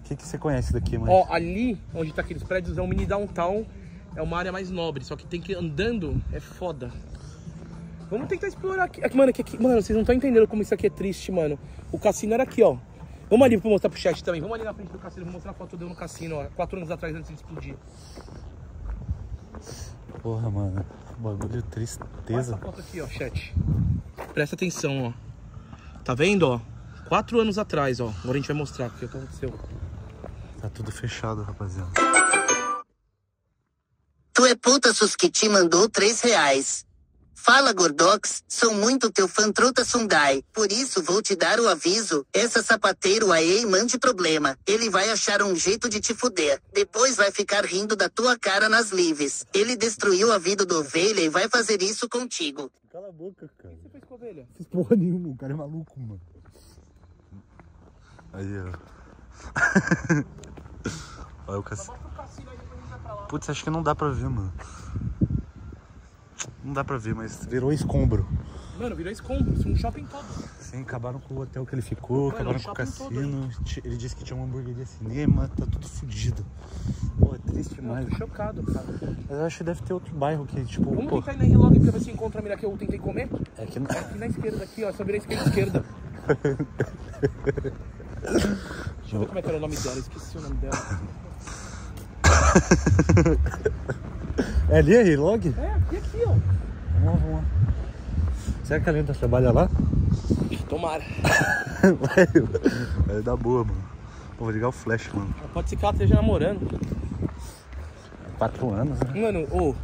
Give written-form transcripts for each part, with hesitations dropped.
que você conhece daqui, mano? Ó, ali onde tá aqueles prédios é um mini downtown. É uma área mais nobre, só que tem que ir andando, é foda. Vamos tentar explorar aqui. Mano, vocês não estão entendendo como isso aqui é triste, mano. O cassino era aqui, ó. Vamos ali pra mostrar pro chat também. Vamos ali na frente do cassino, vou mostrar a foto dele no cassino, ó. 4 anos atrás, antes de explodir. Porra, mano. Bagulho Olha tristeza. essa foto aqui, ó, chat. Presta atenção, ó. Tá vendo, ó? 4 anos atrás, ó. Agora a gente vai mostrar o que aconteceu. Tá tudo fechado, rapaziada. Tu é puta sus que te mandou R$3. Fala Gordox, sou muito teu fã truta Sundai, por isso vou te dar o aviso, essa sapateiro aí mande problema, ele vai achar um jeito de te fuder, depois vai ficar rindo da tua cara nas lives, ele destruiu a vida do ovelha e vai fazer isso contigo. Cala a boca, cara. O que você fez com a ovelha? Fiz porra nenhuma, o cara é maluco, mano. Aí, ó. Olha o cassino. Putz, acho que não dá pra ver, mano. Não dá pra ver, mas virou escombro. Mano, virou escombro, isso é um shopping todo. Sim, acabaram com o hotel que ele ficou, Mano, acabaram o com o shopping cassino. Ele disse que tinha uma hamburgueria cinema, tá tudo fodido. Pô, é triste demais. Eu tô chocado, cara. Mas eu acho que deve ter outro bairro que, tipo, Vamos pô... tentar ir na R-Log pra ver se encontra a mina que eu tentei comer? É que não... É aqui na esquerda, aqui, ó. Só virei esquerda. Deixa eu ver como é que era o nome dela, esqueci o nome dela. É ali a R-Log? É, aqui, ó. Vamos lá. Será que a Lenta trabalha lá? Tomara. Vai dar boa, mano. Vou ligar o flash, mano. Pode ser que ela esteja namorando. 4 anos, né? Mano, ó.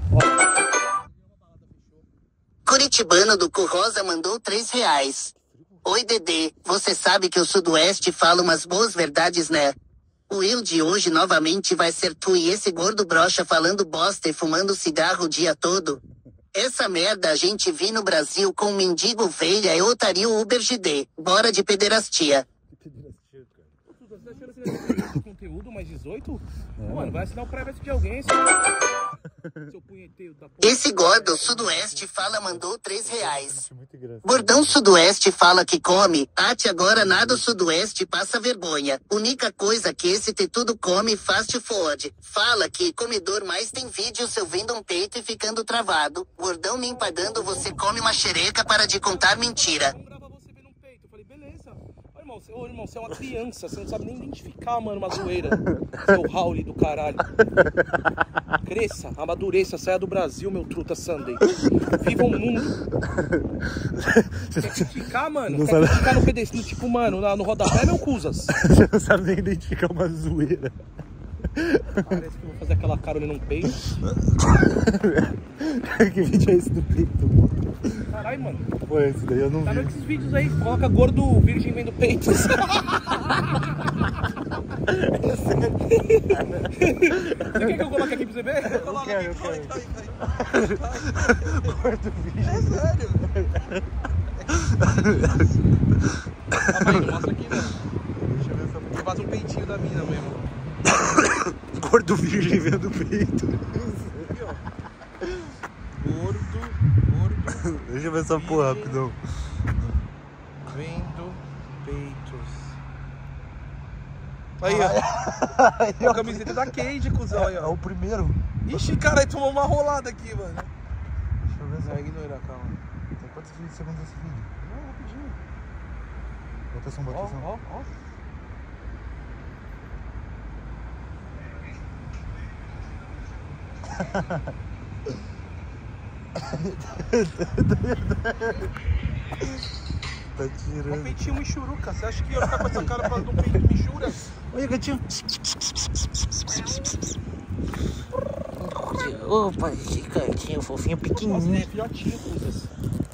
Curitibano do Currosa mandou R$3. Oi Dedê, você sabe que o Sudoeste fala umas boas verdades, né? O Will de hoje novamente vai ser tu e esse gordo brocha falando bosta e fumando cigarro o dia todo. Essa merda a gente vi no Brasil com mendigo ovelha e otário Uber GD. Bora de pederastia. Você tá achando que ele conteúdo mais 18? Mano, vai assinar o privacy de alguém, seu punheteiro da porra. Esse gordo Sudoeste fala mandou R$3. Muito engraçado. Gordão Sudoeste fala que come, ate agora nada o Sudoeste passa vergonha. Única coisa que esse tudo come fast food. Fala que comedor mais tem vídeo seu vendo um peito e ficando travado. Gordão me empagando você come uma xereca para de contar mentira. Vamos gravar você vendo um peito. Eu falei, beleza. Ô, irmão, você é uma criança, você não sabe nem identificar, mano, uma zoeira. Seu Raul do caralho. Cresça, amadureça, saia do Brasil, meu truta Sunday. Viva o mundo. Quer criticar, mano? Não Quer sabe... criticar no pedestal, tipo, mano, no rodapé, meu cuzas? Você não sabe nem identificar uma zoeira. Parece que eu vou fazer aquela cara olhando um peito. Que vídeo é esse do peito, mano? Caralho, mano. Pô, esse daí eu não Tá vi. vendo esses vídeos aí? Coloca gordo virgem vendo peitos. Você quer que eu coloque aqui pra você ver? Eu quero. Gordo virgem. É sério? Calma aí, mostra aqui, velho. Deixa eu ver se eu faço um peitinho da mina mesmo. Gordo virgem vendo peito. Aqui, ó. Gordo. Deixa eu ver essa porra rapidão. Vendo peitos. Aí, ó. A camiseta da Cade, cuzão, aí, É ó. o primeiro. Ixi, cara, tomou uma rolada aqui, mano. Deixa eu ver Não, ignora, calma. Tem quantos segundos esse vídeo? Não, rapidinho. Botação. Ó. Tá tirando. Um peitinho michuruca. Você acha que eu ia ficar com essa cara falando de um peito michura? Olha, gatinho. Opa, esse gatinho fofinho, Nossa, é pequenininho. filhotinho, cuzas.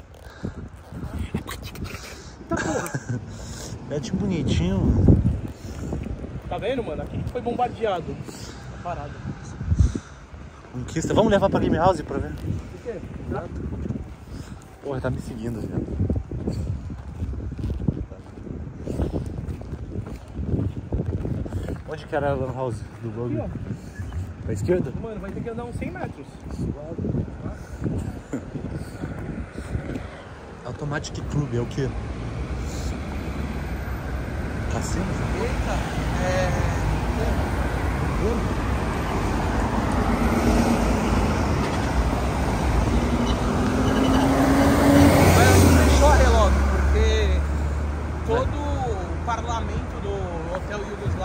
Tá porra. Gatinho bonitinho. Tá vendo, mano? Aqui foi bombardeado. Tá parado. Conquista. Vamos levar pra Game House pra ver. O quê? Nada. Porra, tá me seguindo, velho. Onde que era a Lan House do Aqui, bagulho? ó. Pra esquerda? Mano, vai ter que andar uns 100 metros. Automatic Club é o quê? Cassino? Eita,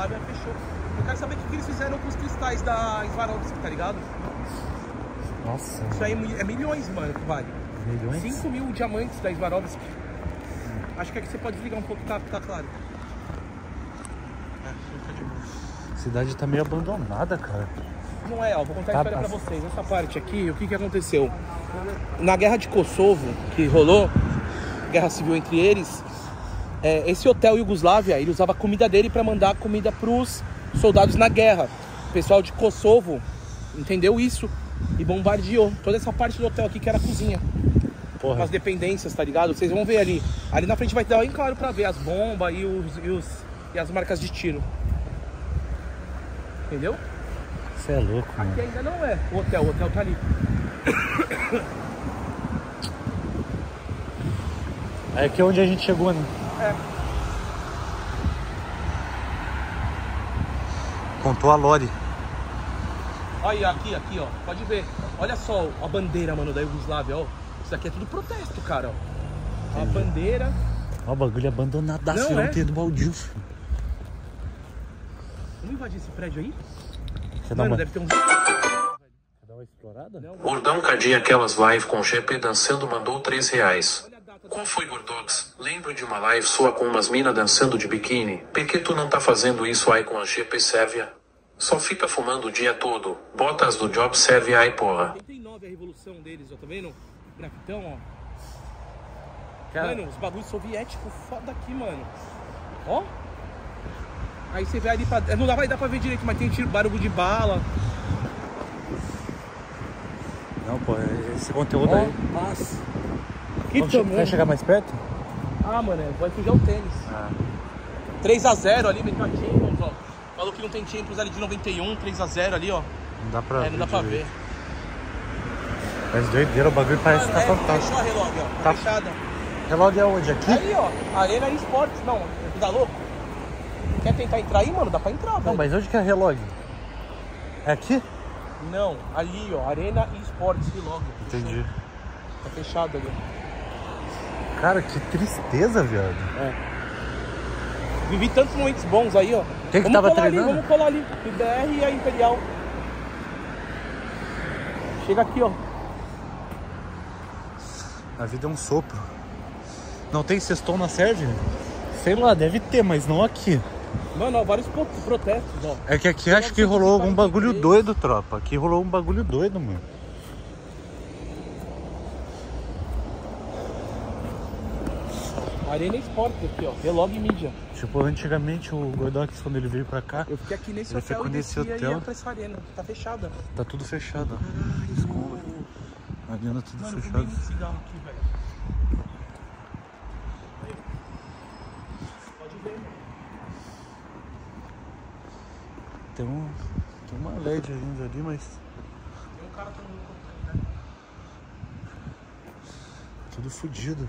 Yugoslávia fechou. Eu quero saber o que eles fizeram com os cristais da Swarovski, tá ligado? Nossa. Isso aí é milhões, mano, que vale. Milhões? 5 mil diamantes da Swarovski. Acho que aqui você pode desligar um pouco, tá claro. Tá de boa. A cidade tá meio abandonada, cara. Não é, ó, vou contar a história pra vocês. Essa parte aqui, o que aconteceu? Na guerra de Kosovo, que rolou, guerra civil entre eles, esse hotel Yugoslávia, ele usava a comida dele pra mandar comida pros soldados na guerra. O pessoal de Kosovo entendeu isso e bombardeou toda essa parte do hotel aqui que era a cozinha. Porra. Com as dependências, tá ligado? Vocês vão ver ali. Ali na frente vai dar bem claro pra ver as bombas e as marcas de tiro. Entendeu? Você é louco, mano. Aqui ainda não é o hotel tá ali. É aqui onde a gente chegou, né? É. Contou a Lori. Olha aqui, ó. Pode ver. Olha só a bandeira, mano, da Iugoslávia, ó. Isso aqui é tudo protesto, cara, ó. A bandeira. Ó, o bagulho abandonadaço, Não, não tem do baldio. Vamos invadir esse prédio aí? Você dá Mano, uma... deve ter uns... Quer dar uma explorada? Não. Gordão Cadinha aquelas live com GP dançando mandou R$3. Qual foi, Gordox? Lembro de uma live sua com umas mina dançando de biquíni. Por que tu não tá fazendo isso aí com a GP Sérvia? Só fica fumando o dia todo. Bota as do Job Sérvia aí, porra. 89 a revolução deles, ó, tá vendo? Grafitão, ó. Cara... Mano, os bagulhos soviéticos foda aqui, mano. Ó. Aí você vê ali pra... Não vai dar pra ver direito, mas tem tiro, barulho de bala. Não, pô, esse conteúdo aí... Nossa. Quer chegar mais perto? Ah, mano, vai sujar o tênis. 3x0 ali, meteu a Champions, ó. Falou que não tem Champions ali de 91, 3x0 ali, ó. Não dá pra ver. Não dá pra ver. Mas doideira, o bagulho parece que tá fantástico. Fechou a relógio, ó. Tá Fechada. Relógio é onde? Aqui? Ali, ó. Arena Esportes. Não, tá louco? Quer tentar entrar aí, mano? Dá pra entrar, velho. Não, mas onde que é relógio? É aqui? Não, ali, ó. Arena Esportes e logo. Entendi. Tá fechado ali. Cara, que tristeza, viado. Vivi tantos momentos bons aí, ó. Quem que tava colar treinando? Ali, vamos colar ali. IBR e a Imperial. Chega aqui, ó. A vida é um sopro. Não tem sextou na Sérvia? Sei lá, deve ter, mas não aqui. Mano, ó, vários protestos, ó. É que aqui acho que rolou algum bagulho doido, tropa. Aqui rolou um bagulho doido, mano. Arena Esportes aqui, ó. Relog Mídia. Tipo, antigamente o Gordox, quando ele veio pra cá, Eu fiquei aqui nesse Ele hotel ficou e nesse descia hotel. e ia pra essa arena. Tá fechada. tá tudo fechado. Escuro. A arena tudo Mano, eu fechado. fumei muito cigarro aqui, velho. Pode ver, mano. Tem uma LED ainda ali, mas Tem um cara tomando conta, né? tudo fodido.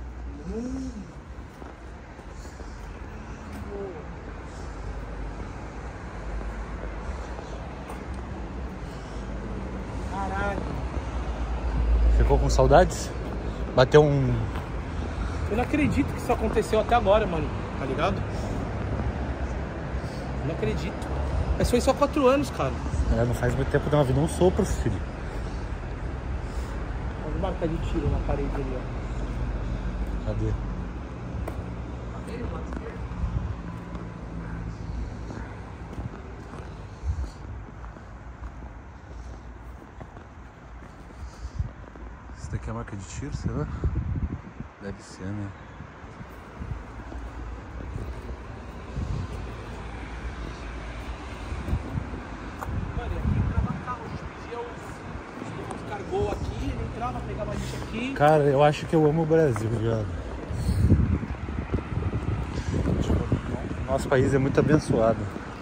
Caralho. Ficou com saudades? Bateu um... Eu não acredito que isso aconteceu até agora, mano. Tá ligado? Eu não acredito. Mas foi só 4 anos, cara. não faz muito tempo, deu uma vida um sopro, filho. Olha a marca de tiro na parede ali, ó. Cadê? Isso daqui é a marca de tiro, será? Deve ser, né? Mano, e aqui entrava carro, a gente pedia os cargou aqui, ele entrava, pegava a gente aqui. Cara, eu acho que eu amo o Brasil, viado. Tipo, nosso país é muito abençoado.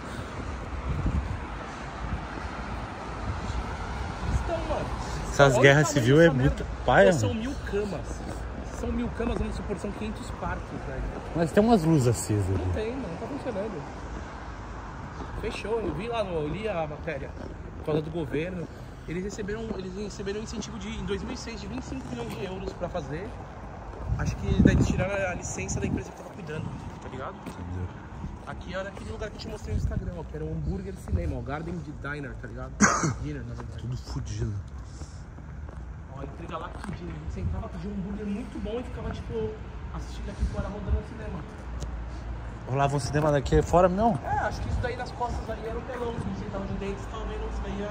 Então, mano. Essas olha o guerras tamanho civis é dessa muito merda. paia, Pô, são mano. 1000 camas. São 1000 camas, vamos supor, são 500 quartos, velho. Mas tem umas luzes acesas Não ali. tem, mano, não tá funcionando. Fechou, eu vi lá, eu li a matéria por causa do governo. Eles receberam um incentivo em 2006 de 25 milhões de euros pra fazer. Acho que daí eles tiraram a licença da empresa que tava cuidando, tá ligado? Aqui era aquele lugar que eu te mostrei no Instagram, ó, que era um hambúrguer cinema, ó, Garden Diner, tá ligado? Diner, na verdade. Tudo fudido. Ó, entrega lá que Diner. A gente sentava, pedia um hambúrguer muito bom e ficava, tipo, assistindo aqui fora, rodando no cinema. Rolava um cinema daqui fora, não? É, acho que isso daí nas costas ali era o telão, que a gente sentava de dentro, tava vendo isso daí.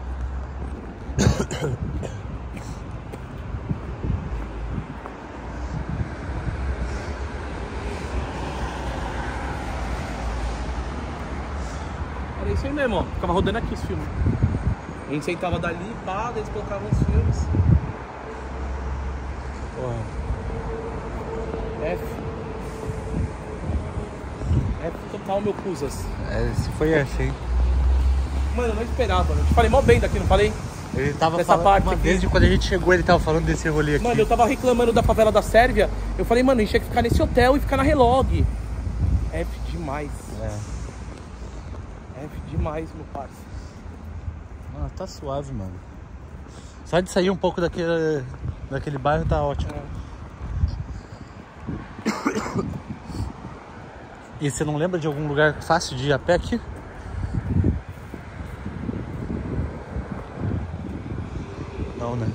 Era isso aí mesmo, ó. Ficava rodando aqui os filmes. A gente sentava dali, pá, daí eles colocavam os filmes. Porra. F total, meu Cusas. Esse foi esse, hein? Mano, eu não esperava, né? Te falei mó bem daqui, não falei? Ele tava Dessa falando, parte mano, aqui. desde quando a gente chegou ele tava falando desse rolê aqui. Mano, eu tava reclamando da favela da Sérvia. Eu falei, mano, a gente tinha que ficar nesse hotel e ficar na Relog. F demais. F demais, meu parceiro. Ah, tá suave, mano. Só de sair um pouco daquele bairro tá ótimo. E você não lembra de algum lugar fácil de ir a pé aqui? Não, né?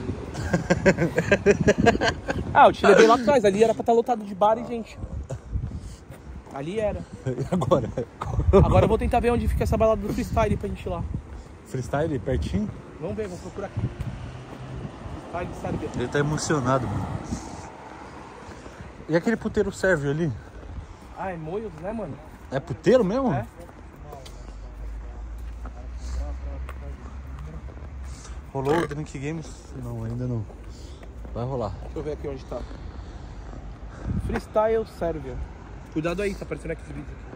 Ah, eu te levei lá atrás. Ali era pra estar lotado de bar e gente. Ali era. E agora? Agora eu vou tentar ver onde fica essa balada do freestyle pra gente ir lá. Freestyle, pertinho? Vamos ver, vamos procurar aqui. Freestyle Sérvia. Ele tá emocionado, mano. E aquele puteiro sérvio ali? Ah, é Moios, né, mano? É puteiro mesmo? É. Rolou o Drink Games? Não, ainda não. Vai rolar. Deixa eu ver aqui onde tá. Freestyle Sérvia. Cuidado aí, tá aparecendo aqui esse vídeo aqui.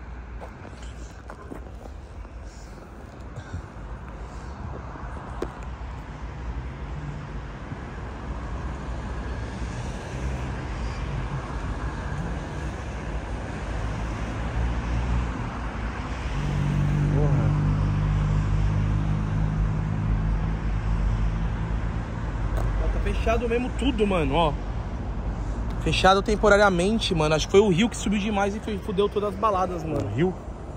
Fechado mesmo tudo, mano, ó. Fechado temporariamente, mano. Acho que foi o Rio que subiu demais e fudeu todas as baladas, mano. Rio?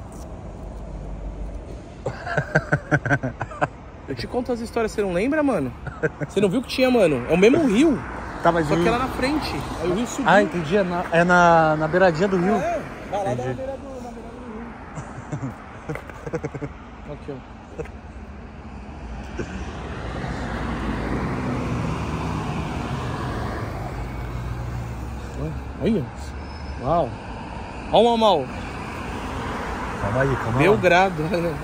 Eu te conto as histórias, você não lembra, mano? Você não viu que tinha, mano? É o mesmo Rio, Tá, mas só o que Rio... era na frente. Aí o Rio subiu. Ah, entendi. É na beiradinha do rio. É, balada na Entendi. beira do Rio. Aqui, ó. Olha. Uau. Ó o Mamal. Calma aí, calma aí. Belgrado.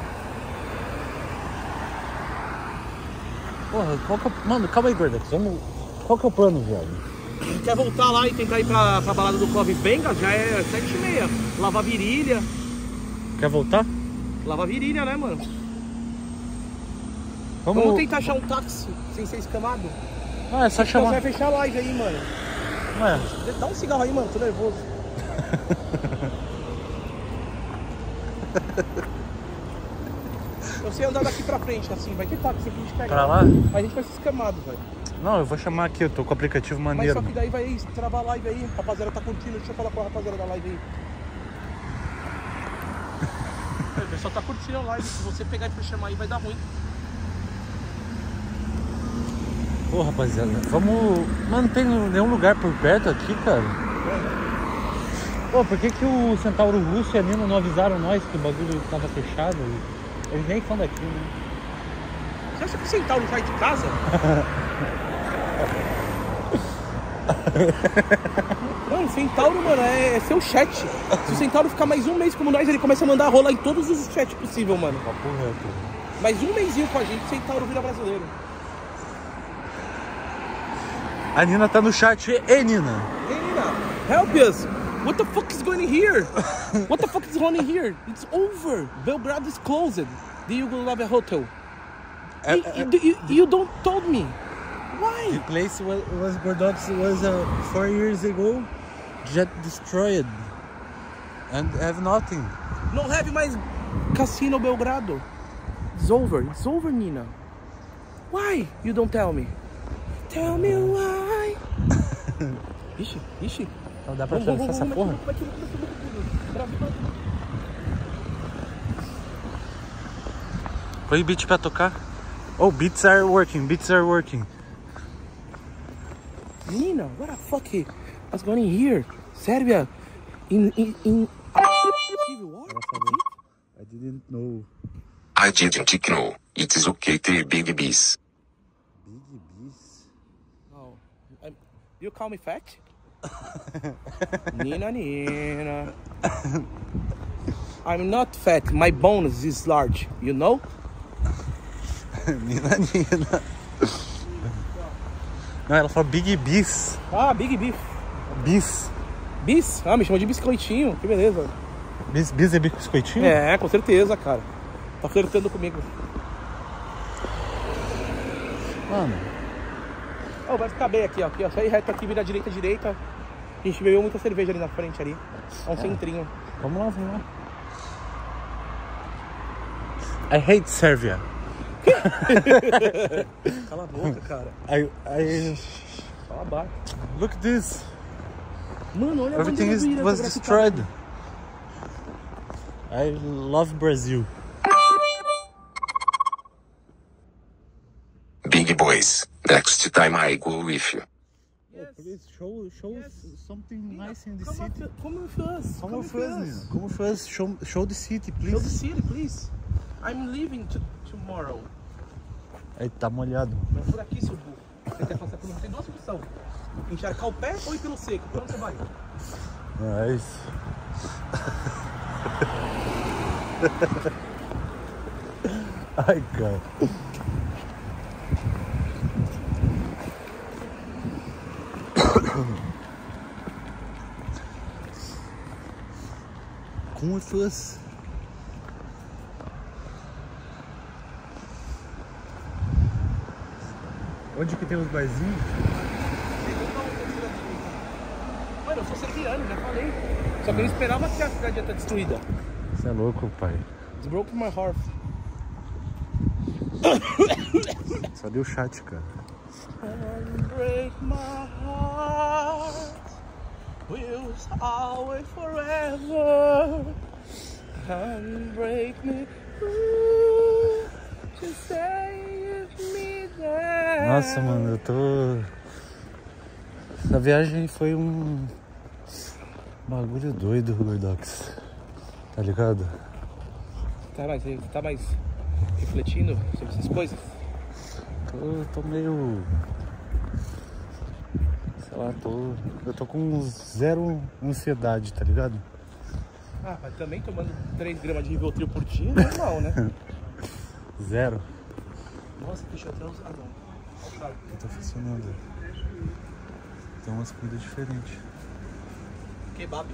Porra, qual que é... Mano, calma aí, Gordex. Vamos... Qual que é o plano, viado? Quer voltar lá e tentar ir pra balada do Clove Benga? Já é 7h30. Lavar virilha. Quer voltar? Lavar virilha, né, mano? Vamos tentar achar um táxi sem ser escamado. Ah, é só Você chamar. vai fechar a live aí, mano. Ué, Dá um cigarro aí, mano. Tô nervoso. Eu sei andar daqui pra frente, assim. Vai ter táxi aqui que a gente pega. pra lá? Aí a gente vai ser escamado, velho. Não, eu vou chamar aqui. Eu tô com o aplicativo Mas maneiro. só que daí vai travar a live aí. A rapaziada tá curtindo. Deixa eu falar com a rapaziada da live aí. O pessoal tá curtindo a live. Se você pegar e for chamar aí, vai dar ruim. Pô, rapaziada, vamos... Mano, não tem nenhum lugar por perto aqui, cara? Pô, por que o Centauro Russo e a Nina não avisaram nós que o bagulho tava fechado? Eles nem são daqui, né? Você acha que o Centauro sai de casa? Mano, Centauro, mano, é seu chat. Se o Centauro ficar mais um mês como nós, ele começa a mandar rola em todos os chats possíveis, mano. Papo reto. Mais um mêsinho com a gente, o Centauro vira brasileiro. A Nina tá no chat. Ei, Nina! Hey, Nina, help us! What the fuck is going here? What the fuck is going here? It's over. Belgrade is closed. The Yugoslavia Hotel. You don't told me. Why? The place was Gordox was 4 years ago. Jet destroyed. And have nothing. Não have mais Casino Belgrado. It's over. It's over, Nina. Why? You don't tell me. Tell me why. Ixi. Não dá pra atravessar essa porra? Vai que Põe beat pra tocar. Oh, beats are working. Menina, what the fuck? What's going on here? Serbia? In Civil War? I didn't know. I didn't know. It's okay to big bees. Big bees? Oh, you call me fat? Nina. I'm not fat. My bones is large. You know? Nina. Não, ela falou Big Bees. Ah, Big Beef. Bis. Bis? Ah, me chama de biscoitinho. Que beleza. Bis é biscoitinho? É, com certeza, cara. Tá flertando comigo. Mano. Oh, vai ficar bem aqui, ó. Só ir reto aqui, vira direita. A gente bebeu muita cerveja ali na frente ali. É um centrinho. Vamos lá. I hate Serbia. Cala a boca, cara. Fala baixo. Look at this. Mano, olha a Everything bandeira was destroyed. I love Brazil. Big boys. Next time I go with you. Oh, please show something nice in the city. Come with us. Come with us. Show the city, please. Show the city, please. I'm leaving tomorrow. Aí tá molhado. Vai por aqui, seu burro. Você quer passar por onde? Tem duas opções. Encharcar o pé ou ir pelo seco? Por onde você vai? É isso. Ai, cara. Como fosse. Onde que tem os barzinhos? Mano, eu sou serbiano, já falei. Só que eu não esperava que a cidade ia estar destruída. Você é louco, pai. It's broken my heart. Só deu chat, cara. Break my heart. Will always forever. Break me. To stay with me there. Nossa, mano, eu tô... Essa viagem foi um bagulho doido, Gordox. Tá ligado? Tá mais refletindo sobre essas coisas? Tô meio... Sei lá, eu tô com zero ansiedade, tá ligado? Ah, mas também tomando 3 gramas de Rivotril por dia não é normal, né? Zero. Nossa, fechou até os... Ah, não. Tá funcionando. Tem umas comidas diferentes. Kebab.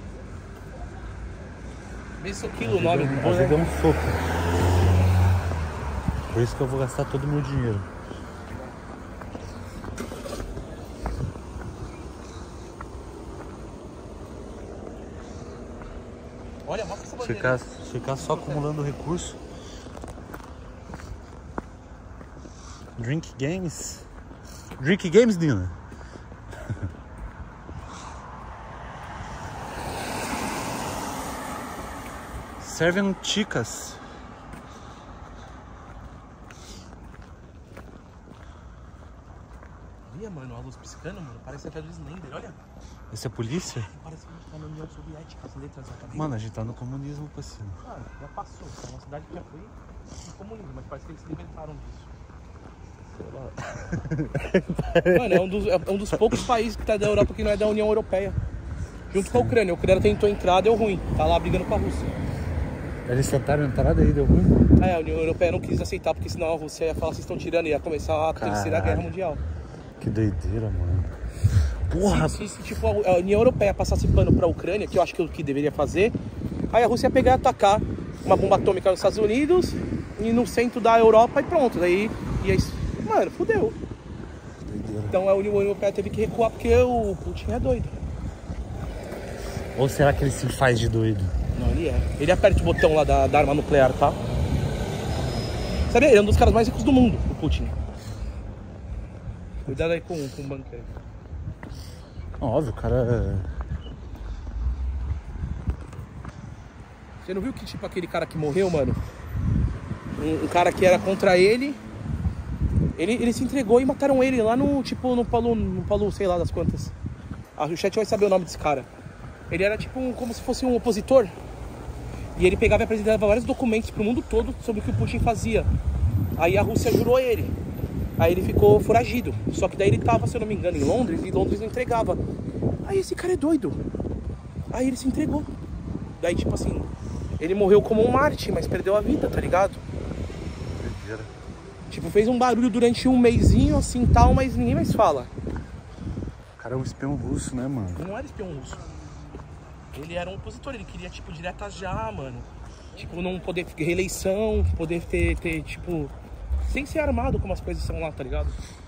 Meio quilo o nome. A vida é um soco. Por isso que eu vou gastar todo o meu dinheiro. Olha, mostra essa bandeira. Ficar só acumulando recurso. Drink games, Nina. Servem chicas. Olha, mano, a luz piscando, mano. Parece até do Slender, olha. Essa é a polícia? Parece que a gente tá na União Soviética, as letras da cadeira. Mano, a gente tá no comunismo, parceiro. Ah, já passou. É uma cidade que já foi no comunismo, mas parece que eles se inventaram disso. Mano, é um dos poucos países que tá da Europa que não é da União Europeia. Junto com a Ucrânia. A Ucrânia tentou entrar, deu ruim. Tá lá brigando com a Rússia. Eles tentaram entrar daí, deu ruim? A União Europeia não quis aceitar, porque senão a Rússia ia falar que vocês estão tirando e ia começar a Terceira Guerra Mundial. Que doideira, mano. Porra! Se tipo, a União Europeia passasse pano pra Ucrânia, que eu acho que é o que deveria fazer, aí a Rússia ia pegar e atacar uma bomba atômica nos Estados Unidos e no centro da Europa e pronto. Daí ia... Mano, fudeu. Doideira. Então a União Europeia teve que recuar porque o Putin é doido. Ou será que ele se faz de doido? Não, ele é. Ele aperta o botão lá da arma nuclear, tá? Sabe, ele é um dos caras mais ricos do mundo, o Putin. Cuidado aí com o banqueiro. Óbvio, o cara... Você não viu que tipo aquele cara que morreu, mano? um cara que era contra ele. Ele se entregou e mataram ele lá no, tipo, no Palu, sei lá das quantas. O chat vai saber o nome desse cara. Ele era tipo como se fosse um opositor. E ele pegava e apresentava vários documentos pro mundo todo sobre o que o Putin fazia. Aí a Rússia jurou ele. Aí ele ficou foragido. Só que daí ele tava, se eu não me engano, em Londres, e Londres não entregava. Aí esse cara é doido. Aí ele se entregou. Daí, tipo assim, ele morreu como um mártir, mas perdeu a vida, tá ligado? Tipo, fez um barulho durante um mesinho, assim, tal, mas ninguém mais fala. O cara é um espião russo, né, mano? Ele não era espião russo. Ele era um opositor, ele queria, tipo, direta já, mano. Tipo, não poder ter reeleição, poder ter, tipo... Sem ser armado como as coisas são lá, tá ligado?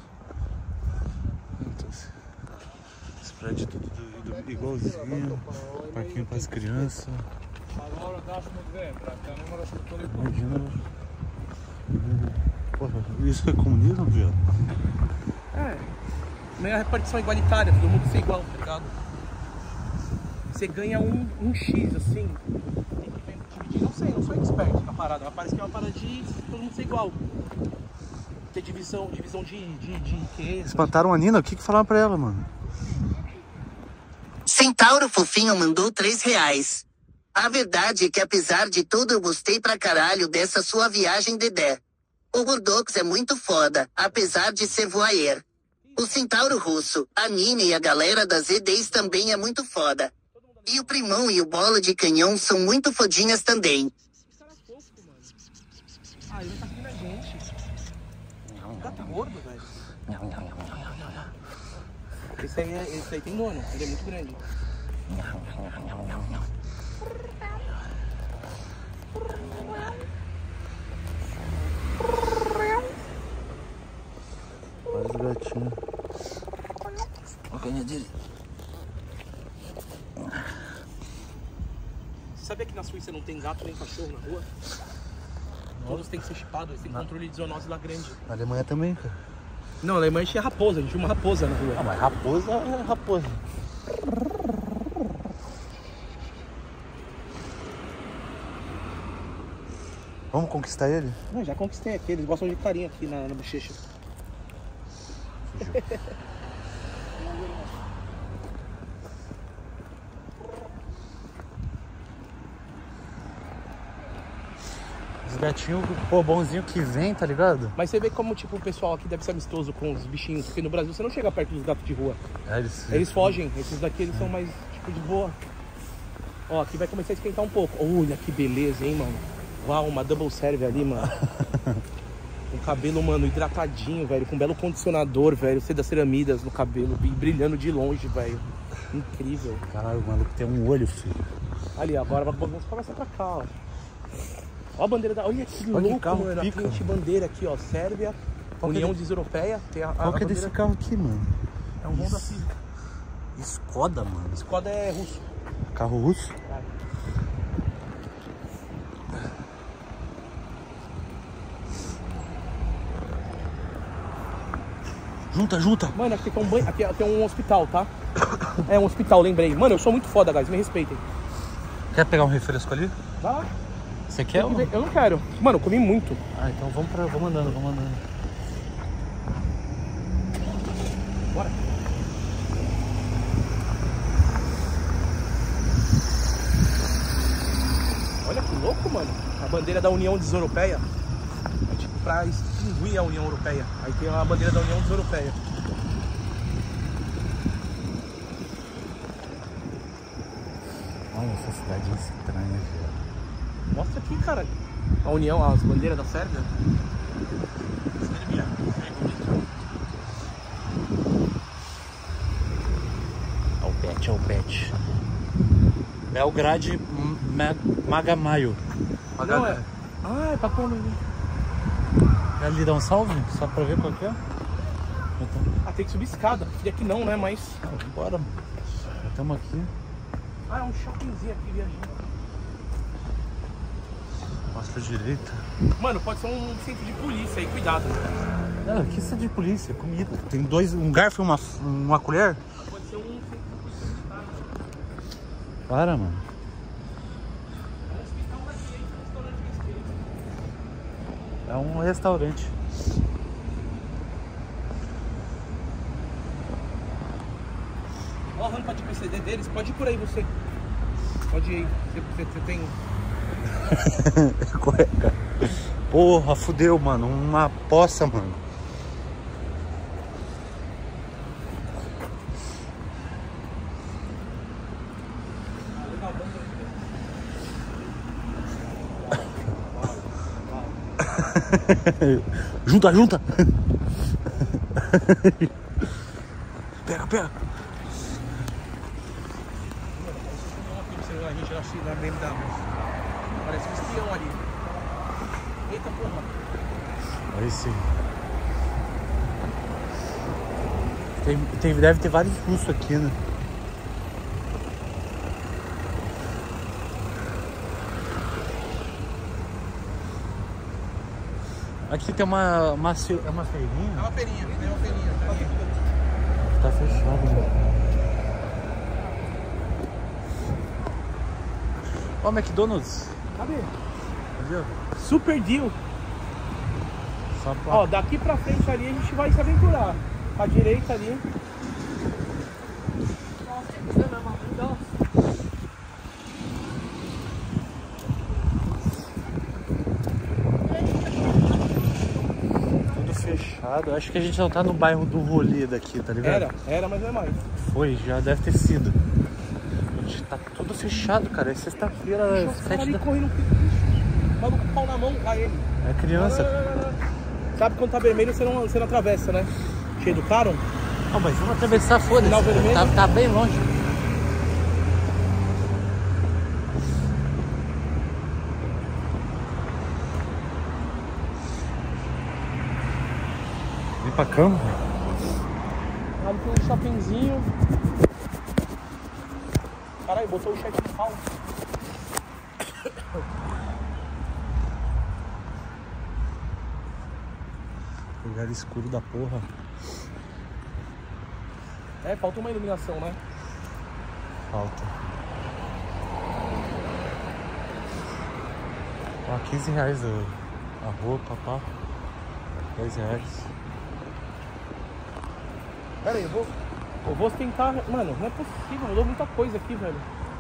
Então, esse prédio tudo igualzinho. Parquinho para as crianças. Imagina... Porra, isso é comunismo, viado? É. Meio a repartição igualitária, todo mundo ser igual, tá ligado? Você ganha um X, assim. Tem que dividir, não sei, não sou expert na parada, mas parece que é uma parada de todo mundo ser igual. Ter divisão de riqueza. Espantaram a Nina? O que falaram pra ela, mano? Centauro Fofinho mandou 3 reais. A verdade é que apesar de tudo eu gostei pra caralho dessa sua viagem, Dedé. O Gordox é muito foda, apesar de ser voyeur. O Centauro Russo, a Nina e a galera das EDs também é muito foda. E o Primão e o Bola de Canhão são muito fodinhas também. Ah, ele tá seguindo a gente. O gato gordo, velho. Esse aí tem dono, ele é muito grande. Olha os gatinhos. Olha a carinha dele. Sabia que na Suíça não tem gato nem cachorro na rua? Todos têm que ser chipados, eles têm controle de zoonose lá grande. Na Alemanha também, cara. Não, na Alemanha tinha raposa, a gente tinha uma raposa na rua. Ah, mas raposa é raposa. Vamos conquistar ele? Não, já conquistei aqui, eles gostam de carinho aqui na bochecha. Os gatinhos, pô, bonzinho que vem, tá ligado? Mas você vê como, tipo, o pessoal aqui deve ser amistoso com os bichinhos, porque no Brasil você não chega perto dos gatos de rua. É, Eles fogem, esses daqui eles são mais, tipo, de boa. Ó, aqui vai começar a esquentar um pouco. Olha que beleza, hein, mano. Uau, uma double serve ali, mano. Com o cabelo, mano, hidratadinho, velho. Com um belo condicionador, velho. Seda ceramidas no cabelo, brilhando de longe, velho. Incrível. Caralho, o maluco tem um olho, filho. Ali, agora vamos começar pra cá, ó. Ó a bandeira da... Olha que louco, carro mano. pica. A frente bandeira aqui, ó. Sérvia, União Deseuropeia. Tem Qual que é desse carro aqui, mano? É um Honda Civic. Skoda, mano. Skoda é russo. Carro russo? Junta. Mano, aqui tem um banho, aqui é um hospital, tá? É um hospital, lembrei. Mano, eu sou muito foda, guys, me respeitem. Quer pegar um refresco ali? Vai lá. Você quer? Ou... Eu não quero. Mano, eu comi muito. Ah, então vamos andando. Bora. Olha que louco, mano. A bandeira da União Deseuropeia. É tipo pra extinguir a União Europeia. Aí tem a bandeira da União Deseuropeia. Olha essa cidade estranha, velho. Mostra aqui, cara. A União, as bandeiras da Sérvia. Olha o pet. Belgrade Magamaio. Não é? Ah, é pra quando? Quer ali dar um salve? Só pra ver qual que é? Ah, tem que subir escada. E aqui não, né? Mas... Bora. Estamos aqui. Ah, é um shoppingzinho aqui viajando. Mostra a direita. Mano, pode ser um centro de polícia aí, cuidado. Não, aqui isso é de polícia, comida. Tem um garfo e uma colher? Pode ser um centro de polícia, tá? Para, mano. É um restaurante. Ó a rampa de PCD deles, pode ir por aí você. Pode ir aí, você tem... Cueca. Porra, fudeu, mano. Uma poça, mano. Junta, junta. Pega, pega. A gente achou na BMW. Parece um espião ali. Eita porra. Aí sim. Deve ter vários russos aqui, né? Aqui tem uma feirinha. É uma feirinha, tem uma feirinha. Tá fechado, né? Ó, McDonald's. Cadê? Cadê? Super deal. Só pra... Ó, daqui pra frente ali a gente vai se aventurar. Pra direita ali. Tudo fechado. Acho que a gente não tá no bairro do rolê daqui, tá ligado? Era, mas não é mais. Foi, já deve ter sido. Gente, tá tudo fechado, cara. É sexta-feira, 7 ali da... correndo maluco com o pau na mão, lá ele. É criança. Sabe quando tá vermelho você não atravessa, né? Te educaram? Não, mas vamos atravessar, foda-se. Sinal vermelho. Tá bem longe. Vem pra cama. Lá tem um shoppingzinho. Caralho, botou o cheque falso. Lugar escuro da porra. É, falta uma iluminação, né? Falta. Ó, 15 reais a roupa, pá. 10 reais. Pera aí, eu vou tentar... Mano, não é possível, mudou muita coisa aqui, velho.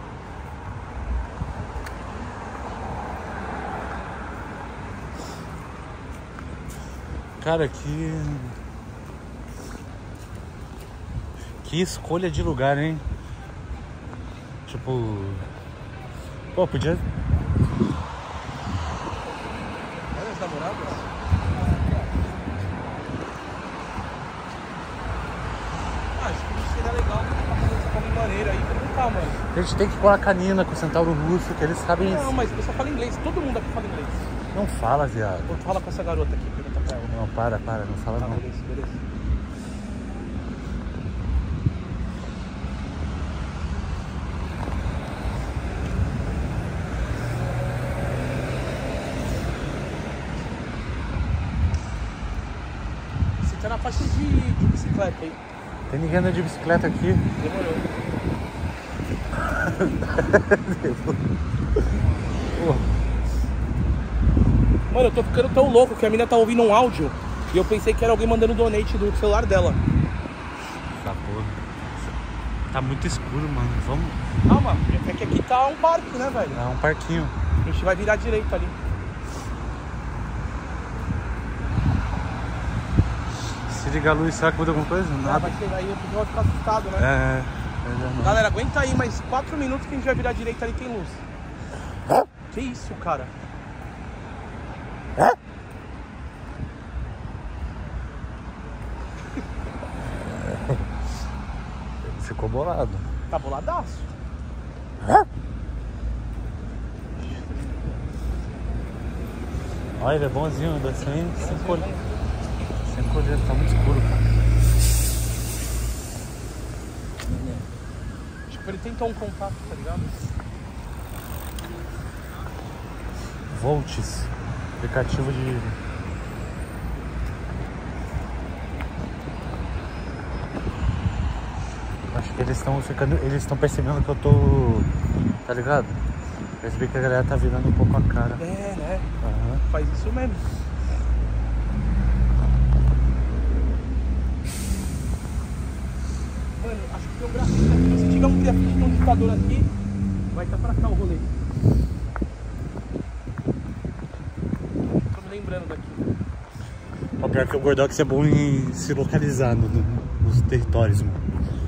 Cara, que escolha de lugar, hein? Tipo... Pô, podia... Olha as namoradas. Acho que seria legal pra fazer essa forma maneira aí, perguntar, mano. A gente tem que pôr a canina com o centauro russo, que eles sabem... Não, mas o pessoal fala inglês, todo mundo aqui fala inglês. Não fala, viado. Vou falar com essa garota aqui, pergunta pra ela. Não, para, não fala Tá, não. beleza. Você tá na faixa de bicicleta aí. Tem ninguém andando de bicicleta aqui. Demorou. Porra. Mano, eu tô ficando tão louco que a mina tá ouvindo um áudio e eu pensei que era alguém mandando donate do celular dela. Essa porra. Tá muito escuro, mano. Vamos. Calma, é que aqui tá um parque, né, velho? É um parquinho. A gente vai virar à direita ali. Se ligar a luz, será que muda alguma coisa? Ah, Nada. vai chegar aí, eu vou ficar assustado, né? Não. Galera, aguenta aí mais 4 minutos que a gente vai virar à direita ali, tem luz. Que isso, cara? Ficou bolado. Tá boladaço. Olha, ele é bonzinho, anda sem colher. Sem colher, tá muito escuro, cara. Acho que ele tentou um contato, tá ligado? Volts. Aplicativo de... Acho que eles estão percebendo que eu tô... Tá ligado? Percebi que a galera tá virando um pouco a cara. É, né? Aham. Faz isso mesmo. liquidificador aqui, vai estar pra cá o rolê. Tô me lembrando daqui. O pior que o Gordox é bom em se localizar nos territórios, mano.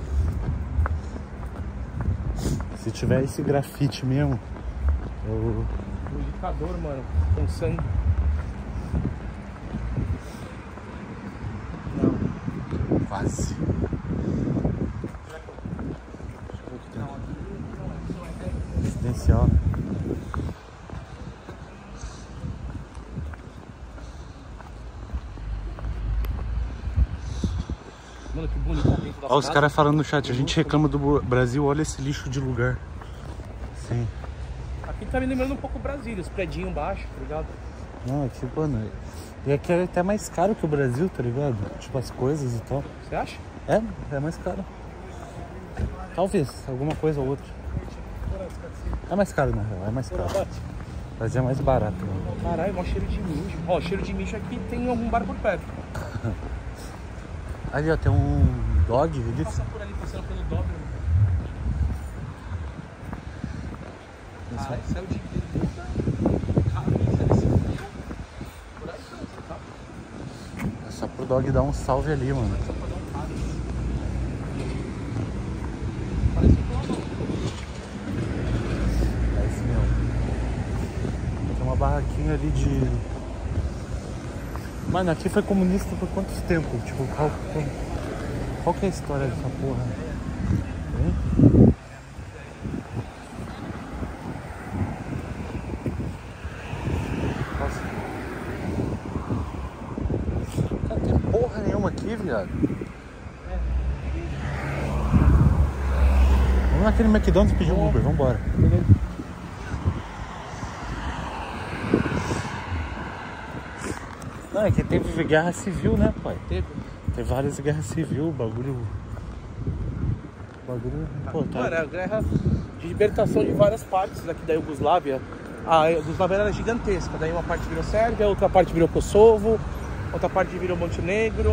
Se tiver esse grafite mesmo, O indicador, mano, com sangue. Não. quase. Residencial. Mano, que bonito dentro das Olha os casas. caras falando no chat, a gente reclama do Brasil, olha esse lixo de lugar. Sim. Aqui tá me lembrando um pouco o Brasília, os predinhos baixos, tá ligado? Não, aqui, mano. E aqui é até mais caro que o Brasil, tá ligado? Tipo, as coisas e tal. Você acha? É mais caro. Talvez, alguma coisa ou outra. É mais caro, na real, é mais caro. Mas é mais barato, mano. Caralho, mó cheiro de mijo. Ó, cheiro de mijo aqui tem algum bar por perto. Ali, ó, tem um dog ali. Passa por ali, passando pelo Dobre. Caralho, saiu de bermuda, camisa nesse frio. Por aí não, tá? É só pro dog dar um salve ali, mano. Só pra dar um paro. Parece um plano. É esse mesmo. Tem uma barraquinha ali de... Mano, aqui foi comunista por quantos tempos? Tipo, qual que é a história dessa porra? Hein? Nossa. Não tem porra nenhuma aqui, viado. Vamos naquele McDonald's e pedir um Uber, vambora. Não, é que teve guerra civil, né, pai? Teve. Teve várias guerras civil, bagulho. Pô, tá. Mano, é a guerra de libertação de várias partes daqui da Iugoslávia. A Iugoslávia era gigantesca, daí uma parte virou Sérvia, outra parte virou Kosovo, outra parte virou Montenegro.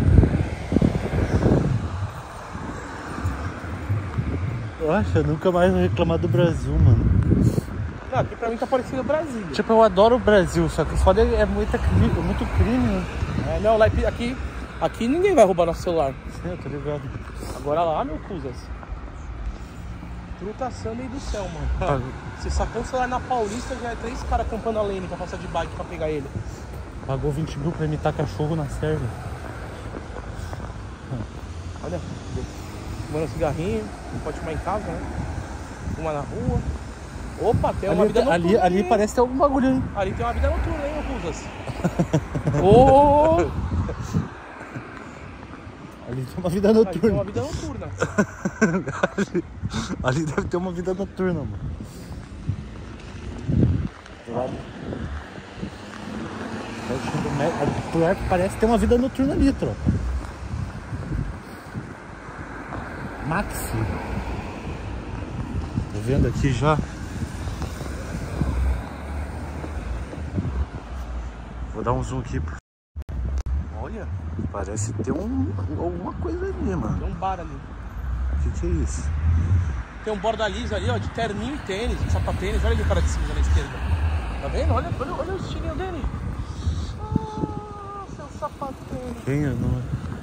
Nossa, eu nunca mais vou reclamar do Brasil, mano. Não, aqui pra mim tá parecendo Brasília. Tipo, eu adoro o Brasil, só que o foda é muito crime, né? É, não, lá aqui ninguém vai roubar nosso celular. Sim, eu tô ligado. Agora lá, meu cuzas. Truta samba aí do céu, mano. Você sacou o celular na Paulista, já é 3 caras acampando a lane pra passar de bike pra pegar ele. Pagou 20 mil pra imitar cachorro na Sérvia. Olha, fumando cigarrinho, não pode fumar em casa, né? Fuma na rua. Opa, tem uma vida noturna. Ali parece ter algum bagulho, hein? Ali tem uma vida noturna, hein, Ruzas? Ô! Ali tem uma vida Ali tem noturna. uma vida noturna. Ali deve ter uma vida noturna, mano. Parece ter uma vida noturna ali, tropa. Maxi. Tô vendo aqui já. Vou dar um zoom aqui. Olha, Parece ter alguma coisa ali, mano. tem um bar ali. O que é isso? Tem um borda lisa ali, ó, de terninho e tênis, de sapatênis. Olha ali o cara de cima na esquerda. Tá vendo? Olha o estilinho dele. Ah, seu sapatênis. Quem? Não...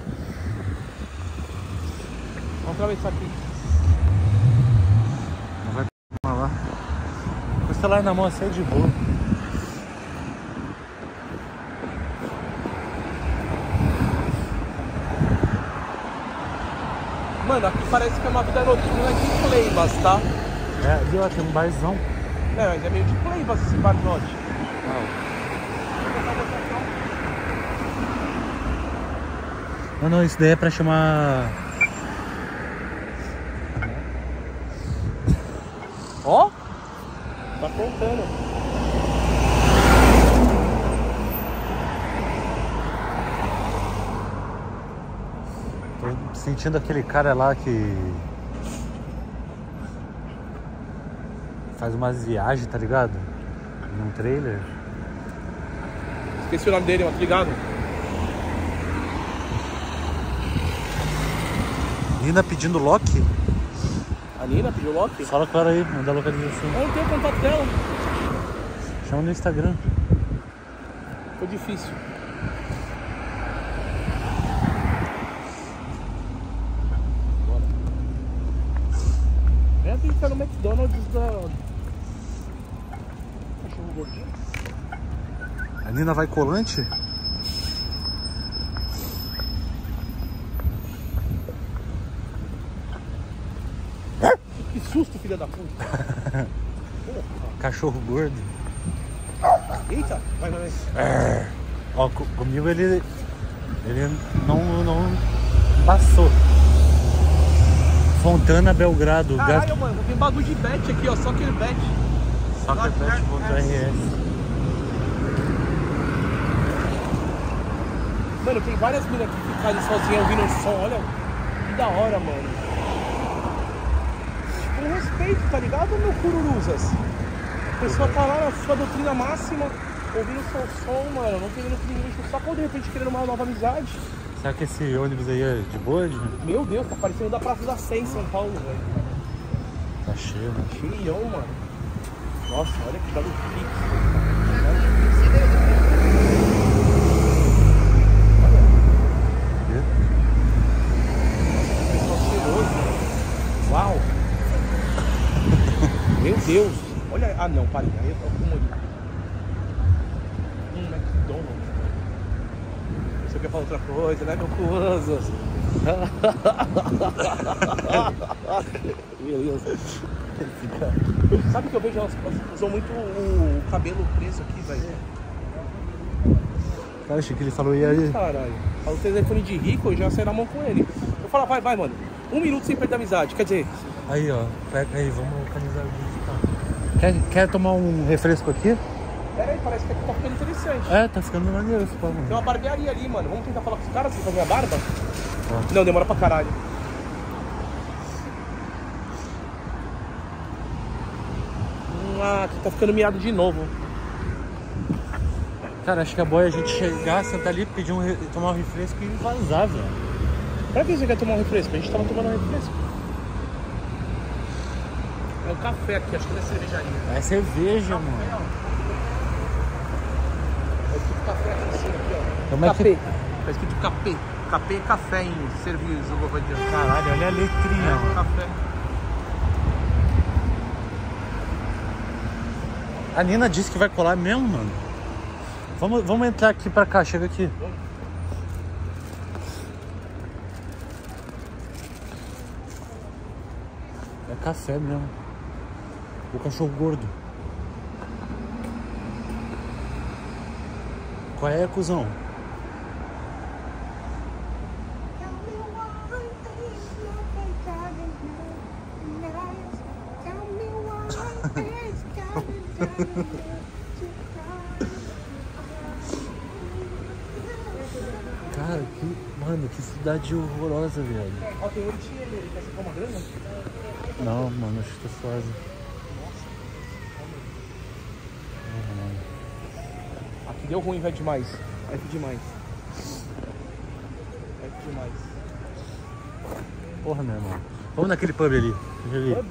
Vamos atravessar aqui. Não vai tomar lá. Com o celular na mão assim é de boa. Mano, aqui parece que é uma vida noturna de Pleibas, tá? É, ali ó, tem um barzão. É, mas é meio de Pleibas esse bar norte. Não, isso daí é pra chamar... Ó, tá contando. Tô sentindo aquele cara lá que... faz umas viagens, tá ligado? Num trailer. Esqueci o nome dele, mas tá ligado? Nina pedindo Loki? A Nina pediu lock? Fala com ela aí, manda a localização. Eu não tenho o contato dela. Chama no Instagram. Foi difícil. Bora. Vem aqui ficar no McDonald's da... Cachorro gordinho. A Nina vai colante? Que susto, filha da puta. Cachorro gordo. Eita, vai. Ó, comigo ele não passou. Fontana Belgrado. Caralho, mano, tem bagulho de bet aqui, ó, só aquele bet. Soccerbet.rs. Mano, tem várias minas que ficam ali sozinhas ouvindo o som, olha. Que da hora, mano. Com respeito, tá ligado, meu cururuzas? A pessoa tá lá na sua doutrina máxima, ouvindo o seu som, mano, não querendo que ninguém enche o saco, ou de repente querendo uma nova amizade. Será que esse ônibus aí é de boa? Meu Deus, tá parecendo da Praça da Sé em São Paulo, velho. Tá cheio, né? Cheião, mano. Nossa, olha que bagulho fixo. Uau! Meu Deus! Olha, ah não, parei, aí eu tô com McDonald's. Você quer falar outra coisa, né, meu coisas? Beleza. Sabe que eu vejo elas usam muito o cabelo preso aqui, velho? Cara, achei que ele falou e aí. Caralho, fala o telefone de rico, eu já saí na mão com ele. Eu falo, vai, mano. 1 minuto sem perder a amizade, quer dizer... Aí, ó, pega aí, vamos localizar o vídeo. Quer tomar um refresco aqui? Pera aí, parece que aqui tá ficando interessante. É, tá ficando maneiro esse pão. Tem uma barbearia ali, mano. Vamos tentar falar com os caras que fazem a barba? Não, demora pra caralho. Aqui tá ficando miado de novo. Cara, acho que a boia é a gente chegar, sentar ali, pedir tomar um refresco e vazar, velho. Pra que você quer tomar um refresco? A gente tava tomando um refresco. É um café aqui, acho que não é cervejaria. É cerveja, mano. Tá escrito café aqui em cima, aqui, ó. Como é Capê. que... Tá escrito capê. Capê é café em serviço, vou dizer. Caralho, olha a letrinha, mano. Café. A Nina disse que vai colar mesmo, mano. Vamos entrar aqui pra cá, chega aqui. É café mesmo. O cachorro gordo. Qual é, cuzão? Cara, mano, que cidade horrorosa, velho. Ó, tem oitinho ali, quer ser uma grana? Não, mano, acho que tá suave. Aqui deu ruim, vai demais. Vai demais. Vai demais. Porra, meu irmão. Vamos naquele pub ali. Pub?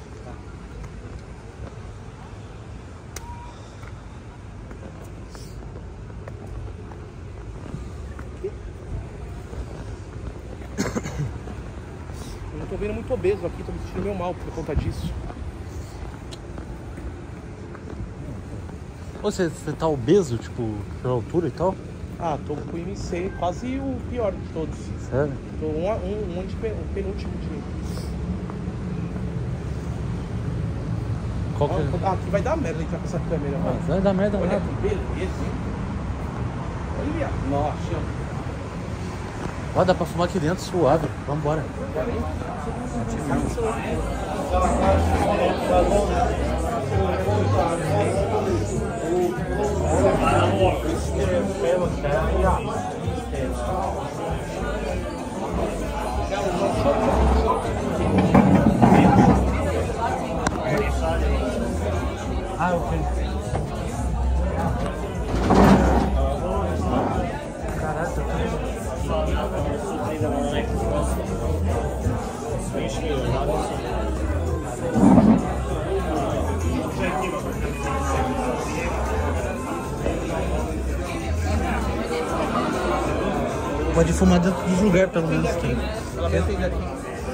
Eu tô vendo muito obeso aqui, tô me sentindo meio mal por conta disso. Você tá obeso, tipo, pela altura e tal? Ah, tô com o IMC, quase o pior de todos. Sério? Tô um penúltimo de... Qual que é? Ah, aqui vai dar merda entrar com essa câmera, vai. Vai dar merda, Olha nada. que beleza, hein? Olha, nossa. Ó, dá pra fumar aqui dentro suave. Vambora. Ah, ok. Caraca, Pode fumar dentro dos lugares, pelo menos. Tem. Ela vai atender aqui.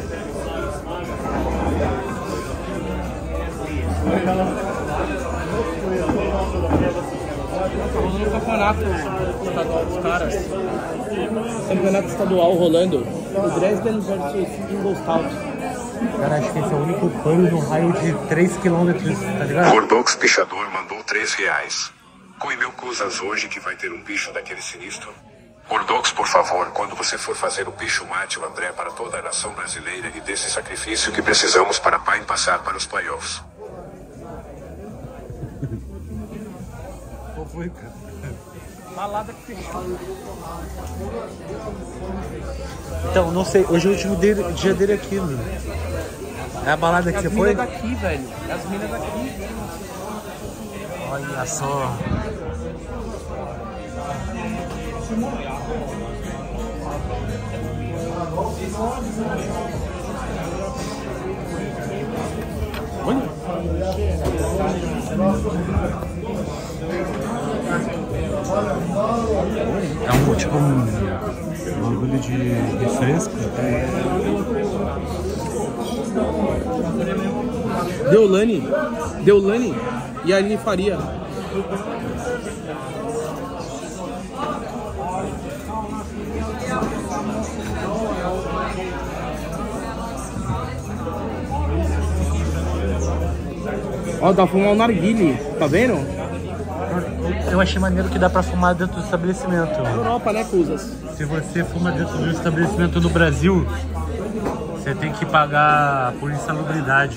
No campeonato estadual dos caras. Campeonato estadual rolando. O Dresden versus Ingolstadt. Cara, acho que esse é o único pano no raio de 3 km, tá ligado? Gordox Pichador mandou 3 reais. Coi meu Cousas hoje que vai ter um bicho daquele sinistro. Gordox, por favor, quando você for fazer o bicho, mate o André para toda a nação brasileira e desse sacrifício que precisamos para Pai passar para os playoffs. Qual foi, cara? Balada que fechou. Então, não sei, hoje é o último dia dele aqui, mano. É a balada que você foi? As minas daqui, velho. As minas daqui. Olha só. É um tipo um bagulho de refresco. Deolane e a Aline Faria. Ó, dá pra fumar um narguile, tá vendo? Eu achei maneiro que dá pra fumar dentro do estabelecimento. Europa, né, Cusas? Se você fuma dentro do estabelecimento no Brasil, você tem que pagar por insalubridade.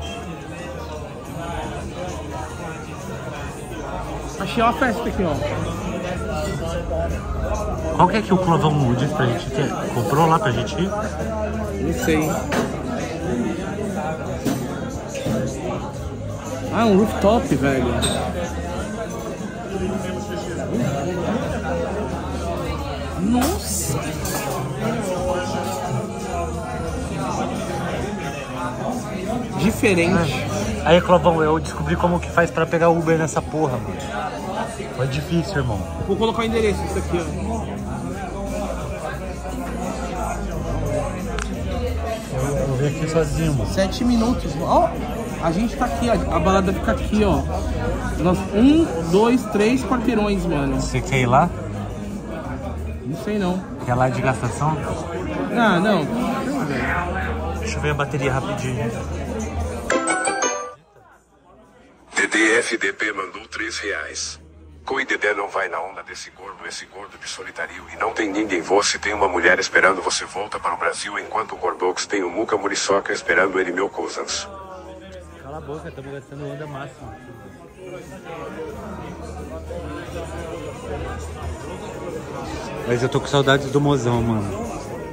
Achei uma festa aqui, ó. Qual que é que o Clovão disse pra gente que comprou lá pra gente ir? Não sei. Ah, um rooftop, velho. Nossa! Diferente. Aí, Clovão, eu descobri como que faz pra pegar Uber nessa porra, mano. Foi difícil, irmão. Vou colocar o endereço disso aqui, ó. Eu vim aqui sozinho, mano. 7 minutos. Ó, a gente tá aqui, ó. A balada fica aqui, ó. 2, 3 quarteirões, mano. Você quer ir lá? Não sei não. Quer lá de gastação? Ah, não. Deixa eu ver a bateria rapidinho. DDFDP mandou 3 reais. Coi Dedé não vai na onda desse gordo, esse gordo de solitário e não tem ninguém. Você tem uma mulher esperando você volta para o Brasil enquanto o Gordox tem o Muca Muriçoca esperando ele, meu Cousins. Cala a boca, estamos gastando onda máxima. Mas eu tô com saudades do mozão, mano.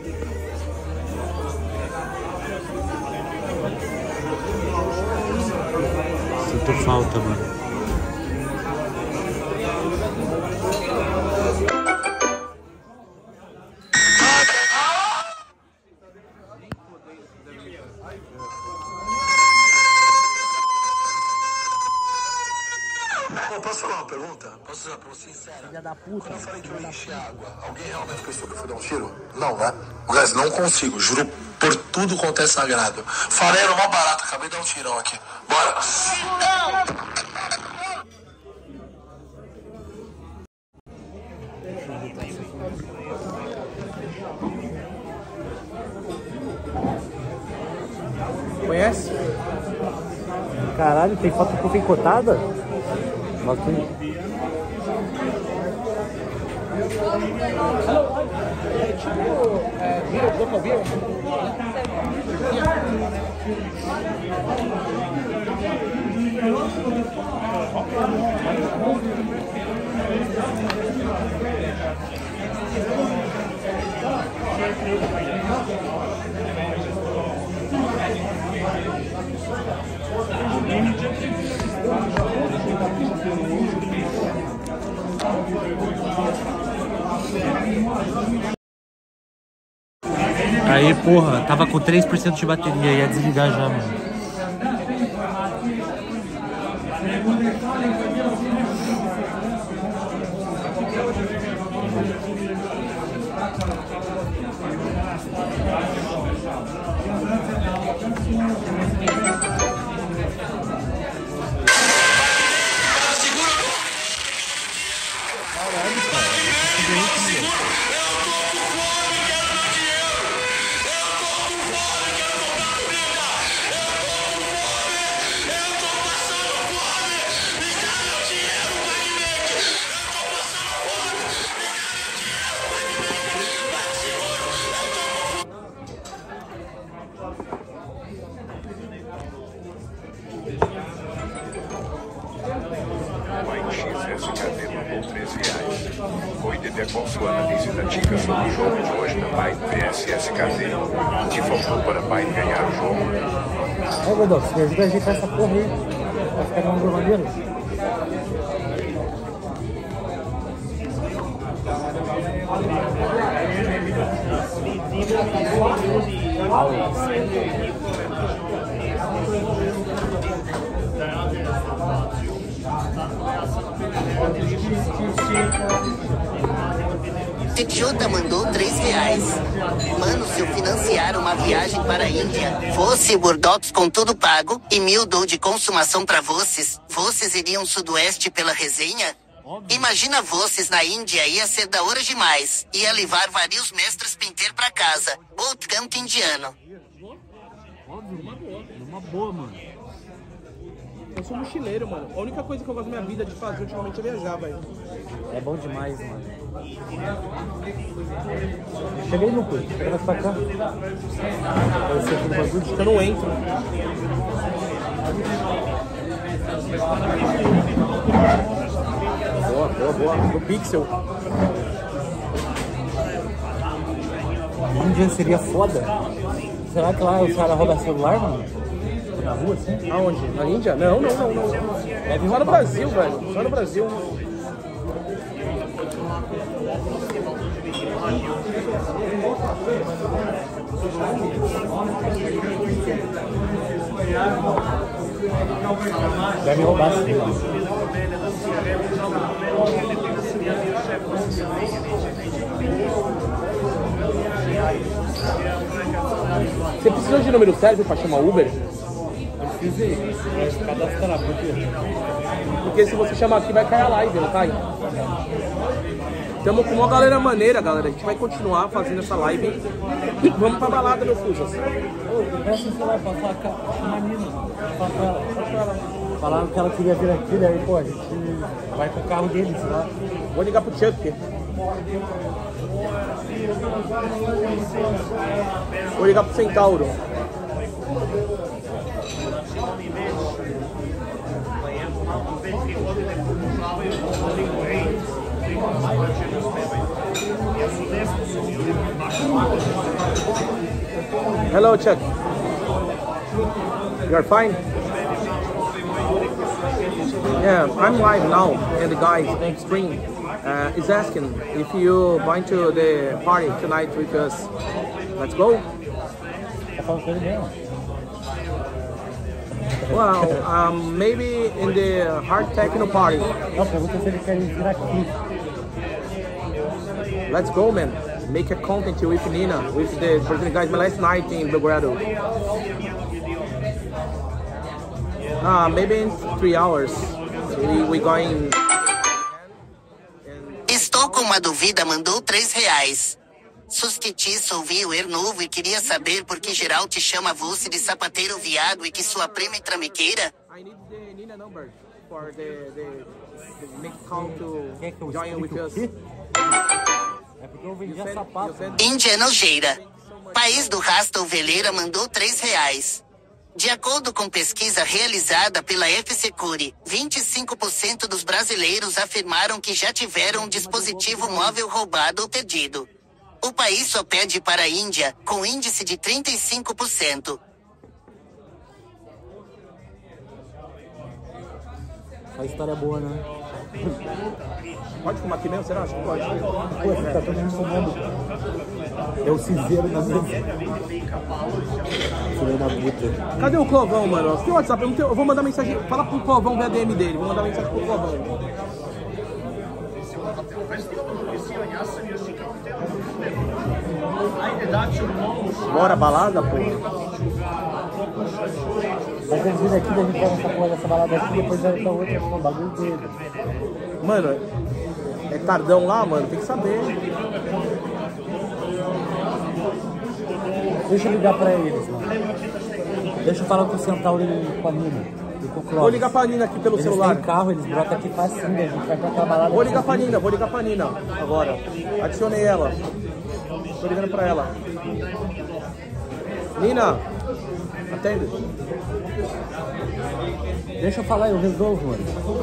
Sinto falta, mano. Posso falar uma pergunta? Posso fazer uma pergunta sincera? Filha da puta. Quando eu falei que eu enchi água, alguém realmente pensou que eu fui dar um tiro? Não, né? Guys, não consigo, juro por tudo quanto é sagrado. Farelo, mó barato, acabei de dar um tirão aqui. Bora! Conhece? Caralho, tem foto com picotada? Bastante. É tipo... Beer, local beer? Aí, porra, tava com 3% de bateria, ia desligar já, mano. XSKD mandou 13 reais. Oi, Dedé, qual sua análise da dica sobre o jogo de hoje da Byte vs SKD? O que faltou para a Byte ganhar o jogo? Ô, Godão, você ajuda a gente essa porra aí. Vai ficar no gravadeiro? Tejota mandou 3 reais. Mano, se eu financiar uma viagem para a Índia, fosse Gordox com tudo pago, e $1000 de consumação para vocês iriam sudoeste pela resenha? Imagina vocês na Índia, ia ser da hora demais. Ia levar vários mestres pinter pra casa. Outro canto indiano. Óbvio, numa boa, mano. Eu sou mochileiro, mano. A única coisa que eu gosto da minha vida de fazer ultimamente é viajar, velho. É bom demais, mano. Cheguei no curso, chega mais pra cá. Eu não entro. Boa. Do Pixel. Índia seria foda. Será que lá os caras roubam celular, mano? Na rua, assim? Aonde? Na Índia? Não. Só no Brasil, velho. Só no Brasil. Deve roubar sim, mano. Você precisa de número sério pra chamar Uber? Eu precisei. Cadastrar, por quê? Porque se você chamar aqui vai cair a live, não cai? Estamos com uma galera maneira, galera. A gente vai continuar fazendo essa live. Vamos pra balada, meu Fusas. Ô, peça o celular pra falar uma mina. Falaram que ela queria vir aqui, daí, pô, a gente vai com o carro deles lá. Vou ligar pro Chuck. Vou ligar pro Centauro. Hello, Chuck. You are fine? Yeah, I'm live now, and the guy on screen is asking if you going to the party tonight with us. Let's go. Tá falando com ele mesmo? Well, maybe in the hard techno party. Não, pergunta se ele quer vir aqui. Let's go, man. Make a content with Nina, with the Brazilian guys. My last night in Belgrado. Maybe in 3 hours. We going. Estou com uma dúvida, mandou 3 reais. Suskitiço ouviu o novo e queria saber por que geral te chama você de sapateiro viado e que sua prima é trambiqueira? I need the Nina number for the make call to Quer que eu join with explique o us. quê? É porque eu vendia sapato. Índia nojeira. País do Rasta Ovelheira mandou 3 reais. De acordo com pesquisa realizada pela FSecure, 25% dos brasileiros afirmaram que já tiveram um dispositivo móvel roubado ou perdido. O país só perde para a Índia, com índice de 35%. A história é boa, né? Pode fumar aqui mesmo? Será? Acho que pode. Pô, tá todo mundo fumando. É o cinzeiro na mesa. Filho da puta. Cadê o Clovão, mano? Tem WhatsApp? Eu vou mandar mensagem. Fala pro Clovão ver a DM dele. Vou mandar mensagem pro Clovão. Bora, balada, pô. Mas eles viram aqui, a gente pega essa porra dessa balada aqui e depois vai pra outra, com o bagulho dele. Mano, É tardão lá, mano, tem que saber. Deixa eu ligar pra eles, mano. Deixa eu falar com o Centauro e com a Nina. E com o Clóvis. Vou ligar pra Nina aqui pelo celular. Eles têm carro, eles brotam aqui facinho, a gente vai pra trabalhar. Vou ligar pra Nina agora. Adicionei ela. Tô ligando pra ela. Nina, atende. Deixa eu falar, eu resolvo, mano.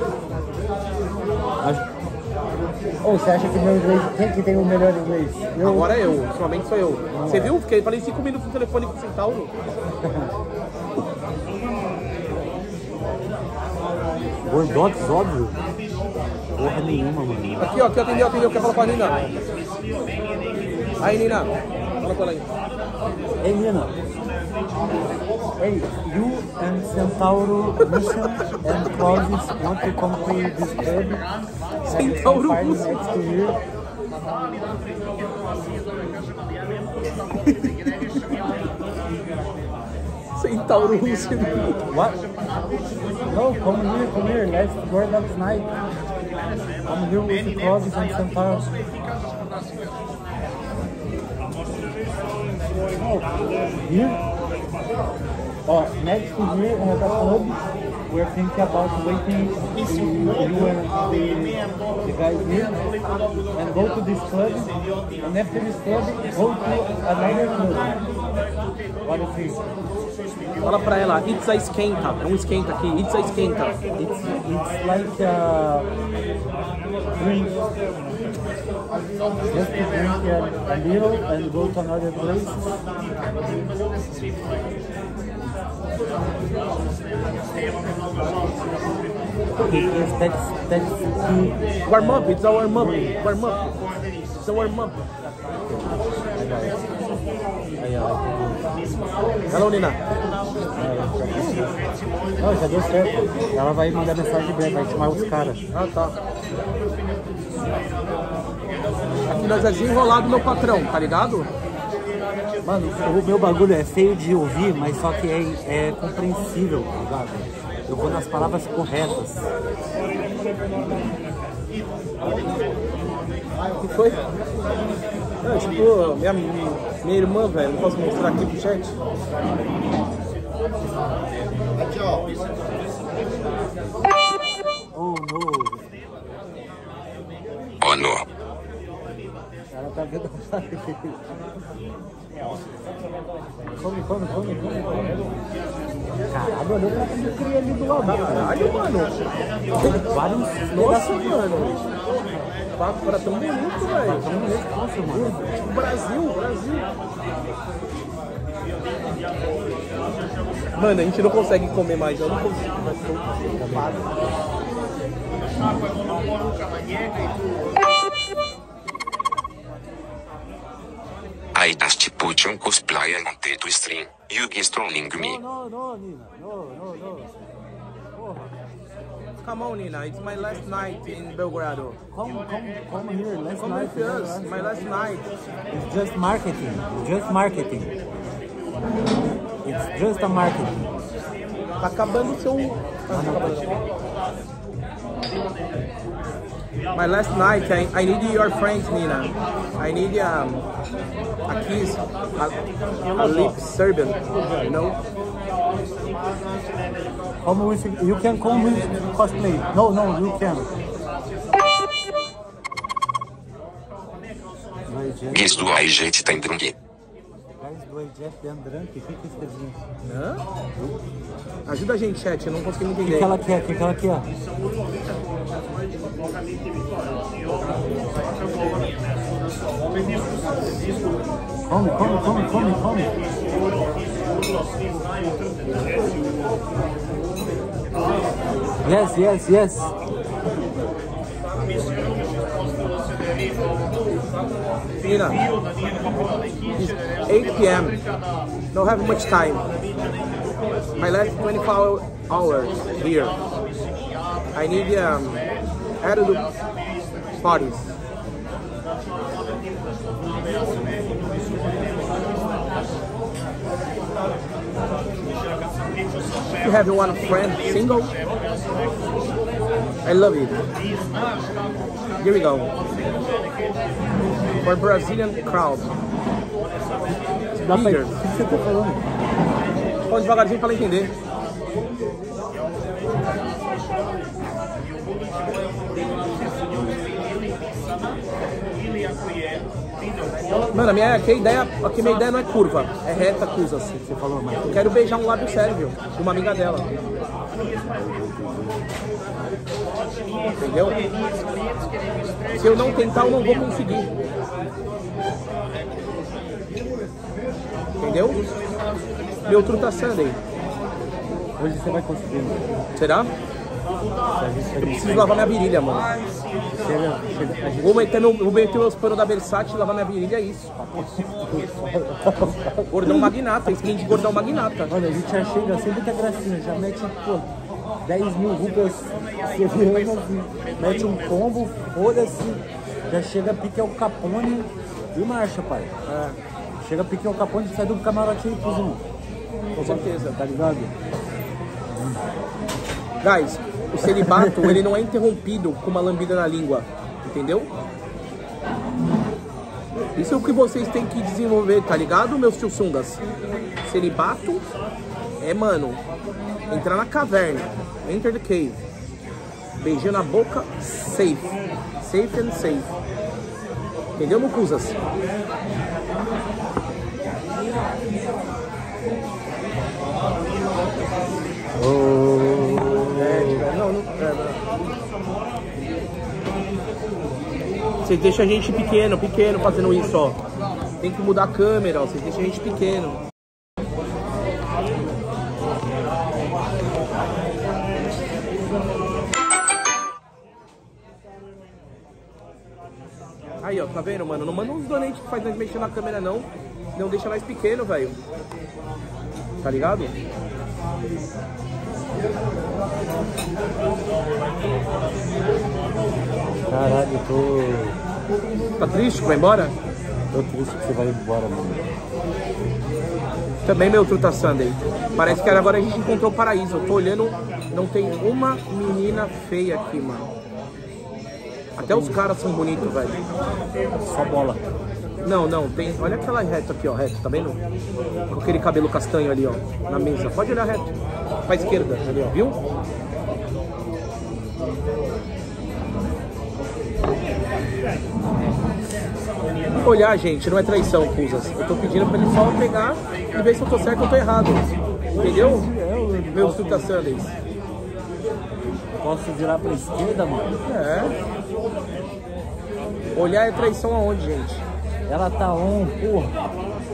Ou você acha que meu inglês... Quem que tem o melhor inglês? Agora é eu, somente sou eu. Você viu? Falei 5 minutos no telefone com o Centauro. Gordox, óbvio. Porra nenhuma, mano. Aqui, ó, atendeu. Quer falar com a Nina? Aí, Nina. Fala com ela aí. Hey, Nina. Hey, you and Centauro Mission and Clóvis want to come to this club? Centauro Mission. Next to here. Centauro Russo. What? No, come here. Let's go that night. I'm here with the Clóvis and Centauro. Oh, here? Oh, next to here I have a club. We're thinking about waiting you and the guys here and go to this club, and after this club go to another club. What do you think? Fala pra ela, it's a esquenta. É um esquenta aqui, it's a esquenta. It's like a drink. Just to drink a little and go to another place. That's warm up, it's a warm up. It's a warm up. Hello, Nina. Não, já deu certo. Ela vai mandar mensagem breve, vai chamar os caras. Ah, tá. Aqui nós é desenrolado, meu patrão, tá ligado? Mano, o meu bagulho é feio de ouvir, mas só que é compreensível, tá ligado? Eu vou nas palavras corretas. O que foi? Não, tipo, minha irmã, velho, não posso mostrar aqui pro chat? Aqui, ó. Oh, no. Oh, no. Ela tá vendo. Come. Caralho, olha o prato de cria ali do lado. Caralho, mano. Vários. Nossa, mano. Papo era tão bonito, velho. Nossa, mano. Tipo, Brasil. Mano, a gente não consegue comer mais. Eu não consigo, mas tô ocupado. I just put on cosplay and to stream. You trolling me. No, Nina. No. Porra. Come on, Nina. It's my last night in Belgrado. Come here. Let's Come with us. My last night. It's just marketing. It's just a marketing. Tá acabando o seu... My last night, I need your friends, Nina. I need a kiss, a lip serving, you know? You can come with cosplay. No, you can. Guess do I gente tá entrando aqui. Guys do Jeff Andranque, o que é isso? Hã? Ajuda a gente, chat, eu não consigo O entender. que ela quer? Come. Yes. Nina, it's 8 p.m. Don't have much time. My last 24 hours here. I need attitude parties. You have one friend single? I love it. Here we go. For Brazilian crowd. Dá pra... O Bigger. que você tá falando? Fala devagarzinho pra ela entender. Mano, minha ideia não é curva, é reta, Cusas. Você falou, mas... Eu quero beijar um lábio sérvio de uma amiga dela. Entendeu? Se eu não tentar, eu não vou conseguir. Entendeu? Meu truta Sunday. Hoje você vai conseguir. Será? Eu preciso lavar minha virilha, mano. Vou meter meus panos da Versace e lavar minha virilha, é isso. Gordão magnata, skin de gordão magnata. Olha, a gente já chega sem muita gracinha, já mete, pô, 10 mil rupias serianas, mete um combo, foda-se, já chega pique ao Capone e marcha, pai. É. Chega pique ao Capone e sai do camarote aí, cozinho. Com certeza. Tá ligado? Guys, o celibato, ele não é interrompido com uma lambida na língua, entendeu? Isso é o que vocês têm que desenvolver, tá ligado, meus tio sundas? Celibato é, mano, entrar na caverna, enter the cave, beijinho na boca, safe, safe and safe, entendeu, Mucuzas? Vocês deixam a gente pequeno fazendo isso, ó. Tem que mudar a câmera, ó. Vocês deixam a gente pequeno. Aí, ó, tá vendo, mano? Não manda uns donates que faz nós mexer na câmera, não. Não deixa nós pequeno, velho. Tá ligado? Caralho, eu tô... Tá triste que vai embora? Tô triste que você vai embora, mano. Também meu truta Sunday. Parece que agora a gente encontrou o paraíso. Eu tô olhando, não tem uma menina feia aqui, mano. Até os caras são bonitos, velho. Só bola. Não, não, tem. Olha aquela reto aqui, ó, reto, tá vendo? Com aquele cabelo castanho ali, ó, na mesa. Pode olhar reto. Pra esquerda, ali, ó, viu? Olhar, gente, não é traição, Cusas. Eu tô pedindo pra ele só pegar e ver se eu tô certo ou tô errado. Entendeu? Meus truta Sundays. Posso virar pra esquerda, mano? É. Olhar é traição aonde, gente? Ela tá on, porra.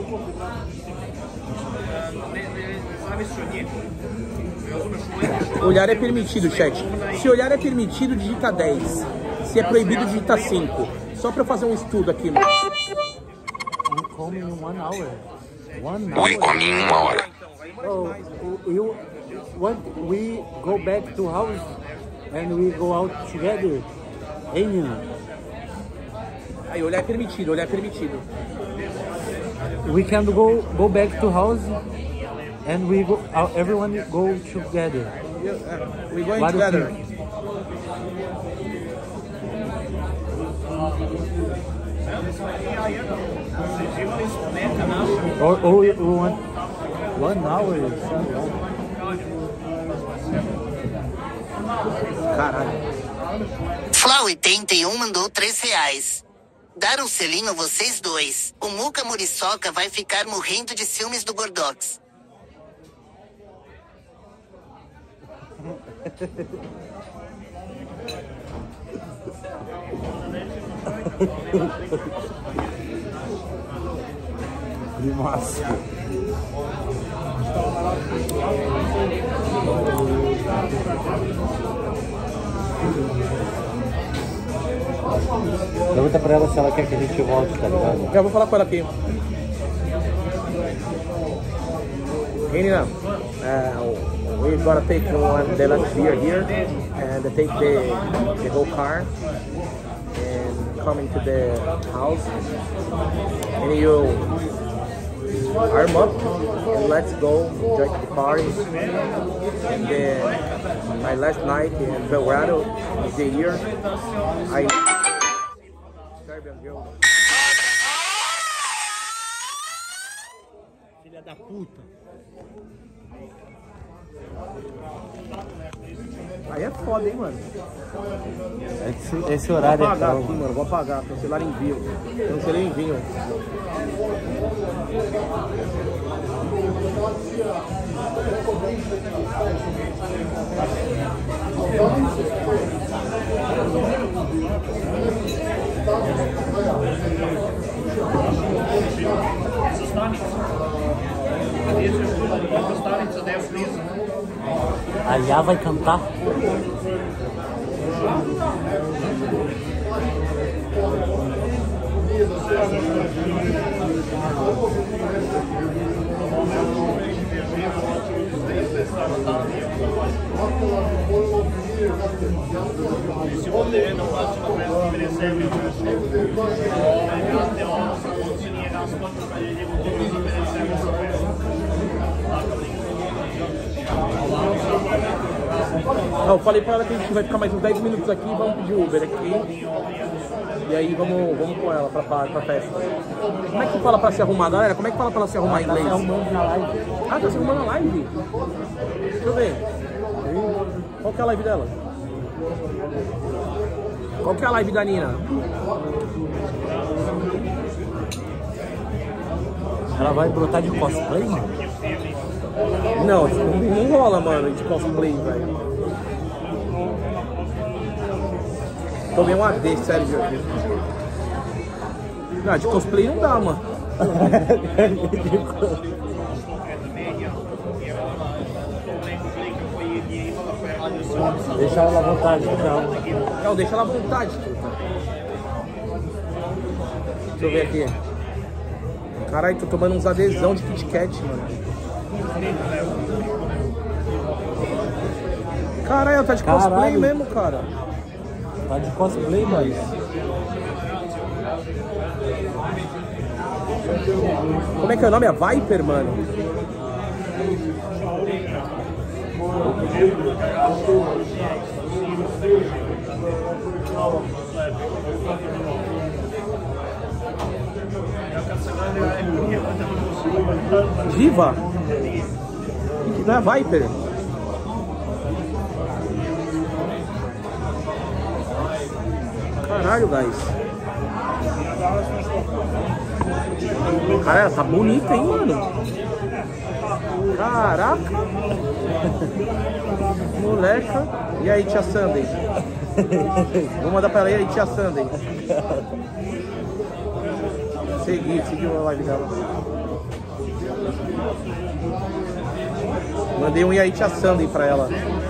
Olhar é permitido, chat. Se olhar é permitido, digita 10. Se é proibido, digita 5. Só pra eu fazer um estudo aqui, mano. We come in 1 hour. 1 hour? We come em 1 hora. Oh, you want we go back to house and we go out together? Hey, Nina. Aí, olhar é permitido, olhar é permitido. We can go back to house and we go everyone go together. We going What do you together. think? Or you want 1 hour? Caralho. Flau81 mandou R$3. Dar um selinho a vocês dois. O Muca Muriçoca vai ficar morrendo de ciúmes do Gordox. Massa. Pergunta pra ela se ela quer que a gente volte, tá ligado? Já vou falar com ela aqui. Hey, Nina, we're gonna take the last beer here and take the whole car and come into the house and arm up and let's go enjoy the party. And then my last night in Belgrado of the year, I Serbian girl. Filha da puta. Aí é foda, hein, mano? Esse horário vou apagar é aqui, mano. Vou apagar. Cancelar envio. Cancelei envio. A Iá vai cantar? Não, eu falei pra ela que a gente vai ficar mais uns 10 minutos aqui e vamos pedir Uber aqui. E aí vamos com ela pra festa. Como é que fala pra se arrumar, galera? Como é que fala pra ela se arrumar em inglês? Tá se arrumando na live. Ah, tá se arrumando na live? Deixa eu ver. Qual que é a live dela? Qual que é a live da Nina? Ela vai brotar de cosplay, mano? Não, não rola, mano, de cosplay, velho. Tomei um AD, sério. Não, de cosplay não dá, mano. Deixa ela à vontade, então. Não, deixa ela à vontade. Deixa eu ver aqui. Caralho, tô tomando uns adesão de Kit Kat, mano. Caralho, tá de cosplay mesmo, cara. Tá de cosplay, mas... Como é que é o nome? É Viper, mano? Viva? Não é Viper? Caralho, guys. Cara, tá bonita, hein, mano? Caraca. Moleca. E aí, tia Sandy? Vou mandar pra ela. E aí, tia Sandy? Seguiu a live dela. Mandei um e aí, tia Sandy pra ela.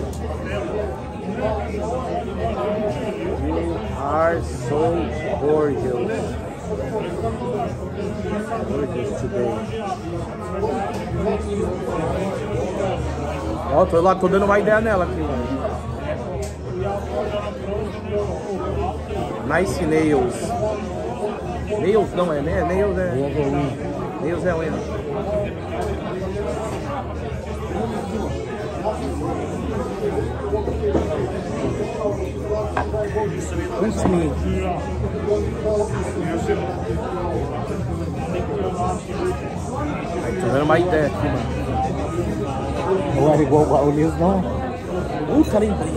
Are so gorgeous. Gorgeous today. Ó, tô dando uma ideia nela aqui, mano. Nice nails. Nails não é, né? Nails é. Nails é unha. Puts me. Tô dando uma ideia aqui, mano. Ou era igual o Liz, não? Puta, lembrei.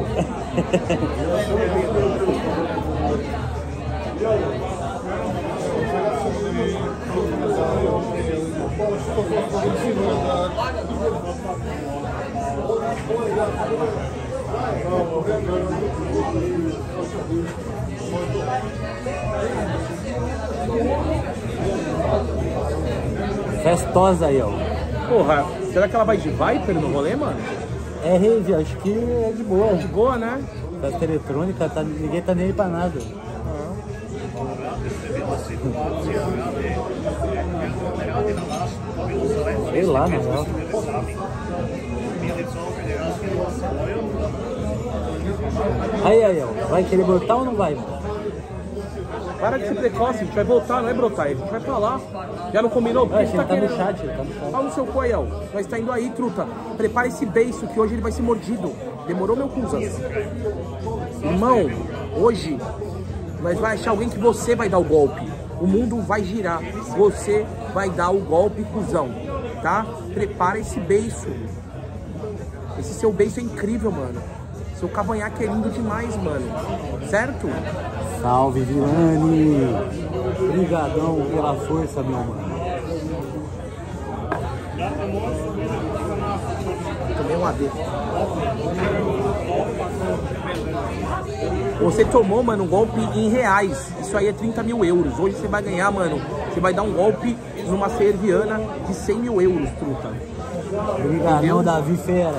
Festosa aí, ó. Porra, será que ela vai de Viper no rolê, mano? É rave, acho que é de boa. De boa, né? Festa eletrônica, ninguém tá nem aí pra nada. Sei lá, na real. Aí, ó. Vai querer botar ou não vai, mano? Para de ser precoce, a gente vai voltar, não é brotar, a gente vai pra lá. Já não combinou? Porque Ele tá no chat, ele tá no chat. Fala no seu cu aí, ó. Nós tá indo aí, truta. Prepara esse beiço que hoje ele vai ser mordido. Demorou, meu cuzas? Irmão, hoje nós vai achar alguém que você vai dar o golpe. O mundo vai girar. Você vai dar o golpe, cuzão. Tá? Prepara esse beiço. Esse seu beiço é incrível, mano. Seu cavanhaque é lindo demais, mano. Certo? Salve, Vilani! Obrigadão pela força, meu mano. Tomei um AD. Você tomou, mano, um golpe em reais. Isso aí é 30 mil euros. Hoje você vai ganhar, mano. Você vai dar um golpe numa serviana de 100 mil euros, truta. Obrigadão, Davi Fera.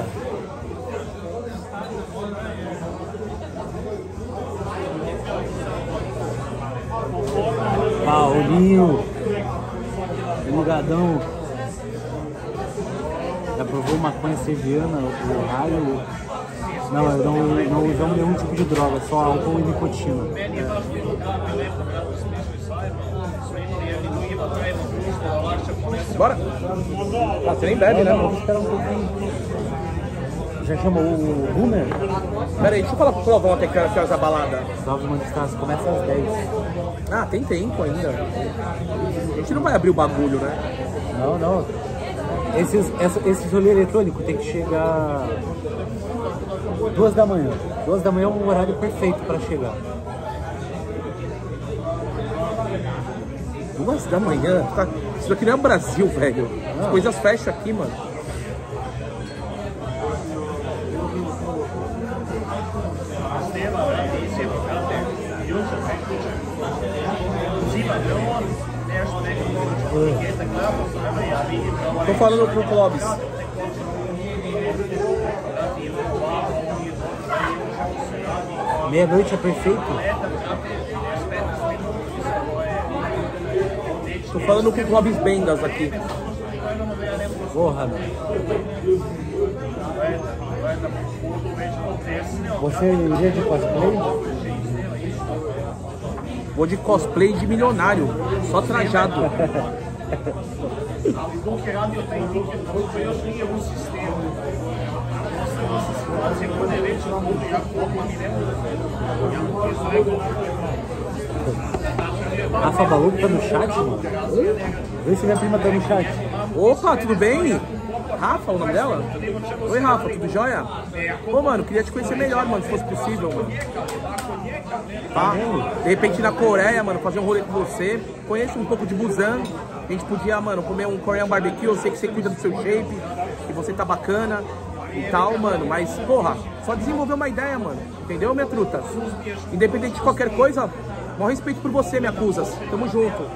Paulinho. Obrigadão. Já provou maconha serviana, o raio? Não, não usamos nenhum tipo de droga, só álcool e nicotina. Bora? Ah, você nem bebe, né? Vamos esperar um pouquinho. Já chamou o Runner? Pera aí, deixa eu falar pro Provão até que horas a balada. Salve, Mandistaço, começa às 10. Ah, tem tempo ainda. A gente não vai abrir o bagulho, né? Não. Esse rolê eletrônico tem que chegar 2 da manhã. 2 da manhã é um horário perfeito pra chegar. 2 da manhã? Tá... Isso aqui não é o Brasil, velho. As coisas fecham aqui, mano. Tô falando pro Clóvis. Meia-noite é perfeito? Tô falando com o Clóvis Bendas aqui. Porra, meu. Você iria de cosplay? Vou de cosplay de milionário, só trajado. Rafa Baluco tá no chat, mano? Vê se minha prima tá no chat. Opa, tudo bem? Rafa, o nome dela? Oi, Rafa, tudo jóia? Pô, mano, queria te conhecer melhor, mano, se fosse possível, mano. Tá? De repente na Coreia, mano, fazer um rolê com você. Conheço um pouco de Busan. A gente podia, mano, comer um Korean barbecue. Eu sei que você cuida do seu shape, que você tá bacana e tal, mano. Mas, porra, só desenvolver uma ideia, mano. Entendeu, minha truta? Independente de qualquer coisa, maior respeito por você, me acusas. Tamo junto.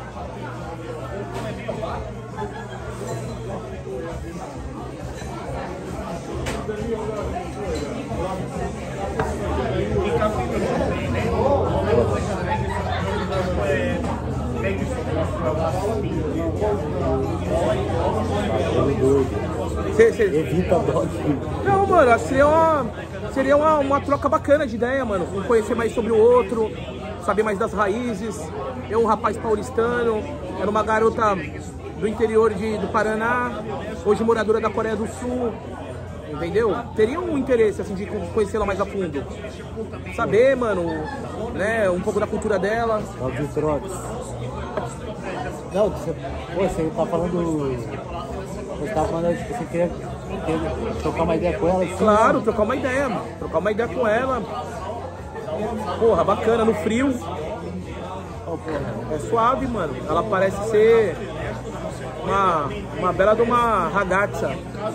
Evita dog. Não, mano, acho que seria uma troca bacana de ideia, mano. Um conhecer mais sobre o outro, saber mais das raízes. Eu, um rapaz paulistano, era uma garota do interior do Paraná, hoje moradora da Coreia do Sul. Entendeu? Teria um interesse, assim, de conhecê-la mais a fundo. Saber, mano, né, um pouco da cultura dela. Salve, Trox. Não, você tá falando... Você tava falando, tipo, você queria trocar uma ideia com ela? Assim, claro, né? trocar uma ideia, mano. Trocar uma ideia com ela. Porra, bacana, no frio. É suave, mano. Ela parece ser uma bela de uma ragazza.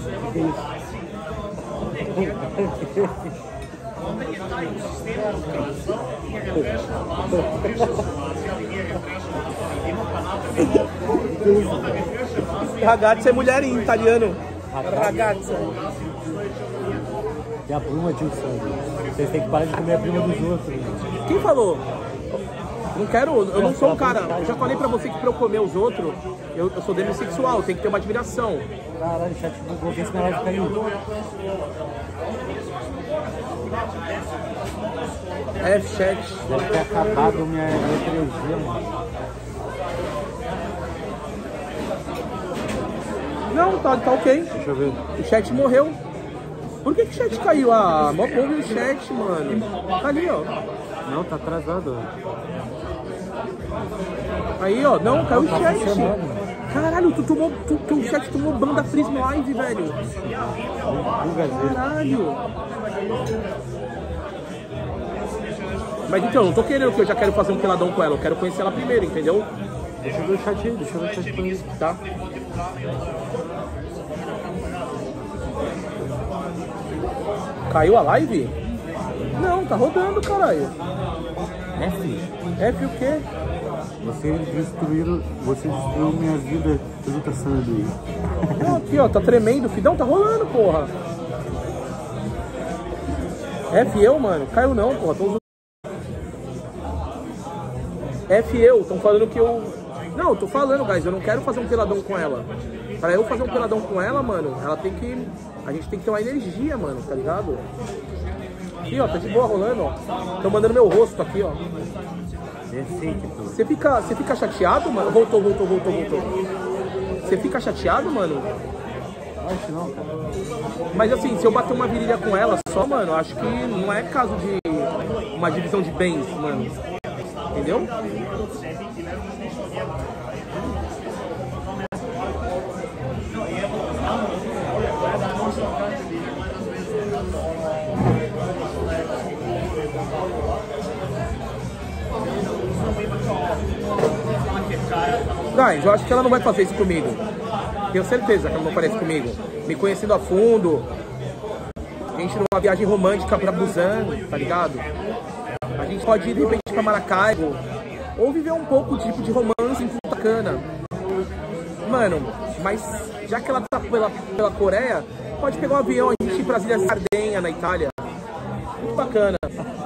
Ragazza é mulher em italiano. Ragazza. E a pluma, tio Sandro. Vocês têm que parar de comer a prima dos outros. Quem falou? Não quero, eu não sou um cara. Eu já falei pra você que pra eu comer os outros, eu sou demissexual, tem que ter uma admiração. Caralho, o chat bugou, vê se minha live caiu. F-chat. Deve ter acabado minha 3G, mano. Não, tá ok. Deixa eu ver. O chat morreu. Por que o chat caiu? Ah, mó povo o chat, mano. Tá ali, ó. Não, tá atrasado. Aí, ó. Não, caiu o Tá chat. funcionando. Caralho, teu chat tomou ban da Prisma Live, velho. Caralho. Mas então, não tô querendo que eu já quero fazer um peladão com ela. Eu quero conhecer ela primeiro, entendeu? Deixa eu ver o chat aí, deixa eu ver o chat com isso. Tá? Caiu a live? Não, tá rodando, caralho. F? F o quê? Você destruiu minha vida, tudo tá saindo aí. Não, aqui, ó, tá tremendo, fidão, tá rolando, porra. F eu, mano? Caiu não, porra, tô usando. F eu, tão falando que eu... Não, eu tô falando, guys, eu não quero fazer um peladão com ela. Pra eu fazer um peladão com ela, mano, ela tem que... A gente tem que ter uma energia, mano, tá ligado? Aqui, ó, tá de boa rolando, ó. Tô mandando meu rosto aqui, ó. Você fica chateado, mano? Voltou. Você fica chateado, mano? Acho não, cara. Mas assim, se eu bater uma virilha com ela só, mano, acho que não é caso de uma divisão de bens, mano. Entendeu? Guys, eu acho que ela não vai fazer isso comigo. Tenho certeza que ela não parece comigo. Me conhecendo a fundo. A gente numa viagem romântica pra Busan, tá ligado? A gente pode ir de repente pra Maracaibo. Ou viver um pouco tipo de romance em Punta Cana. Mano, mas já que ela tá pela Coreia, pode pegar um avião, a gente ir pra Ilhas Sardenha, na Itália. Muito bacana.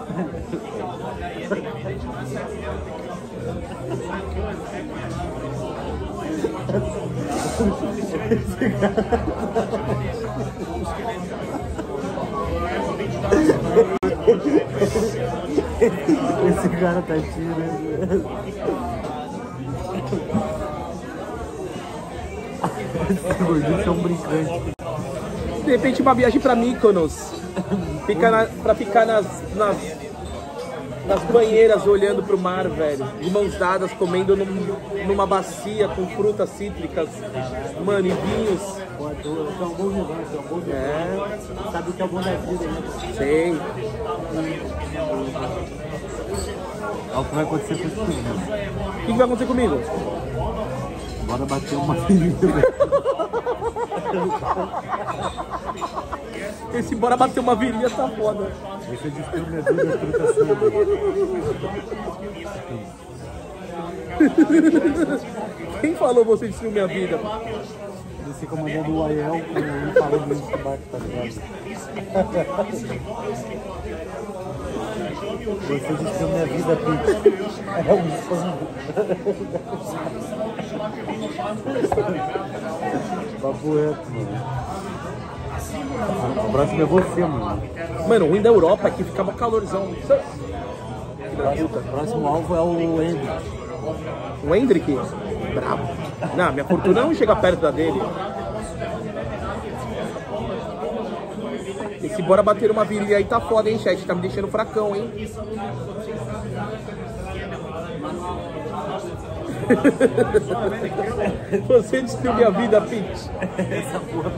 Esse cara tá tirando. Esse gordinho é um brincante. De repente uma viagem pra Mykonos. Pra ficar nas banheiras olhando pro mar, velho. De mãos dadas, comendo numa bacia com frutas cítricas. Mano, e vinhos. Pô, é um bom negócio, é um bom negócio. É. Sabe o que é o bom da vida, né? Sei. Olha o que vai acontecer com isso, né? O que vai acontecer comigo? Bora bater uma virilha. Esse bora bater uma virilha tá foda. Você destruiu minha vida, tudo tá saindo. Quem falou você destruiu minha vida? Você comandando o Aiel com falando isso do barco, tá ligado? Você destruiu minha vida, Pete. É um sonho. Papo reto, mano. O próximo é você, mano. Mano, o ruim da Europa é que fica mó calorzão. O próximo alvo é o Hendrick. O Hendrick? Bravo. Não, minha fortuna não chega perto da dele. Esse bora bater uma virilha aí tá foda, hein, chat? Tá me deixando fracão, hein? Você destruiu minha vida, Pete. Essa porra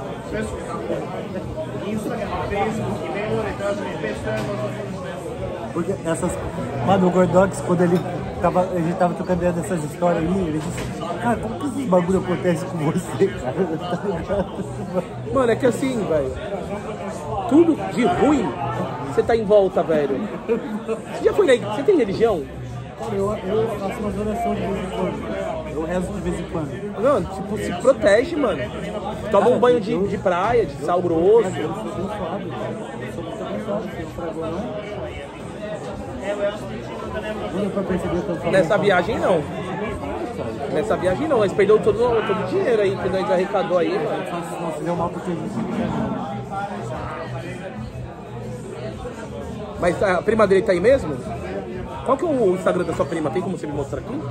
porque essas... Mano, o Gordox, quando a gente tava trocando ideia dessas histórias aí, ele disse, cara, como que esse bagulho acontece com você, cara? Mano, é que assim, velho, tudo de ruim, você tá em volta, velho. Você já foi na... Você tem religião? Cara, eu faço uma oração de vez em quando. Eu rezo de vez em quando. Não, tipo, se protege, mano. Toma um banho de praia, de sal grosso. Eu sou abençoado, cara. Eu sou muito abençoado, você não fragou, não? Não dá pra perceber que eu falo. Nessa viagem, não. Nessa viagem, não. Nós perdeu todo o dinheiro aí que nós arrecadou aí, mano. Não se deu mal porque a gente Mas a prima dele tá aí mesmo? Qual que é o Instagram da sua prima? Tem como você me mostrar aqui?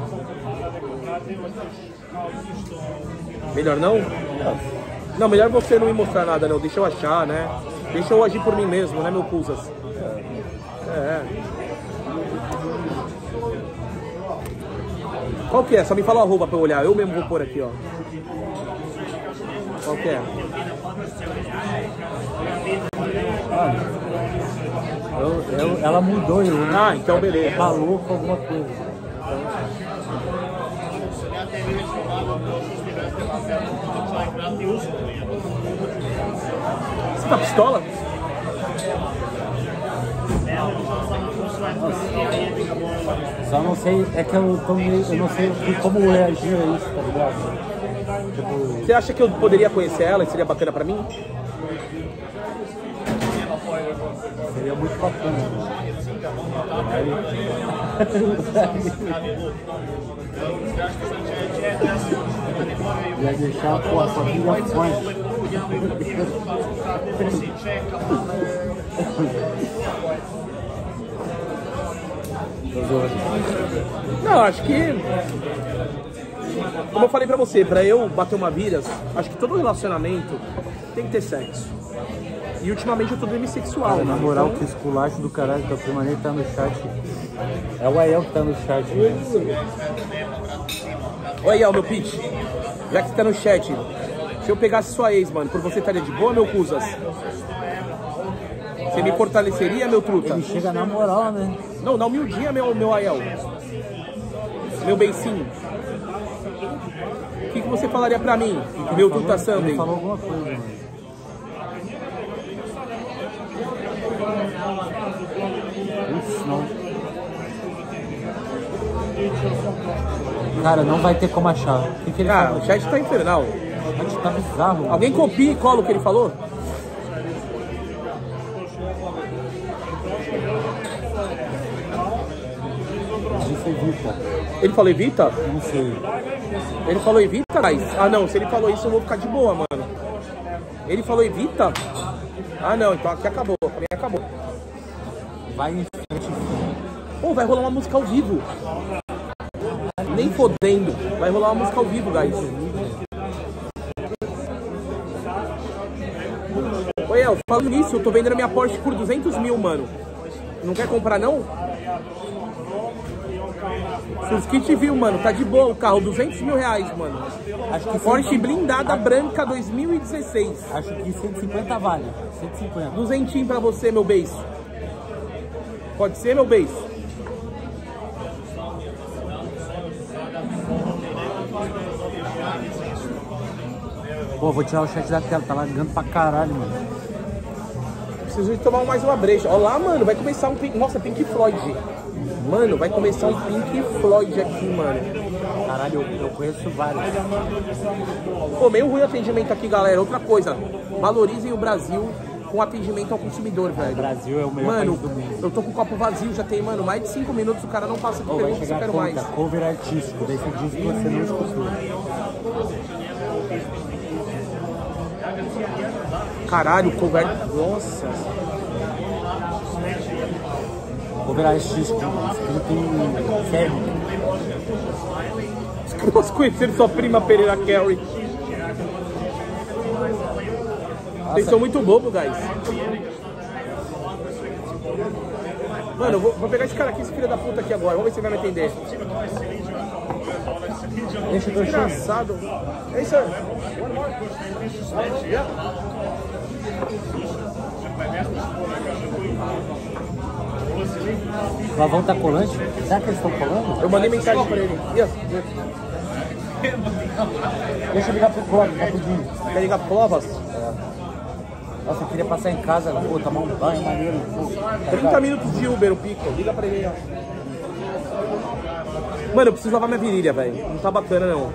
Melhor não? Não, melhor você não me mostrar nada não, deixa eu achar, né? Deixa eu agir por mim mesmo, né, meu Cusas? É. Qual que é? Só me fala o arroba pra eu olhar, eu mesmo vou pôr aqui, ó. Qual que é? Ela mudou, eu. Ah, então beleza. Falou com alguma coisa. Você tá pistola? Só não sei, é que eu não sei como reagir a isso, tá ligado? Tipo... Você acha que eu poderia conhecer ela e seria bacana pra mim? Seria muito bacana. Ia deixar a família forte. Não, acho que... Como eu falei pra você, pra eu bater uma viras, acho que todo relacionamento tem que ter sexo. E ultimamente eu tô demissexual. Cara, na moral, que esculacho do caralho, que a prima nem tá no chat. É o Aiel que tá no chat. Oi, Aiel, meu pitch. Já que tá no chat, se eu pegasse sua ex, mano, por você estaria de boa, meu Cusas? Você me fortaleceria, meu truta? Ele chega na moral, né? Não, na humildinha, meu Aiel. Meu beicinho. O que você falaria pra mim, meu truta Sunday? Ele falou alguma coisa, mano. Isso não. Cara, não vai ter como achar. O que ele Cara, falou? o chat tá infernal. O chat tá bizarro. Mano. Alguém copia e cola o que ele falou? Disse evita. Ele falou evita? Não sei. Ele falou evita, mas... Ah, não. Se ele falou isso, eu vou ficar de boa, mano. Ele falou evita? Ah, não. Então aqui acabou. Pra mim acabou. Vai em frente. Pô, vai rolar uma música ao vivo. Nem fodendo. Vai rolar uma música ao vivo, guys. Oi, El, falando nisso, eu tô vendendo a minha Porsche por 200 mil, mano. Não quer comprar, não? Seus kits viu, mano. Tá de boa o carro. 200 mil reais, mano. Acho que Porsche blindada branca 2016. Acho que 150 vale. 150. 200 pra você, meu beijo. Pode ser, meu beijo? Pô, vou tirar o chat da tela. Tá largando pra caralho, mano. Preciso de tomar mais uma breja. Olha lá, mano. Vai começar um... Nossa, Pink Floyd. Mano, vai começar um Pink Floyd aqui, mano. Caralho, eu conheço vários. Pô, meio ruim o atendimento aqui, galera. Outra coisa. Valorizem o Brasil com atendimento ao consumidor, velho. O Brasil é o melhor mano, país do mundo. Eu tô com o copo vazio, já tem, mano, mais de 5 minutos, o cara não passa aqui, pergunta se eu quero mais. Cover artístico, daí você diz que você não escutou. Caralho, cover... Nossa. Cover artístico, escrito em Kevin. Nós conhecemos sua prima Pereira Carey. Vocês são muito bobos, guys. Mano, eu vou pegar esse cara aqui, esse filho da puta aqui agora. Vamos ver se ele vai me entender. Deixa eu engraçado. É isso aí. O Flavão tá colante? Será que eles estão colando? Eu mandei mensagem pra ele. Deixa eu ligar pro Clóvis, rapidinho. Quer ligar pro Clóvis? Nossa, eu queria passar em casa, pô, tomar um banho maneiro. Pô, 30 minutos de Uber, o pico. Liga pra ele aí, ó. Mano, eu preciso lavar minha virilha, velho. Não tá bacana, não.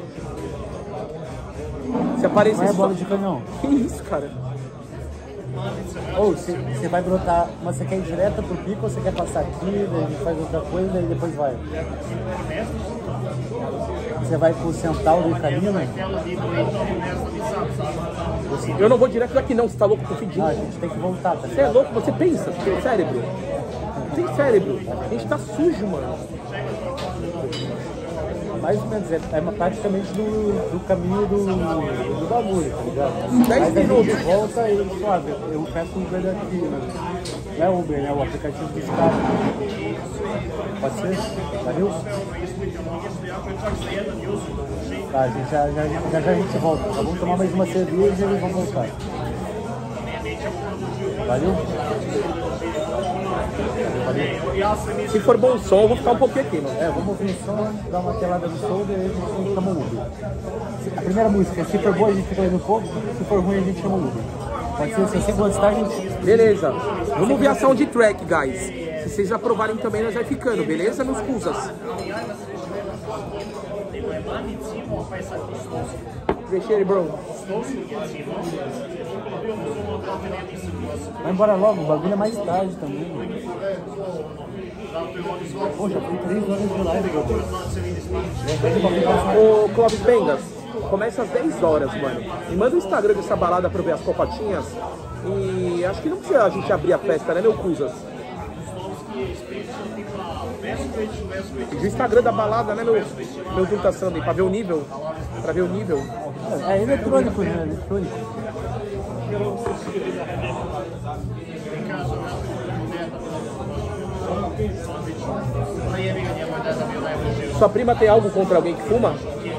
Se aparecer... Não é bola de canhão. Que isso, cara? Ou você vai brotar, mas você quer ir direto pro pico ou você quer passar aqui, daí faz outra coisa e depois vai? Você vai pro Centauro e Calina? Eu não vou direto daqui não, você tá louco, tô pedindo. Ah, a gente tem que voltar, tá Você é louco? Você pensa, você tem cérebro. Tem cérebro. A gente tá sujo, mano. Mais ou menos, é praticamente do caminho do bagulho, tá ligado? 10 Mas a minutos. gente volta e suave, eu peço o Uber daqui, né? Não é Uber, né? O aplicativo dos caras. Pode ser? Valeu? Tá, a gente já a gente volta. Tá? Vamos tomar mais uma cerveja e vamos voltar. Valeu? Se for bom som, eu vou ficar um pouquinho aqui, mano. É, vamos ouvir o som, dar uma telada no som e a gente chama o Uber. A primeira música, se for boa a gente fica aí no fogo, se for ruim a gente chama o Uber. Pode ser assim, quando está a gente... Beleza. Vamos ver a soundtrack, guys. Se vocês aprovarem também, nós vai ficando, beleza, meus cuzas? Deixa ele, bro. Vai embora logo, o bagulho é mais tarde também. Poxa, foi 3 horas de live, Ô, Clóvis Bengas, começa às 10 horas, mano. Me manda o Instagram dessa balada pra eu ver as copatinhas. E acho que não precisa a gente abrir a festa, né, meu cuzas? E o Instagram da balada, né, meu Dunta Sunday, pra ver o nível. Pra ver o nível. É eletrônico, né? Eletrônico. Sua prima tem algo contra alguém que fuma?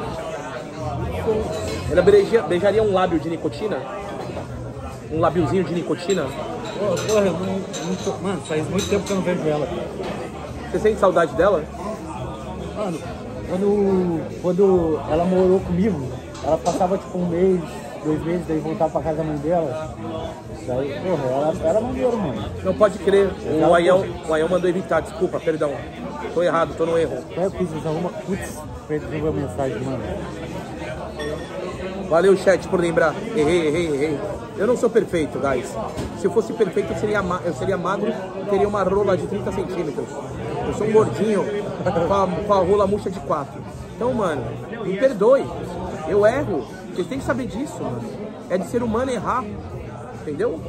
Ela beijaria um lábio de nicotina? Um labiozinho de nicotina? Porra, eu não tô... Mano, faz muito tempo que eu não vejo ela. Você sente saudade dela? Mano, quando ela morou comigo, ela passava tipo 1 mês, 2 meses, daí voltava pra casa da mãe dela. Daí, porra, ela era maneiro, mano. Não pode crer. O Ayão mandou evitar, desculpa, perdão. Tô errado, tô no erro. Eu fiz alguma... Putz, perdi a mensagem, mano. Valeu, chat, por lembrar. Errei. Eu não sou perfeito, guys. Se eu fosse perfeito, eu seria magro e teria uma rola de 30 centímetros. Eu sou um gordinho com a rola murcha de 4. Então, mano, me perdoe. Eu erro. Vocês têm que saber disso, mano. É de ser humano errar. Entendeu?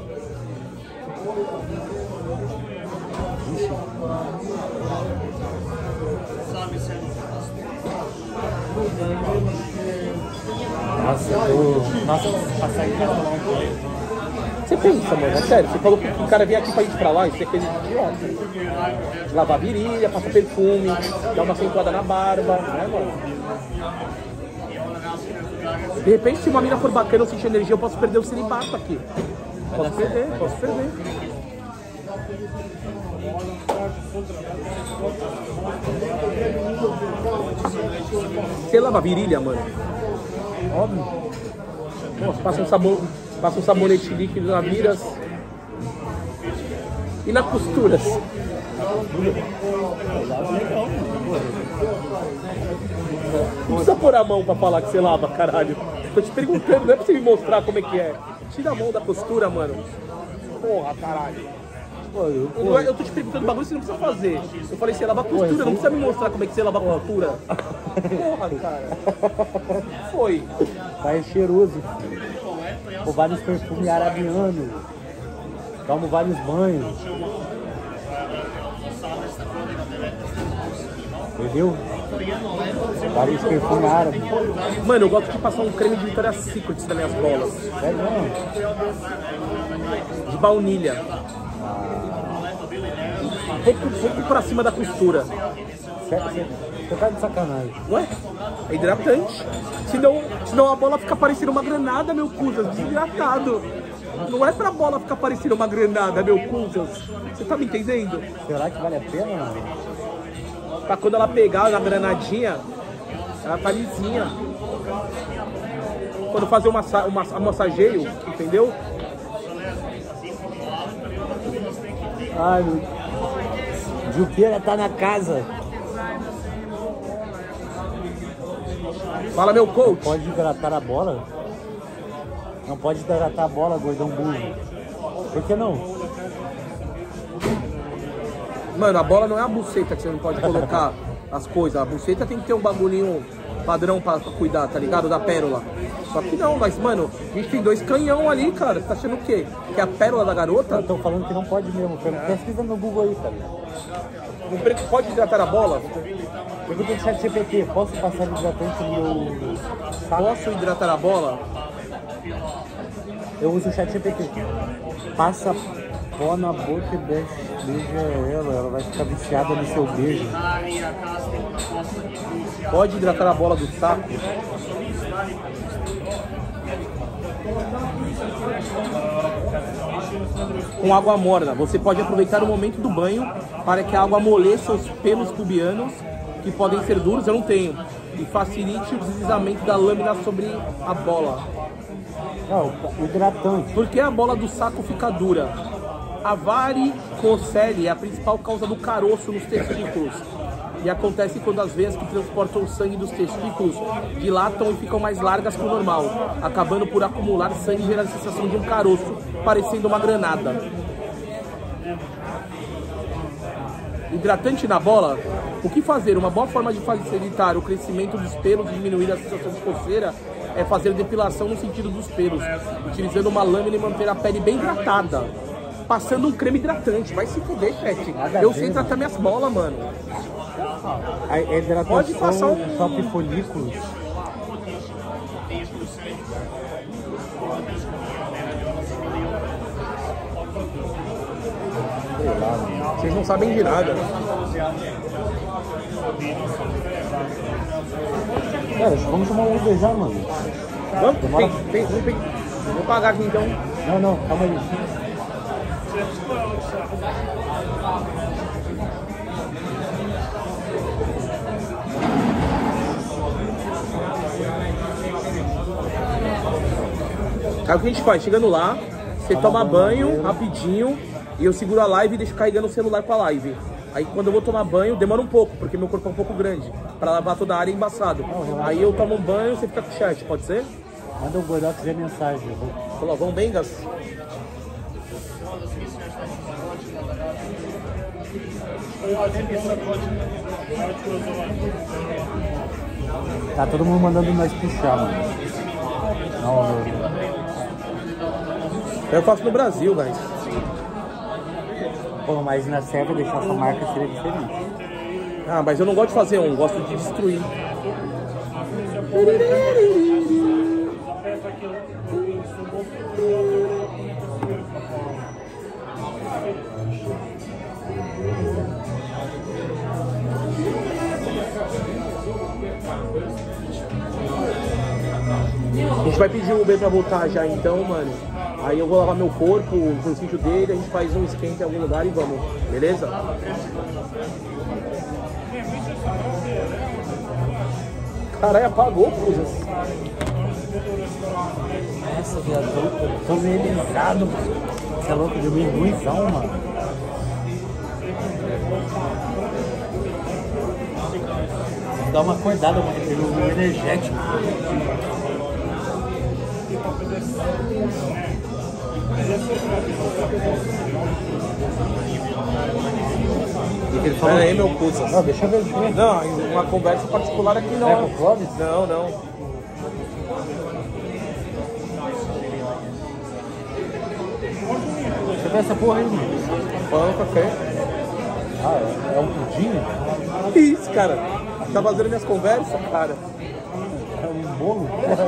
Nossa, passar aí Você pensa, mano, é sério. Você falou que o cara veio aqui pra ir pra lá, isso é coisa de idiota. Lavar a virilha, passar perfume, dar uma acentuada na barba, né, mano? De repente, se uma mina for bacana, eu sentir energia, eu posso perder o celibato aqui. Posso perder. Você lava a virilha, mano? Óbvio. Passa um sabonete líquido na viras e nas costuras. Não precisa pôr a mão pra falar que você lava, caralho. Tô te perguntando, não é pra você me mostrar como é que é. Tira a mão da costura, mano. Porra, caralho. Eu tô te perguntando bagulho que você não precisa fazer. Eu falei, você lava a costura, não precisa me mostrar como é que você lava a costura. Porra, cara. Foi. Vai cheiroso. Com vários perfumes arabianos. Tomo vários banhos. Entendeu? Vários perfumes árabes. Mano, eu gosto de passar um creme de Victoria's Secret nas minhas bolas. É mesmo? De baunilha. Pouco pra cima da costura. Você tá de sacanagem. Ué? É hidratante. Senão a bola fica parecendo uma granada, meu cuzas. Desidratado. Não é pra bola ficar parecendo uma granada, meu cuzas. Você tá me entendendo? Será que vale a pena, mano? Pra quando ela pegar na granadinha, ela tá lisinha. Quando fazer um massageio, entendeu? Ai, meu... Juqueira tá na casa. Fala, meu coach. Pode hidratar a bola? Não pode hidratar a bola, gordão burro. Por que não? Mano, a bola não é a buceta que você não pode colocar as coisas. A buceta tem que ter um bagulhinho padrão pra cuidar, tá ligado? Da pérola. Só que não, mas, mano, a gente tem 2 canhão ali, cara. Você tá achando o quê? Que é a pérola da garota? Estão falando que não pode mesmo. Pesquisa no Google aí, cara. Não pode hidratar a bola? Pergunta no chat GPT, posso passar hidratante no meu saco? Posso hidratar a bola? Eu uso o chat GPT. Passa pó na boca e beija ela vai ficar viciada no seu beijo. Pode hidratar a bola do saco? Com água morna. Você pode aproveitar o momento do banho para que a água amoleça os pelos pubianos, que podem ser duros, eu não tenho, e facilite o deslizamento da lâmina sobre a bola. Não, hidratante. Por que a bola do saco fica dura? A varicocele é a principal causa do caroço nos testículos. E acontece quando as veias que transportam o sangue dos testículos dilatam e ficam mais largas que o normal, acabando por acumular sangue e gerar a sensação de um caroço, parecendo uma granada. Hidratante na bola? O que fazer? Uma boa forma de facilitar o crescimento dos pelos e diminuir a sensação de coceira é fazer depilação no sentido dos pelos, utilizando uma lâmina e manter a pele bem hidratada. Passando um creme hidratante. Vai se fuder, Pet. Eu sei tratar minhas bolas, mano. A hidratação pode passar só de folículos. Vocês não sabem de nada. Cara, vamos tomar um Uber já, mano. Vamos? Vou pagar aqui então. Não, calma aí. Aí o que a gente faz? Chegando lá, você toma banho rapidinho e eu seguro a live e deixo carregando o celular com a live. Aí quando eu vou tomar banho, demora um pouco, porque meu corpo é um pouco grande. Pra lavar toda a área é embaçado. Aí eu tomo um banho e você fica com o chat, pode ser? Manda o Gordox ver mensagem. Falou, vamos bem, Gas? Tá todo mundo mandando nós puxar, mano. Não, eu faço no Brasil, guys. Pô, mas na serva deixar essa marca seria diferente. Ah, mas eu não gosto de fazer um, gosto de destruir. A gente vai pedir o Uber pra voltar já então, mano. Aí eu vou lavar meu corpo no sítio dele, a gente faz um esquenta em algum lugar e vamos, beleza? Caralho, apagou, coisas. Essa, viado, tô vermelhado. Você é louco, de meio ruimzão, mano. Dá uma acordada, mano, energético. Pera aí, meu puta. Não, deixa eu ver. Não, uma conversa particular aqui não. É com o Clóvis? Não. Deixa eu ver essa porra aí, mano. Pão, café. Ah, é um pudim? Que isso, cara? Tá fazendo minhas conversas, cara? É um bolo?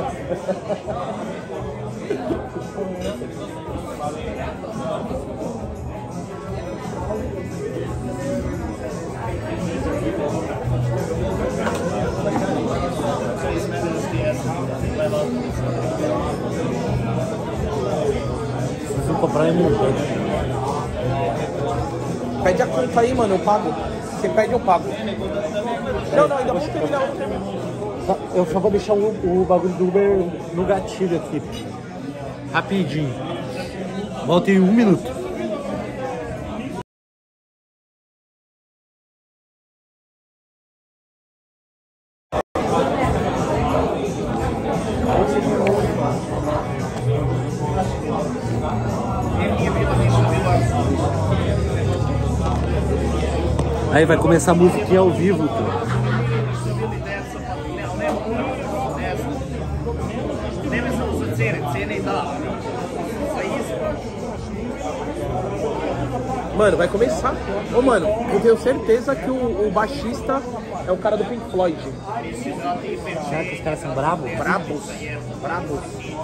Preciso comprar energético. Pede a conta aí, mano, eu pago. Você pede, eu pago. Não, ainda vamos terminar. Eu só vou deixar o bagulho do Uber no gatilho aqui. Rapidinho. Volta em 1 minuto. Aí vai começar a musiquinha ao vivo, tu. Mano, vai começar. Ô, mano, eu tenho certeza que o baixista é o cara do Pink Floyd. Será que os caras são brabos? Brabos. Brabos.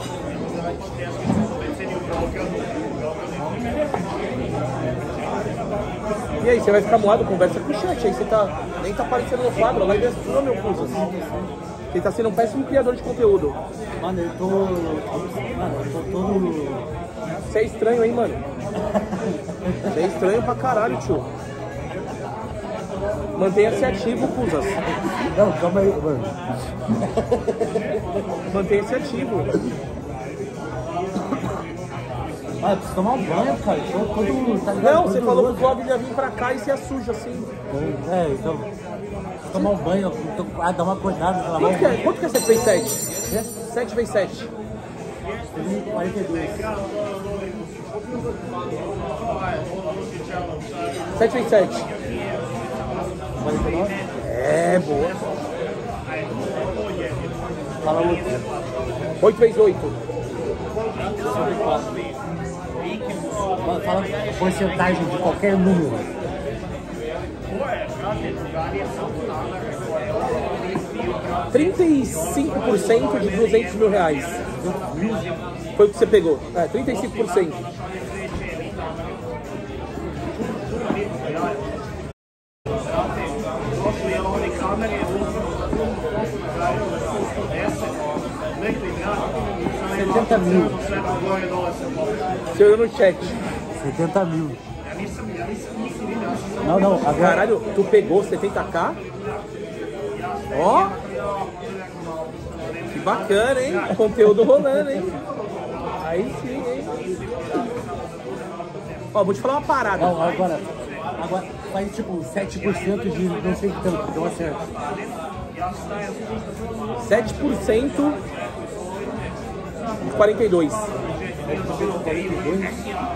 E aí, você vai ficar moado? Conversa com o chat. Aí você nem tá aparecendo no quadro. A live é sua, meu Cusas. Você tá sendo um péssimo criador de conteúdo. Mano, eu tô todo... Você é estranho, hein, mano? Você é estranho pra caralho, tio. Mantenha-se ativo, Cusas. Não, calma aí, mano. Mantenha-se ativo. Ah, preciso tomar um banho, cara. Todo mundo, tá ligado? Não, você falou que o Clóvis ia vir pra cá e se suja assim. É, então... Tomar um banho, dar uma acordada. Quanto que é 7 vezes 7? 7 vezes 7. 42. 7 vezes 7. 49? É, boa. Fala outro. 8 vezes 8. Fala porcentagem de qualquer número. 35% de 200 mil reais. Foi o que você pegou. É, 35%. $70.000. Você olhou no chat. 70 mil. Não, agora... Caralho, tu pegou 70k? Ó! Que bacana, hein? Conteúdo rolando, hein? Aí sim, hein? Ó, vou te falar uma parada. Não, agora faz tipo 7% de não sei tanto, deu certo. 7% de 42. 42?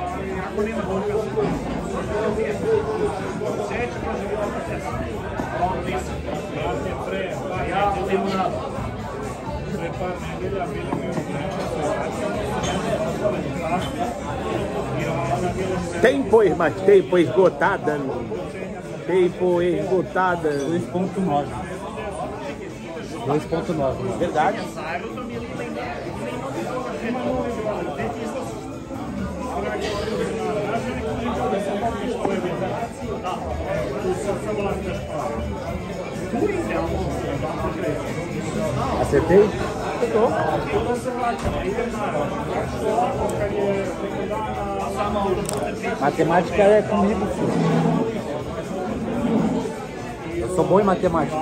Tempo esgotada. Tempo esgotada. 2.9. 2.9. Verdade. Acertei? Acertou. Matemática é comigo, filho. Eu sou bom em matemática.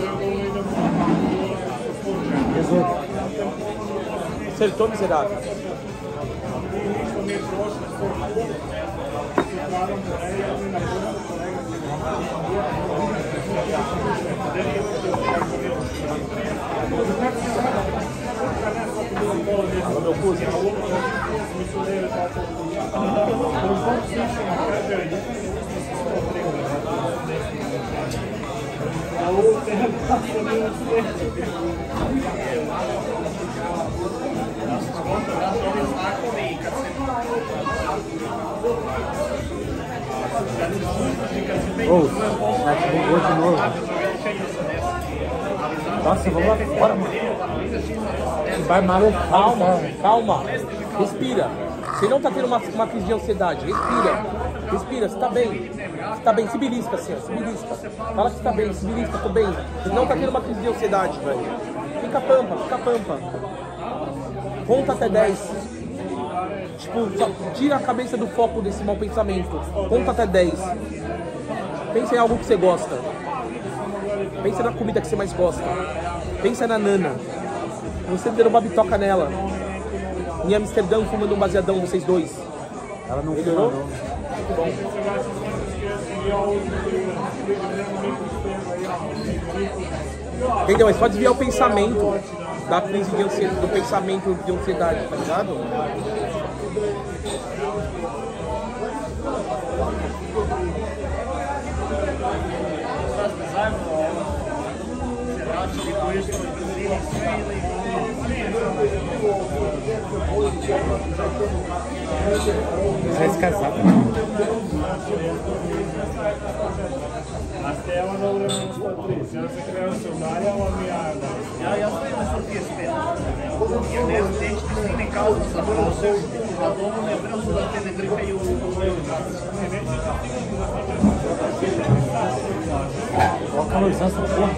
18. Acertou, miserável. Alô, meu Cusas. Nath bugou de novo. Nossa, vamos lá fora, mano. Vai maluco, calma. Respira. Você não tá tendo uma crise de ansiedade. Respira, você tá bem. Você tá bem, se belisca assim, ó. Se belisca. Fala que você tá bem, se belisca, tô bem. Você não tá tendo uma crise de ansiedade, velho. Fica pampa. Conta até 10. Tipo, só tira a cabeça do foco desse mau pensamento. Conta até 10. Pensa em algo que você gosta. Pensa na comida que você mais gosta. Pensa na Nana. Você dando uma bitoca nela. Em Amsterdã, fumando um baseadão, vocês dois. Ela não melhorou? Não. Muito bom. Entendeu? Mas pode desviar o pensamento da crise de ansiedade, do pensamento de ansiedade, tá ligado? Vai se casar. Coloca a luz nessa porra.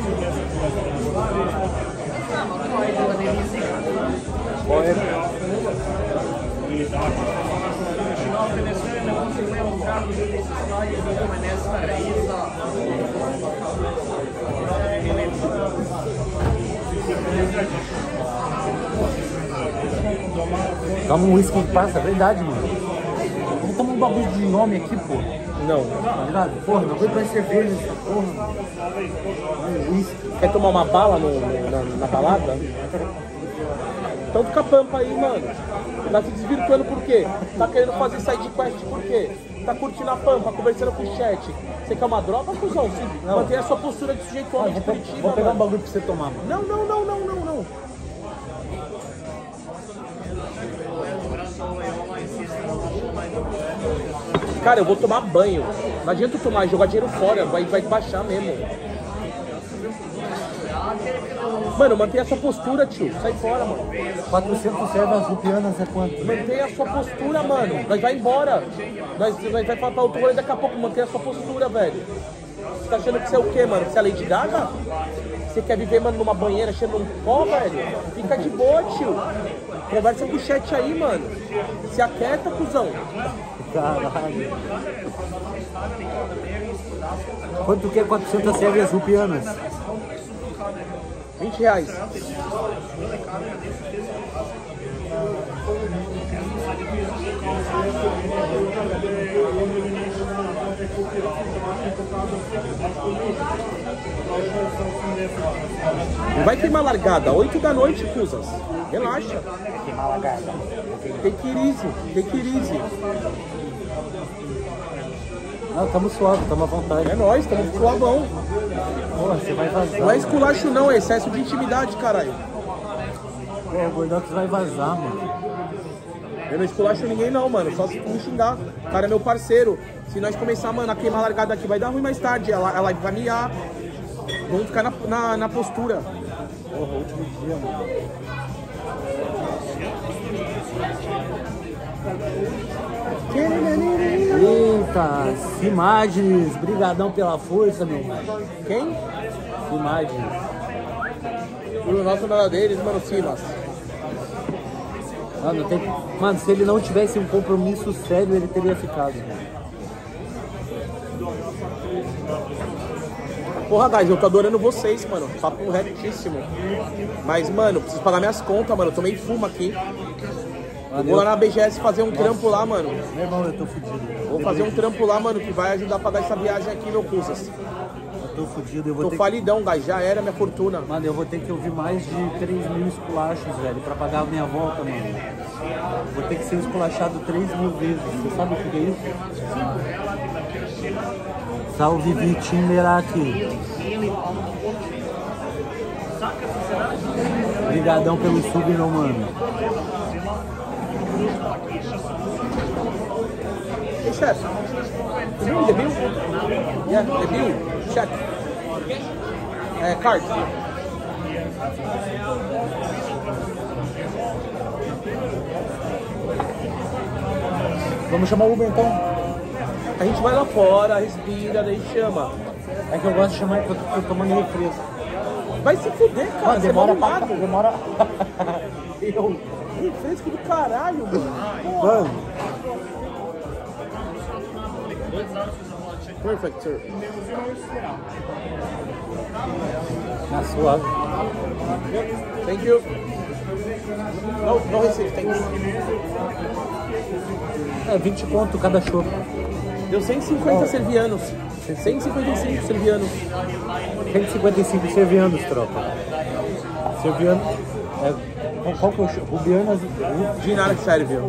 Toma um uísque que passa, é verdade, mano. Vamos tomar um bagulho de nome aqui, pô. Não. Tá ligado? Porra, não foi pra cerveja essa porra. Quer tomar uma bala na balada? Então fica pampa aí, mano. Tá se desvirtuando por quê? Tá querendo fazer side quest por quê? Tá curtindo a pampa, conversando com o chat. Você quer uma droga, cuzão? Mantenha a sua postura de sujeito homem de Curitiba. Vou pegar um mano. bagulho pra você tomar, mano. Não. Cara, eu vou tomar banho. Não adianta eu tomar e jogar dinheiro fora, vai baixar mesmo. Mano, mantenha a sua postura, tio. Sai fora, mano. 400 servas rupianas é quanto? Mantenha a sua postura, mano. Nós vai embora. Nós vai falar pra outro rolê daqui a pouco. Mantenha a sua postura, velho. Você tá achando que você é o quê, mano? Você é a Lady Gaga? Você quer viver, mano, numa banheira cheirando um pó, velho? Fica de boa, tio. Conversa com o chat aí, mano. Se aquieta, cuzão. Caralho. Quanto que é 400 servas rupianas? R$20. Não vai queimar largada, 8 da noite, cuzas. Relaxa. Queimar lagarta. Take it easy. Não, tamo suave, tamo à vontade. É nóis, tamo suavão. Porra, você vai vazar. Não é esculacho não, é excesso de intimidade, caralho. Pô, o Gordox vai vazar, mano. Eu não esculacho ninguém não, mano, só se me xingar. O cara é meu parceiro. Se nós começar, mano, a queimar largada aqui, vai dar ruim mais tarde. Ela vai miar. Vamos ficar na postura. Porra, último dia, mano. Eita, Imagens, brigadão pela força, meu mano. Quem? Imagens. O nosso nada deles, mano, Silas. Mano, se ele não tivesse um compromisso sério, ele teria ficado. Porra, guys, eu tô adorando vocês, mano. Papo retíssimo. Mas, mano, preciso pagar minhas contas, mano. Eu tomei fuma aqui. Vou lá na BGS fazer um trampo lá, mano. Meu irmão, eu tô fudido. Vou fazer um trampo lá, mano, que vai ajudar a pagar essa viagem aqui, meu cuzas. Eu tô fudido, eu vou Tô falidão, guys. Já era minha fortuna. Mano, eu vou ter que ouvir mais de 3.000 esculachos, velho, pra pagar a minha volta, mano. Vou ter que ser esculachado 3.000 vezes. Você sabe o que é isso? Salve Vitinberaki. Obrigadão pelo sub, meu mano. Hey, chef. The bill? Yeah, the bill. Check. Card. Vamos chamar o Uber então. A gente vai lá fora, respira, daí chama. É que eu gosto de chamar porque eu tô tomando refresco. Vai se fuder, cara. Mano, demora você é pra... mago. Demora... eu... Refresco do caralho, mano. Mano. Perfect, sir. Na suave. Thank you. No receipt, thank you. É 20 conto cada chopp. Deu 150 servianos. 155 servianos. 155 servianos, tropa. Serviano. Qual que é o chopp? Rubianas. Dinar Sérvio.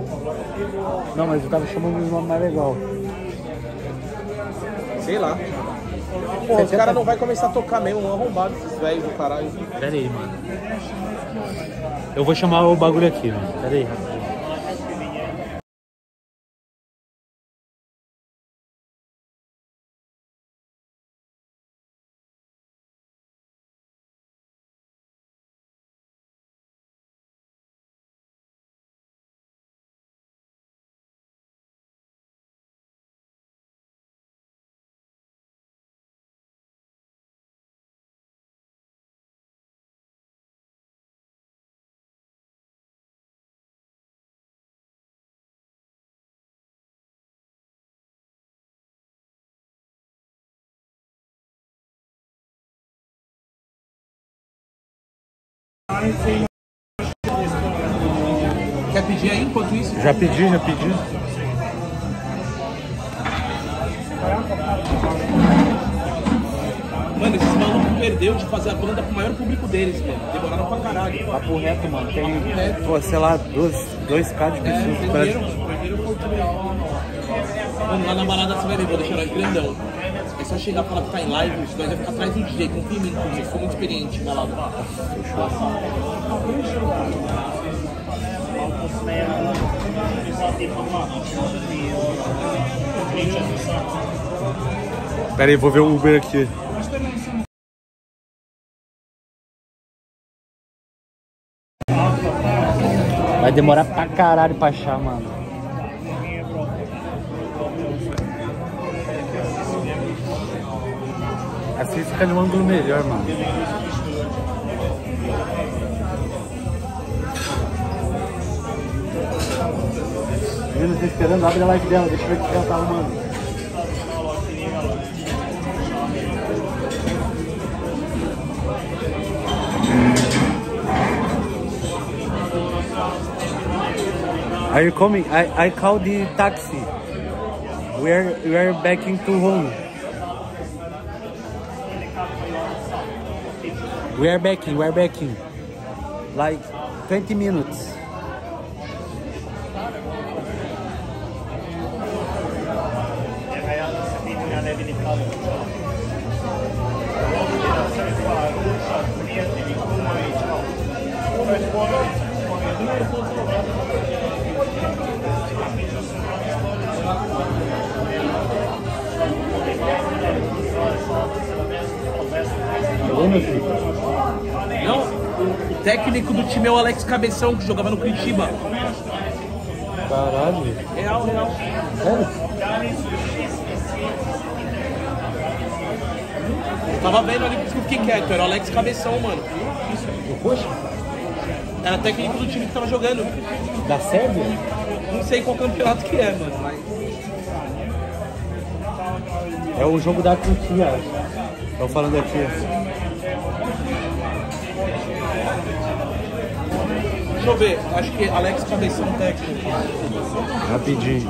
Não, mas eu tava chamando de um nome mais legal. Sei lá. Pô, os caras não vão começar a tocar mesmo, um arrombado esses velhos do caralho. Pera aí, mano. Eu vou chamar o bagulho aqui, mano. Pera aí, rapidinho. Quer pedir aí enquanto isso? Já pedi. Mano, esses malucos perdeu de fazer a banda pro maior público deles, mano. Demoraram pra caralho. Papo reto, mano. Tem, reto. pô, sei lá, 2K de pessoas. Perderam oportunidade. Mano, lá na balada você vai ver, vou deixar nós grandão. É só chegar e falar que tá em live, nós vai ficar atrás do DJ, confia em mim, inclusive. Sou muito experiente em balada. Pera aí, vou ver o Uber aqui. Vai demorar pra caralho pra achar, mano. Assim fica no ângulo melhor, mano. Eu não tô esperando, abre a live dela, deixa eu ver o que ela tá arrumando. Are you coming? I called the taxi. We are back to home. We are backing. Like 20 minutes. Não, o técnico do time é o Alex Cabeção, que jogava no Curitiba. Caralho. Real. Sério? Eu tava vendo ali, por isso que eu fiquei quieto. Era o Alex Cabeção, mano. Poxa, Era técnico do time que tava jogando. da Sérvia? Não sei qual campeonato que é, mano. Mas... É o jogo da Turquia. Estão falando aqui. Deixa eu ver, acho que Alex Cabeção técnico. Rapidinho.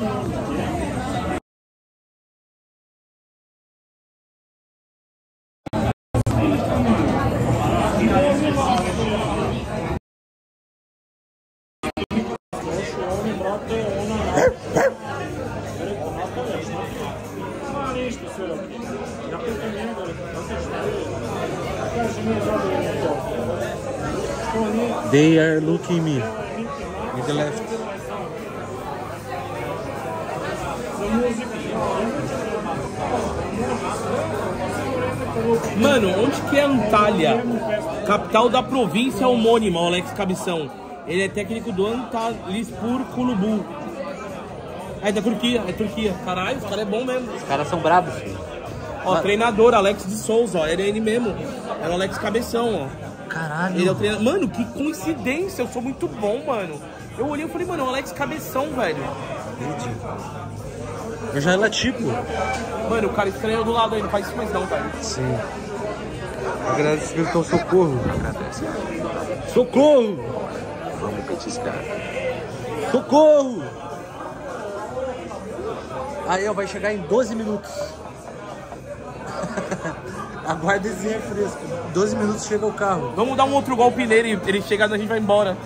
They are looking me in the left. Mano, onde que é Antalya? Capital da província homônima, o Alex Cabeção. Ele é técnico do Antalyaspor Kulübü. É da Turquia, é Turquia. Caralho, os caras é bom mesmo. Os caras são brabos, filho. Ó, treinador, Alex de Souza, ó. Era ele mesmo. Era o Alex Cabeção, ó. Caralho. Ele é o treinador. Mano, que coincidência, eu sou muito bom, mano. Eu olhei e falei, mano, é o Alex Cabeção, velho. Eu já era tipo. Mano, o cara estranhou do lado aí, não faz isso mais não, velho. Sim. Agradece que gritou socorro. Socorro! Vamos petiscar. Socorro! Aí, ó, vai chegar em 12 minutos. Aguarda esse refresco. 12 minutos chega o carro. Vamos dar um outro golpe nele, ele chegar e a gente vai embora.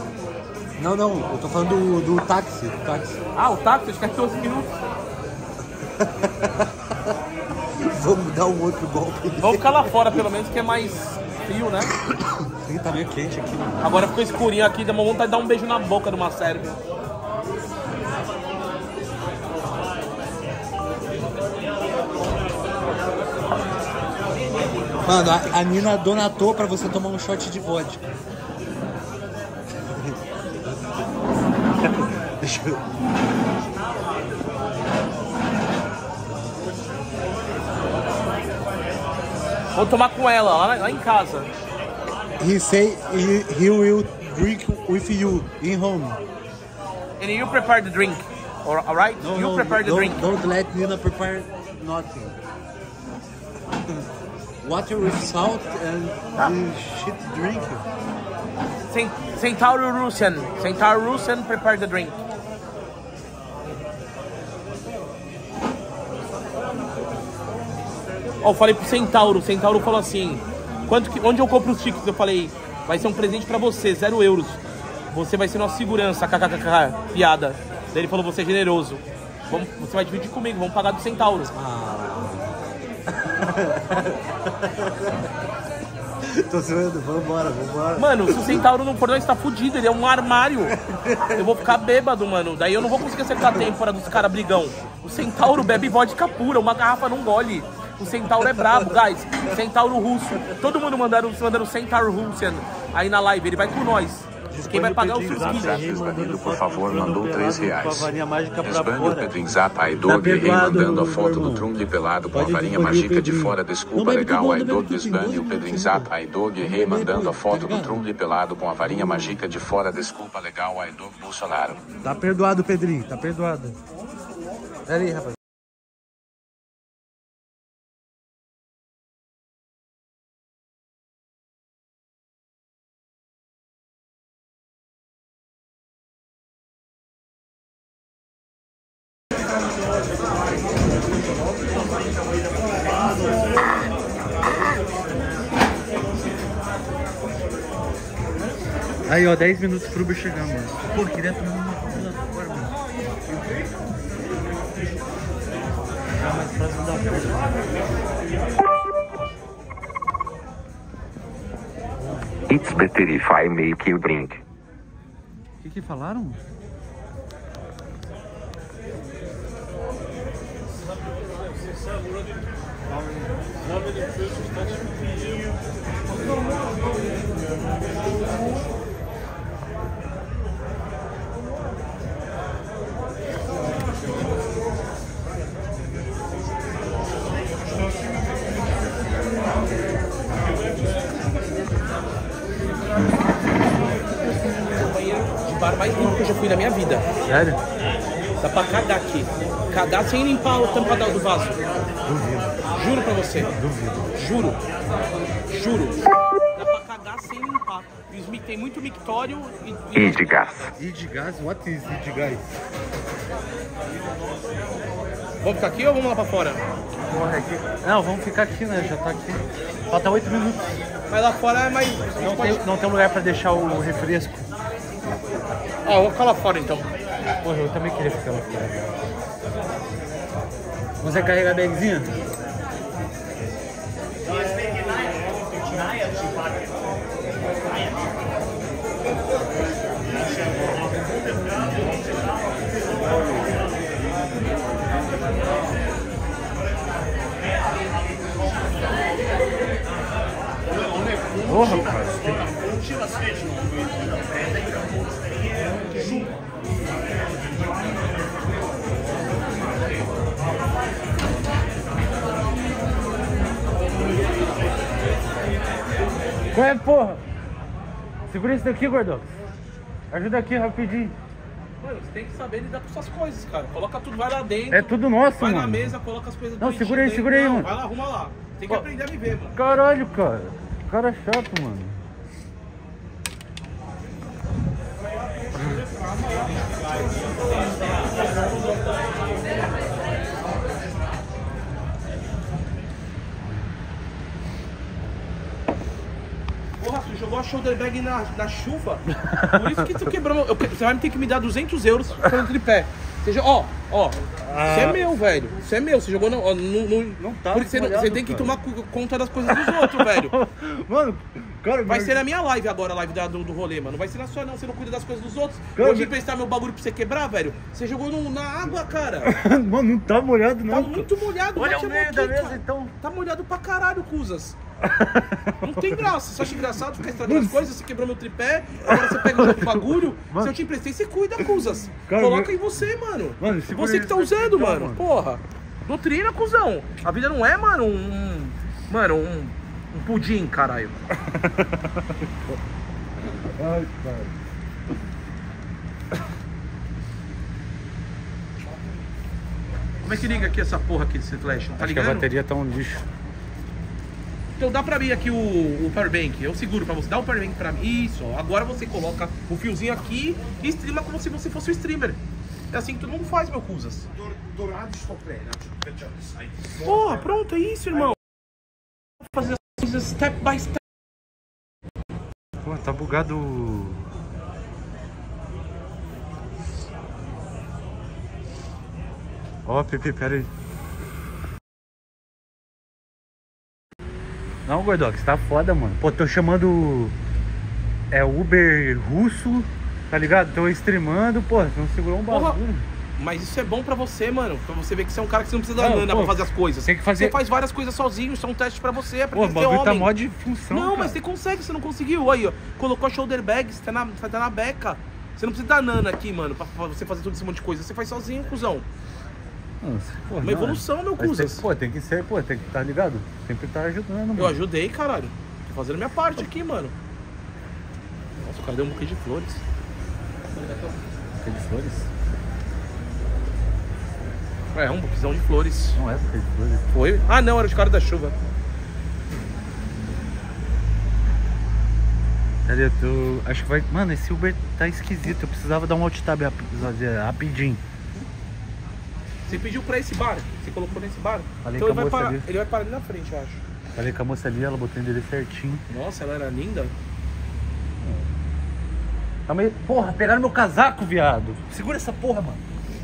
Não, eu tô falando do táxi. Ah, o táxi, acho que é 12 minutos. Vamos dar um outro golpe. Vamos ficar lá fora, pelo menos, que é mais frio, né? Sim, tá meio quente aqui, mano. Agora ficou escurinho aqui, dá uma vontade de dar um beijo na boca numa sérvia. Mano, a Nina donatou pra você tomar um shot de vodka. Deixa eu... Vou tomar com ela, lá em casa. He say he will drink with you in home. And you prepare the drink, alright? You prepare the drink. Don't let Nina prepare nothing. Water with salt and shit drink. Centauro Russian prepare the drink. Ó, eu falei pro Centauro, o Centauro falou assim, onde eu compro os tickets? Eu falei, vai ser um presente pra você, 0 euros. Você vai ser nossa segurança, kkkk, piada. Daí ele falou, você é generoso. Você vai dividir comigo, vamos pagar do Centauro. Tô zoando, vambora. Mano, se o Centauro não for, nós tá fudido, ele é um armário. Eu vou ficar bêbado, mano. Daí eu não vou conseguir acertar a têmpora dos caras brigão. O Centauro bebe vodka pura, uma garrafa não gole. O Centauro é brabo, guys. Centauro russo. Todo mundo mandando o Centauro Russian aí na live, ele vai com nós. Quem vai pagar o seus Esbânio, por favor, mandou R$3. Com a varinha mágica pra Esbânio, fora. Pedro Zap, Aidog, Rei mandando a foto do Trumble pelado com a varinha mágica de fora, desculpa legal, Aidog, Esbânio, Pedro Zap, Aidog, Rei mandando a foto do Trumble pelado com a varinha mágica de fora, desculpa legal, Aidog, Bolsonaro. Tá perdoado, Pedrinho, tá perdoado. Pera aí, rapaz. Aí, ó, 10 minutos pro Uber chegar, mano. Pô, queria tomar uma coisa agora, mano. Ficar mais próximo da porta. It's better if I make you drink. O que falaram? O bar mais limpo que eu já fui na minha vida. Sério? Dá pra cagar aqui. Cagar sem limpar o tampa do vaso. Duvido. Juro pra você. Duvido. Juro. Dá pra cagar sem limpar. Tem muito mictório e... Edgas. Edgas? What is Edgas? Vamos ficar aqui ou vamos lá pra fora? Porra, aqui. Não, vamos ficar aqui, né? Já tá aqui. Falta 8 minutos. Mas lá fora é mais... Não tem lugar pra deixar o refresco. Ah, eu vou ficar lá fora então. Porra, eu também queria ficar lá fora. Você carrega a bagzinha? Porra, rapaz. Qual é, porra? Segura isso daqui, Gordox. Ajuda aqui rapidinho. Mano, você tem que saber lidar com suas coisas, cara. Coloca tudo, vai lá dentro. É tudo nosso, vai mano. Vai na mesa, coloca as coisas. Não, segura aí, mano. Vai lá, arruma lá. Tem que aprender a viver, mano. Caralho, cara. Cara chato, mano. Porra, tu jogou a shoulder bag na chuva. Por isso que tu quebrou. Você vai ter que me dar 200 euros pelo tripé. Ó, isso é meu, velho. Isso é meu. Você jogou no. Não tá. Porque você tem que tomar conta das coisas dos outros, velho. Mano, cara, vai ser na minha live agora, a live do rolê, mano. Não vai ser na sua, não. Você não cuida das coisas dos outros. Cara, eu vou emprestar meu bagulho pra você quebrar, velho. Você jogou na água, cara. Mano, não tá molhado, não. Tá muito molhado. Olha bate o a mão meio da aqui, mesa, cara. então. Tá molhado pra caralho, Cusas. Não tem graça. Você acha engraçado ficar estragando as coisas? Você quebrou meu tripé, agora você pega o outro bagulho. Mano. Se eu te emprestei, você cuida, Cusas. Cara, Coloca em você, mano. Mano, Você que tá usando, então, mano. Porra. Doutrina, cuzão. A vida não é, mano, um pudim, caralho. Ai, cara. Como é que liga aqui essa porra aqui desse flash? Tá Acho que a ligando? bateria tá um lixo. Então dá pra mim aqui o powerbank, eu seguro pra você, dá o powerbank pra mim. Isso, ó. Agora você coloca o fiozinho aqui e streama como se você fosse o streamer. É assim que todo mundo faz, meu Cusas. Porra, pronto, é isso, irmão. Vou fazer as coisas step by step. Pô, tá bugado. Ó, Pepe, pera aí. Não, Gordox, tá foda, mano. Pô, tô chamando Uber russo, tá ligado? Tô streamando, pô, você não segurou um bagulho. Mas isso é bom pra você, mano. Pra você ver que você é um cara que você não precisa da nana pô, pra fazer as coisas. tem que fazer- Você faz várias coisas sozinho, isso é um teste pra você. Pô, o bagulho tá mó de função, Não, cara. mas você consegue, você não conseguiu. Aí, ó. Colocou a shoulder bag, você tá na beca. Você não precisa da nana aqui, mano, pra você fazer todo esse monte de coisa. Você faz sozinho, cuzão. Nossa, pô, Uma evolução, meu mas Cusas. tem que ser, pô, tem que tá ligado? Sempre tá ajudando, mano. Eu ajudei, caralho. Tô fazendo a minha parte aqui, mano. Nossa, o cara deu um buquê de flores. Buquê de flores? É, um buquezão de flores. Não é buquê de flores. Foi? Ah, não, era de cara da chuva. Cadê? Acho que vai... Mano, esse Uber tá esquisito. Eu precisava dar um alt tab rapidinho. Você pediu pra esse bar? Você colocou nesse bar? Falei Então com a moça ali. ele vai parar ali na frente, eu acho. Falei com a moça ali, ela botou o endereço certinho. Nossa, ela era linda. Tá meio... Porra, pegaram meu casaco, viado. Segura essa porra, mano.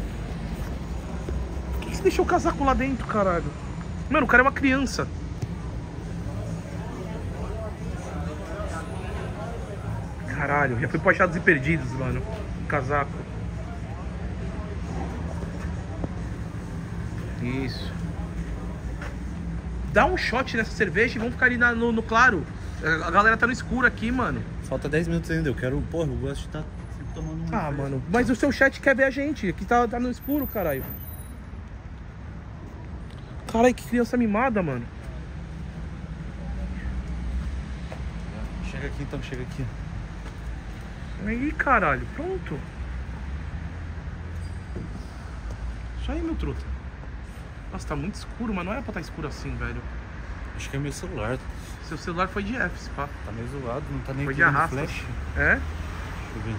Por que você deixou o casaco lá dentro, caralho? Mano, o cara é uma criança. Caralho, já foi pro Achados e Perdidos, mano. O casaco. Isso. Dá um shot nessa cerveja e vamos ficar ali no claro. A galera tá no escuro aqui, mano. Falta 10 minutos ainda. Eu quero... Porra, eu gosto de estar sempre tomando um... Ah, mano. Mas o seu chat quer ver a gente. Aqui tá no escuro, caralho. Caralho, que criança mimada, mano. Chega aqui então, chega aqui. Aí, caralho. Pronto. Isso aí, meu truta. Nossa, tá muito escuro, mas não era pra estar escuro assim, velho. Acho que é meu celular. Seu celular foi de F, pá. Tá meio zoado, não tá nem Foi de pegando arrasta. flash. É? Deixa eu ver.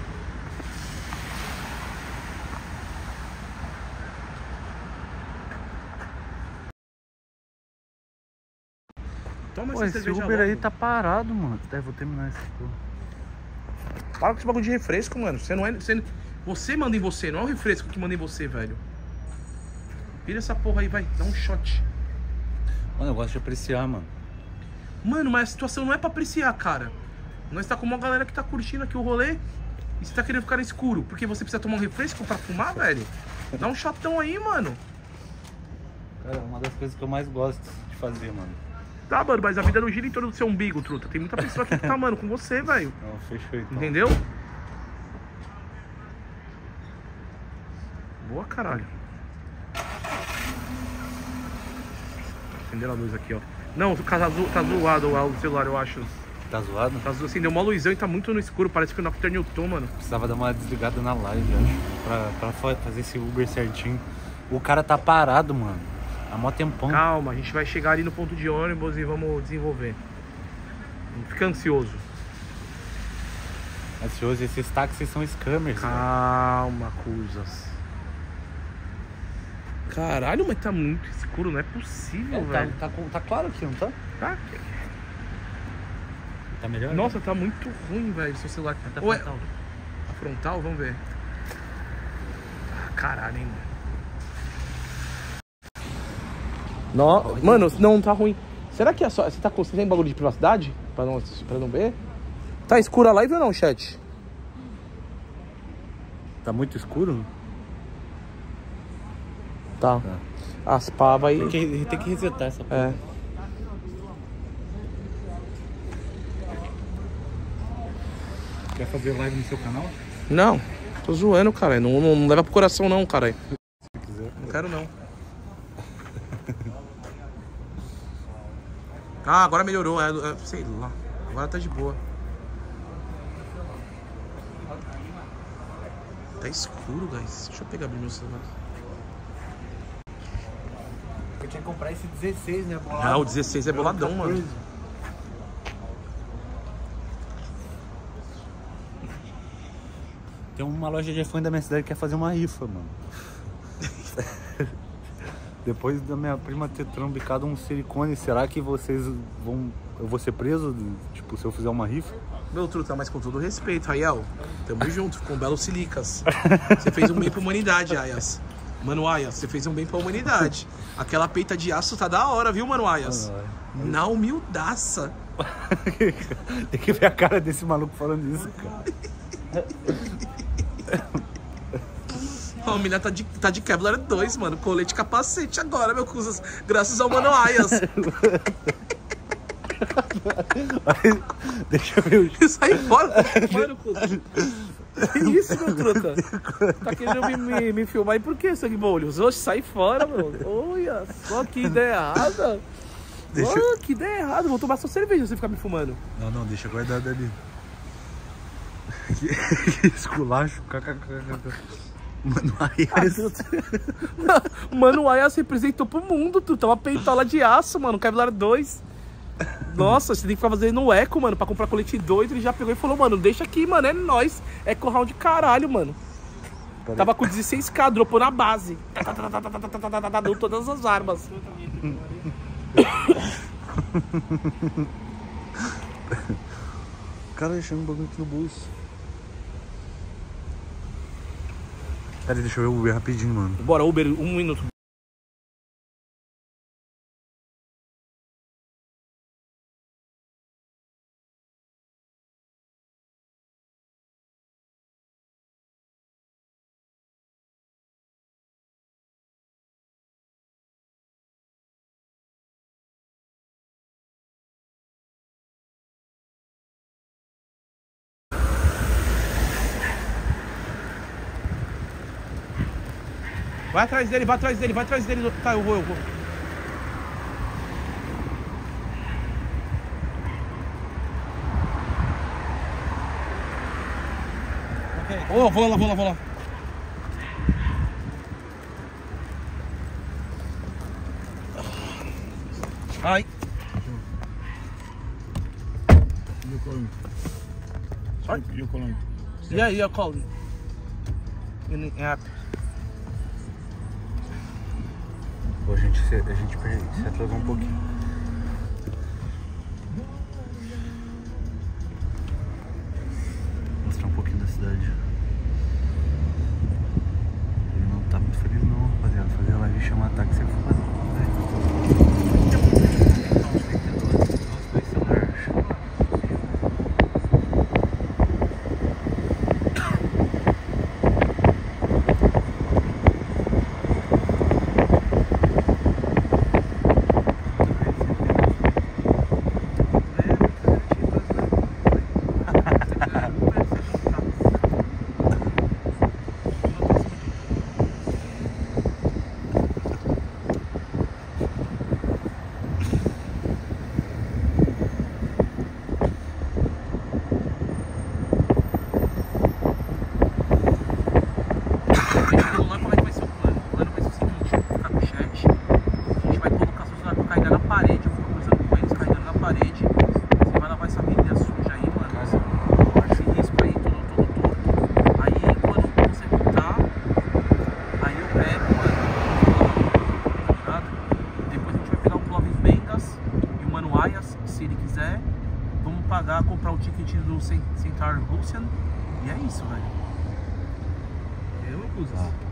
Toma Pô, essa esse cerveja Uber logo. aí tá parado, mano. Até vou terminar esse porra. Para com esse bagulho de refresco, mano. Você não é... Você manda em você, não é o refresco que manda em você, velho. Vira essa porra aí, vai. Dá um shot. Mano, eu gosto de apreciar, mano. Mano, mas a situação não é pra apreciar, cara. Nós tá com uma galera que tá curtindo aqui o rolê e você tá querendo ficar no escuro. Porque você precisa tomar um refresco pra fumar, velho. Dá um shotão aí, mano. Cara, é uma das coisas que eu mais gosto de fazer, mano. Tá, mano, mas a vida não gira em torno do seu umbigo, truta. Tem muita pessoa aqui que tá, mano, com você, velho. Não, fechou então. Entendeu? Boa, caralho. Acendendo a luz aqui, ó. Não, o tá zoado o celular, eu acho. Tá zoado? Tá zoado, assim, deu uma luzão e tá muito no escuro. Parece que o Nocturne Newton, mano. Precisava dar uma desligada na live, acho. Pra fazer esse Uber certinho. O cara tá parado, mano. Há mó tempão. Calma, a gente vai chegar ali no ponto de ônibus e vamos desenvolver. Não fica ansioso. Ansioso, esses táxis são scammers, velho. Calma, Cusas. Caralho, mas tá muito escuro, não é possível, velho. Tá claro aqui, não tá? Tá? Tá melhor? Nossa, tá muito ruim, velho, seu celular. Tá Ué, frontal. a frontal, vamos ver. caralho, hein, mano. Mano, não tá ruim. Será que é só... Você tem bagulho de privacidade? Pra não ver? Tá escura a live ou não, chat? Tá muito escuro? Tá. As pá vai... Tem que resetar essa porra. É. Quer fazer live no seu canal? Não, tô zoando, cara. Não leva pro coração não, cara. Se quiser. Não quero não. Ah, agora melhorou, sei lá. Agora tá de boa. Tá escuro, guys. Deixa eu abrir meu celular. Eu tinha que comprar esse 16, né? Bolado. Ah, o 16 é boladão, mano. Tem uma loja de iPhone da minha cidade que quer fazer uma rifa, mano. Depois da minha prima ter trambicado um silicone, será que vocês vão... Eu vou ser preso, tipo, se eu fizer uma rifa? Meu truta, mas com todo respeito, Raiel. Tamo junto, ficou um belo silicas. Você fez um bem pra humanidade, Ayas. Mano Ayas, você fez um bem pra humanidade. Aquela peita de aço tá da hora, viu, Mano Ayas? Na humildaça. Tem que ver a cara desse maluco falando isso, cara. A menina tá de Kevlar 2, mano. Colete e capacete agora, meu cuzas. Graças ao Mano Ayas. Deixa eu ver o... Sai fora, mano, cuzas. Que isso, meu truta? Tá querendo me filmar? E por que, sangue bolhos? Oxe, sai fora, meu. Olha só que ideia errada. Oh, que ideia errada. Vou tomar sua cerveja se você ficar me fumando. Não, deixa guardado ali. Que esculacho. Mano Ayas. Mano Ayas representou pro mundo, tu. Tá uma peitola de aço, mano. Kevlar 2. Nossa, você tem que ficar fazendo um eco, mano, pra comprar colete doido. Ele já pegou e falou, mano, deixa aqui, mano, é nóis. Eco round caralho, mano. Tava com 16k, dropou na base. Deu todas as armas. Cara, deixando um bagulho aqui no bolso. Pera aí, deixa eu ver o Uber rapidinho, mano. Bora, Uber, 1 minuto. Vai atrás dele, vai atrás dele, vai atrás dele. Tá, eu vou. Ok. Oh, vou lá. Ai. You're calling. Sorry? You're calling. Yeah, you're calling. In the app. Pô, a gente se atrasou um pouquinho. Mostrar um pouquinho da cidade. Ele não tá muito feliz não, rapaziada. Fazer a live e chamar táxi é foda. Comprar o ticket do Central Lucian e é isso, velho. Eu uso.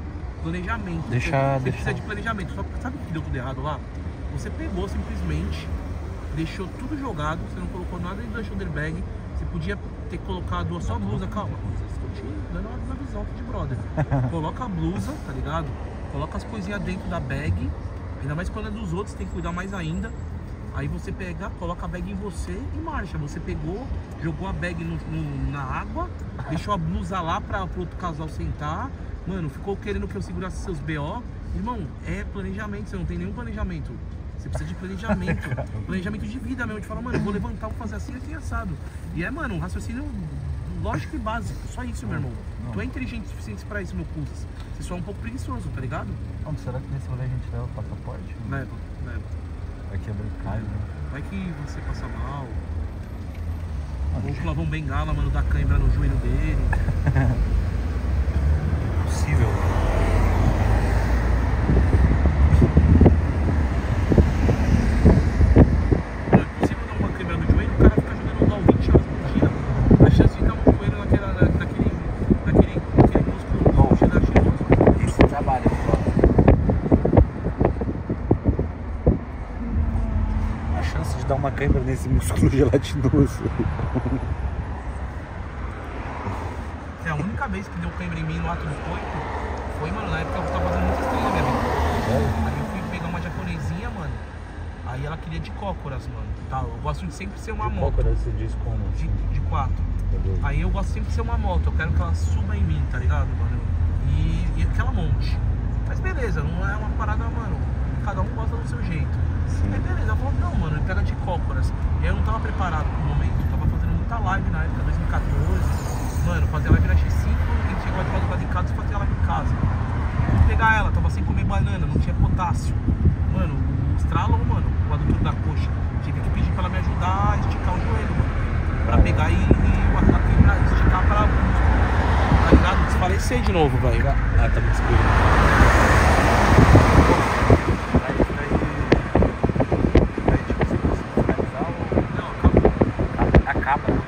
Planejamento. Deixa- Você precisa de planejamento. Só que sabe o que deu tudo errado lá? Você pegou simplesmente, deixou tudo jogado, você não colocou nada dentro da shoulder bag. Você podia ter colocado a sua blusa. Calma, estou te dando uma visão aqui de brother. Coloca a blusa, tá ligado? Coloca as coisinhas dentro da bag. Ainda mais quando é dos outros, tem que cuidar mais ainda. Aí você pega, coloca a bag em você e marcha. Você pegou, jogou a bag na água, deixou a blusa lá para o outro casal sentar. Mano, ficou querendo que eu segurasse seus BO. Irmão, é planejamento, você não tem nenhum planejamento. Você precisa de planejamento. Planejamento de vida mesmo. De falar, mano, eu vou levantar, vou fazer assim, assim, assado. E é, mano, um raciocínio lógico e básico. Só isso, meu irmão. Tu é inteligente o suficiente pra isso, meu Cusas. Você só é um pouco preguiçoso, tá ligado? Não, será que nesse rolê a gente leva o passaporte? Leva. Vai quebrar o carro, né? Vai que você passa mal. Ou que lavou um bengala, mano, dá cãibra no joelho dele. Possível. Não é possível dar uma cãibra no joelho, o cara fica jogando LOL 20 horas por dia. A chance de dar um joelho naquele músculo gelatinoso. Esse trabalho, a chance de dar uma câimbra nesse músculo gelatinoso. É a única vez que deu cãibra em mim no ato do coito foi, mano, na época eu tava fazendo muita estrela, minha vida. Aí eu fui pegar uma japonesinha, mano. Aí ela queria de cócoras, mano. Tá, eu gosto de sempre ser uma moto. Qual você diz como? De 4. Aí eu gosto sempre de ser uma moto. Eu quero que ela suba em mim, tá ligado, mano? E que ela monte. Mas beleza, não é uma parada, mano. Cada um gosta do seu jeito. Sim. Aí beleza, ela falou, não, mano, ele pega de cócoras. E aí eu não tava preparado pro momento. Eu tava fazendo muita live na época, 2014. Mano, fazia live na X5, quem chegou de madrugada em casa, eu fazia live em casa. Fui pegar ela, tava sem comer banana, não tinha potássio. Mano, o estralo, mano, o adutor da coxa. Tive que pedir pra ela me ajudar a esticar o joelho, mano. Pra pegar e esticar pra tá ligado? Desfalecer de novo, velho. Ah, tá muito escuro. Não, acabou. Acaba.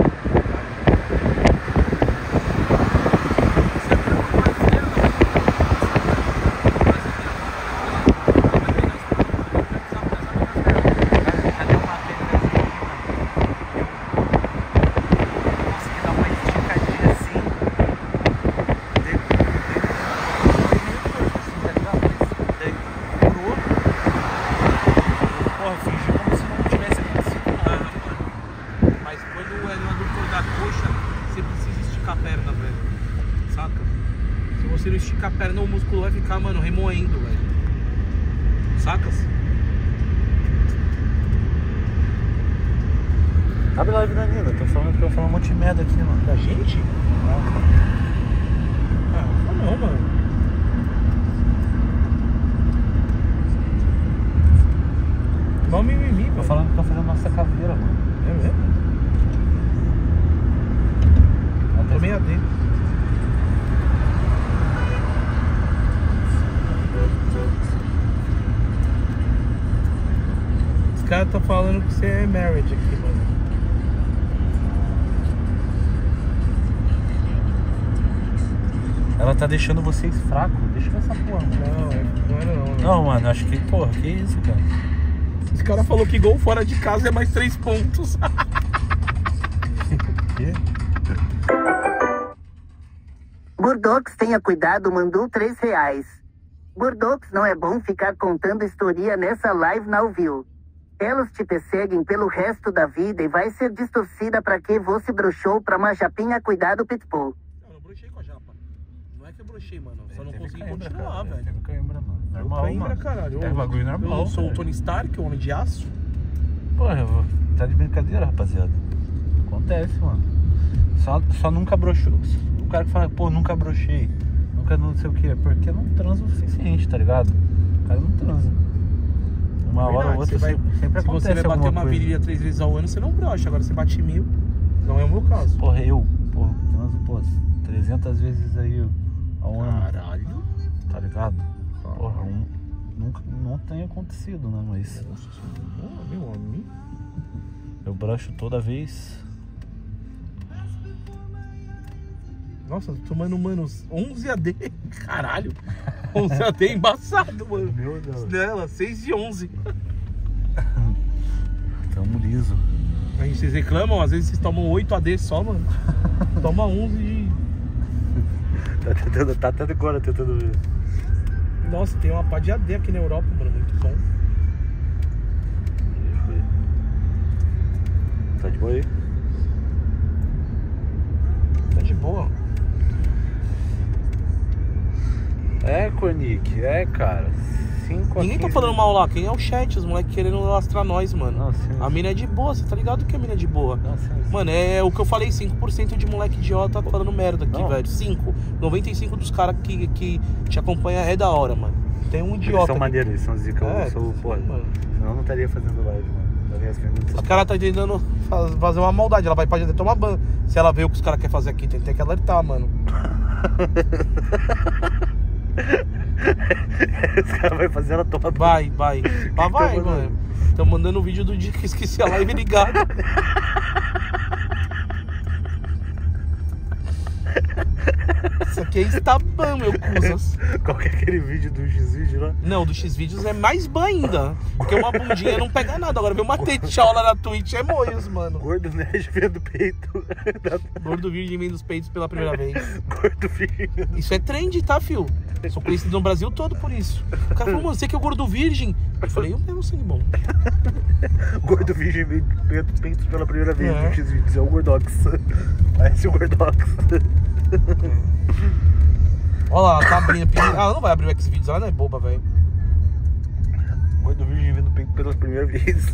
Se não esticar a perna, o músculo vai ficar, mano, remoendo, velho. Sacas? Abre a live da Nina, tô falando que eu falo um monte de merda aqui, mano. Da gente? Não, mano. Mal mimimi, Tô mano. falando que tô fazendo nossa caveira, mano. É mesmo? Tomei a D. Os caras estão falando que você é marriage aqui, mano. Ela tá deixando vocês fracos. Deixa essa porra, mano. Não era não. Não, mano, acho que, porra, que isso, cara? Esse cara falou que gol fora de casa é mais 3 pontos. Que? Gordox, tenha cuidado, mandou R$3. Gordox, não é bom ficar contando história nessa live não viu. Elas te perseguem pelo resto da vida e vai ser distorcida pra que você broxou pra uma japinha. Cuidado, Pitbull. Não brochei com a japa. Não é que eu brochei, mano. Só não Teve consegui cãibra, continuar, cara. velho. Teve cãibra, mano. Normal, Cãibra, mano. caralho. É bagulho normal. Eu não sou o cara. Tony Stark, o Homem de Aço. Porra, tá de brincadeira, rapaziada. Acontece, mano. Só nunca broxou. O cara que fala, pô, nunca brochei. Nunca não sei o que. É porque não transa o suficiente, tá ligado? O cara não transa. Uma hora ou outra sempre Se acontece você vai bater alguma uma coisa. virilha 3 vezes ao ano, você não brocha. Agora você bate 1000. Não é o meu caso. Porra, porra, transo, pô, 300 vezes aí ao ano. Caralho. Tá ligado? Porra, nunca não tem acontecido, né? Mas Meu amigo. eu broxo toda vez. Nossa, tô tomando, mano, 11 AD. Caralho. 11 AD é embaçado, mano. Meu Deus. Dela, 6 e 11. Tamo liso. Aí vocês reclamam, às vezes vocês tomam 8 AD só, mano. Toma 11 e... Tá até agora tentando ver. Nossa, tem uma pá de AD aqui na Europa, mano, muito bom. Tá de boa aí? Tá de boa. É, Cornic, cara. 5 Ninguém tá falando mal lá, quem é o chat, os moleques querendo lastrar nós, mano. Não, sim. A mina é de boa, você tá ligado que a mina é de boa? Não, sim. Mano, é o que eu falei, 5% de moleque idiota falando merda aqui, Não. velho. 5. 95 dos caras que te acompanham é da hora, mano. Tem um Eles idiota são aqui. maneiros, eles são zica, eu sou sim, porra. mano. Senão eu não estaria fazendo live, mano. Estaria respondendo Os caras tá tentando fazer uma maldade, ela pode até tomar ban. Se ela vê o que os caras querem fazer aqui, tem que alertar, mano. Os caras vão fazer ela tomar banho. Vai. Vai, mandando? mano. Tão mandando o vídeo do dia que esqueci a live ligado. Isso aqui é Instaban, meu cuzas. Qual que é aquele vídeo do X-Vídeo lá? Não, do X-Vídeos é mais ban ainda. Porque uma bundinha não pega nada. Agora ver uma tetiola na Twitch é moios, mano. Gordo nerd vendo peito. Gordo virgem vem dos peitos pela primeira vez. Gordo virgem. Isso é trend, tá, fio? Sou conhecido no Brasil todo por isso. O cara falou, mano, você que é o gordo virgem. Eu falei, eu mesmo, sangue bom. Gordo virgem vendo peitos pela primeira vez É. no X-Vídeos. É o Gordox. Parece o Gordox. Olha lá, ela tá abrindo. Ela não vai abrir o X-Videos, ela não é boba, velho. Gordo virgem vendo peito pela primeira vez.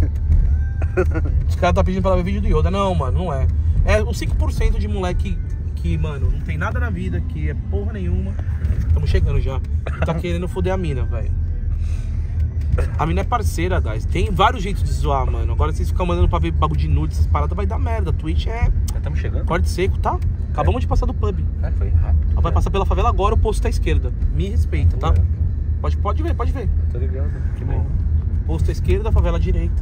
Os caras tá pedindo pra ela ver vídeo do Yoda. Não, mano, não é. É os 5% de moleque que, mano, não tem nada na vida, que é porra nenhuma. Estamos chegando já. E tá querendo foder a mina, velho. A mina é parceira, guys. Tem vários jeitos de zoar, mano. Agora vocês ficam mandando pra ver bagulho de nudes, essas paradas, vai dar merda. Twitch é Já estamos chegando? corte seco, tá? Acabamos de passar do pub. É, foi rápido. Ela vai passar pela favela agora, o posto tá à esquerda. Me respeita, tá? Pode ver, pode ver. Tô ligado. Que bom. Posto à esquerda, favela à direita.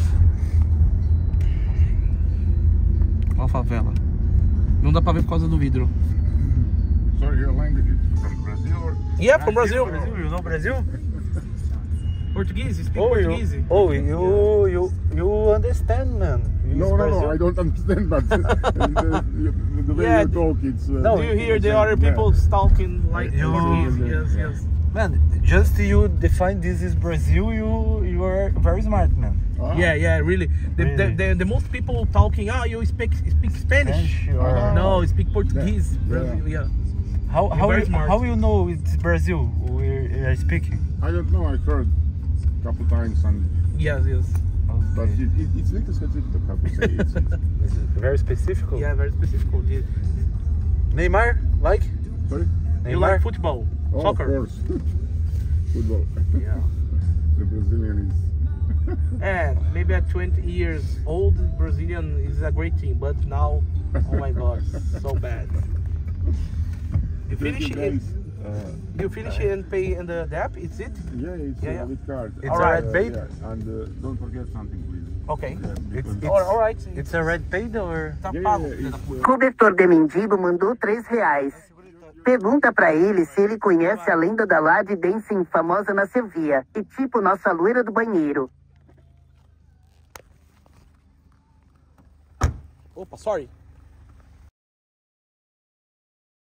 Ó a favela. Não dá pra ver por causa do vidro. Sorry, your language is from Brazil or... Yeah, from Brazil. You know Brasil? Português, speak Oh, Português. you understand, man. No, I don't understand, but the way Yeah, you talk, it's... Do you hear the other people talking like Portuguese? Yes. Man, just you define this is Brazil, you are very smart, man. Yeah, really. The most people talking, you speak Spanish? or- No, speak Portuguese. Yeah. Brazil, yeah. How very smart. how you know it's Brazil we are speaking? I don't know, I heard a couple times, and Yes. but it's little specific, how to say it. It's very specific. Yeah, very specific. Neymar, like? Sorry? You like football? Oh, Soccer? of course. Football. Yeah. The Brazilian is... And maybe at 20 years old, Brazilian is a great team, but now, oh my god, so bad. You finish it, you finish it and pay in the app, is it? Yeah, it's Yeah. with card. It's a red paid? Yeah. And don't forget something, please. Okay. Because- All right. It's a red paid or? Tá Yeah, pago. yeah, it's, Cobertor de Mendigo mandou R$3. Pergunta pra ele se ele conhece a lenda da Lady Dancing, famosa na Sevilla. E tipo nossa loira do banheiro. Opa, sorry.